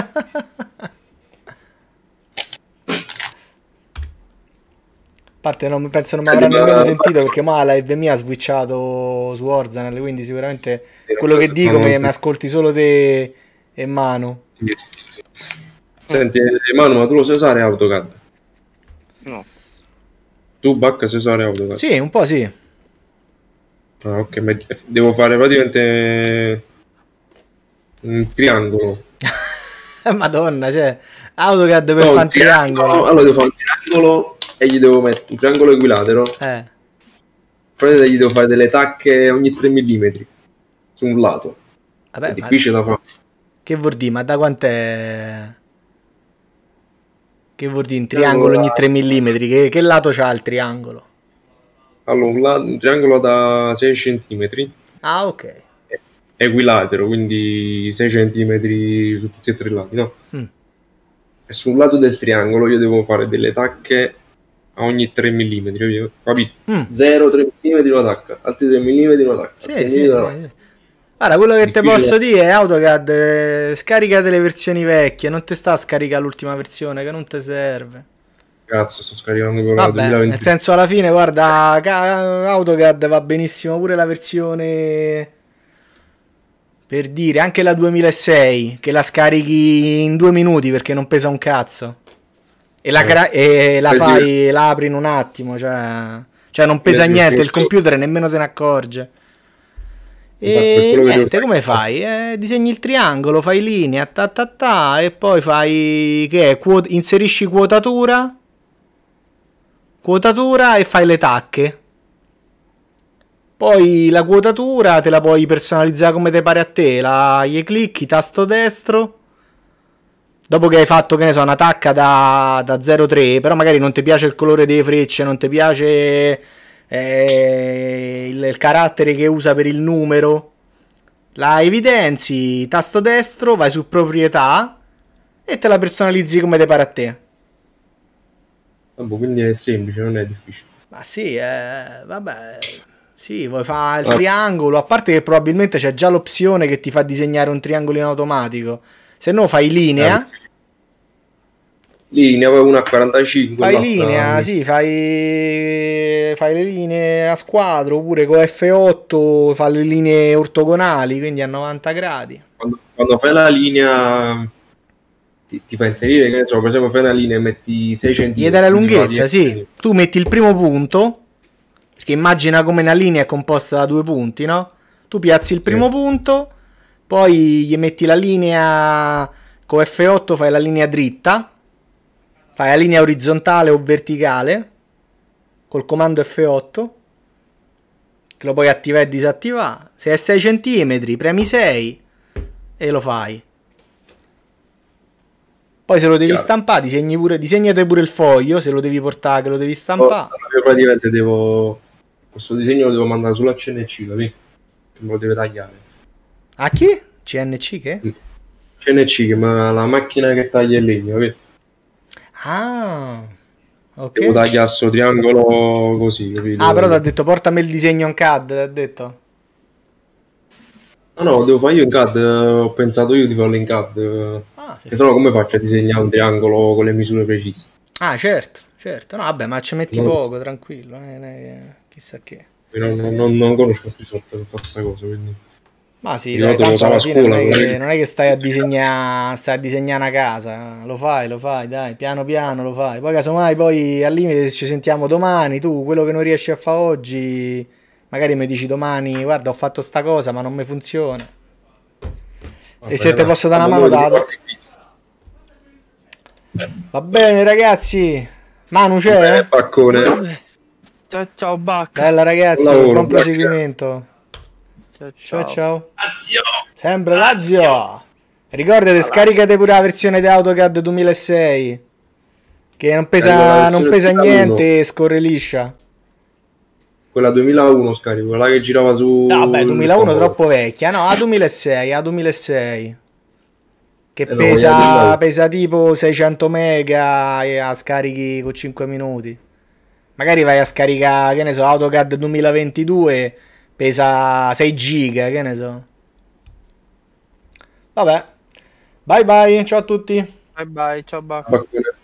A parte non penso non mi avrà nemmeno sentito perché ma la live mia ha switchato su Orzanel, quindi sicuramente quello che dico mi ascolti solo te e Manu. Sì. Senti, Manu, ma tu lo sai usare AutoCAD? No. Tu, Bacca, sai usare AutoCAD? Sì, un po' sì. Ah, ok, ma devo fare praticamente un triangolo. Madonna, cioè AutoCAD per No, fare un un triangolo. Allora devo fare un triangolo e gli devo mettere un triangolo equilatero. Poi gli devo fare delle tacche ogni 3 mm su un lato. Vabbè, È difficile da fare. Che vuol dire? Ma da quant'è? Che vuol dire un triangolo ogni 3 mm? Che lato c'ha il triangolo? Allora, un triangolo da 6 cm Ah, ok. equilatero, quindi 6 cm su tutti e 3 i lati, no? Mm. E sul lato del triangolo io devo fare delle tacche a ogni 3 mm, capito? 0, 3 mm una tacca, altri 3 mm una tacca. Sì. Guarda, quello che ti posso dire è AutoCAD, scaricate le versioni vecchie, non ti sta a scaricare l'ultima versione che non ti serve. Cazzo, sto scaricando quella Vabbè, 2020. nel senso alla fine, guarda, AutoCAD va benissimo pure la versione, per dire, anche la 2006, che la scarichi in 2 minuti perché non pesa un cazzo. E la fai, la apri in un attimo, cioè non pesa niente, il computer nemmeno se ne accorge. E niente, come fai? Disegni il triangolo, fai linea, e poi fai che è? Inserisci quotatura e fai le tacche. Poi la quotatura te la puoi personalizzare come te pare a te. Gli clicchi, tasto destro. Dopo che hai fatto, che ne so, una tacca da 0,3, però magari non ti piace il colore delle frecce, non ti piace il carattere che usa per il numero, la evidenzi, tasto destro, vai su proprietà e te la personalizzi come te pare a te. Quindi è semplice, non è difficile. Ma sì, vabbè, sì, vuoi fare il triangolo, a parte che probabilmente c'è già l'opzione che ti fa disegnare un triangolo in automatico. Se no fai linea. Linea, poi 1 a 45. Fai linea, sì, fai le linee a squadro, oppure con F8 fai le linee ortogonali, quindi a 90 gradi. Quando fai la linea ti fa inserire, che ne so, per esempio fai una linea e metti 6 cm. Gli dai la lunghezza, sì. Tu metti il primo punto, perché immagina come una linea è composta da 2 punti, no? Tu piazzi il primo punto, poi gli metti la linea con F8, fai la linea dritta, fai la linea orizzontale o verticale col comando F8, che lo puoi attivare e disattivare. Se è 6 cm, premi 6 e lo fai. Poi se lo devi stampare, disegnate pure il foglio, se lo devi portare, che lo devi stampare. Io praticamente questo disegno lo devo mandare sulla CNC, capì? Me lo deve tagliare. A chi? CNC che? CNC, che è la macchina che taglia il legno, capì? Ah, ok. Devo tagliare sto triangolo così, capito? Ah, però ti ha detto portami il disegno in CAD, ti ha detto? No, devo fare io in CAD, ho pensato io di farlo in CAD. Sì. Che sennò come faccio a disegnare un triangolo con le misure precise? Ah, certo. No, vabbè, ma ci metti poco, tranquillo, chissà che. Non conosco questi software per fare questa cosa, quindi... Ma sì, dai, tanto alla fine non è che stai a disegnare una casa, lo fai, dai, piano piano lo fai. Poi casomai poi al limite ci sentiamo domani, tu quello che non riesci a fare oggi, magari mi dici domani, guarda, ho fatto sta cosa ma non mi funziona. E se te posso dare una mano dato. Va bene ragazzi, Manu c'è? Paccone. Ciao Bacca. Bella ragazzi, buon proseguimento. Ciao. Lazio. Sempre Lazio. Ricordate, scaricate pure la versione di AutoCAD 2006 che non pesa niente e scorre liscia. Quella 2001 scarico, quella che girava su... No, vabbè, 2001 troppo vecchia. No, a 2006 che pesa tipo 600 mega e a scarichi con 5 minuti. Magari vai a scaricare, che ne so, AutoCAD 2022, pesa 6 giga, che ne so. Vabbè. Bye bye, ciao a tutti. Bye bye, ciao Bacca. Paccone.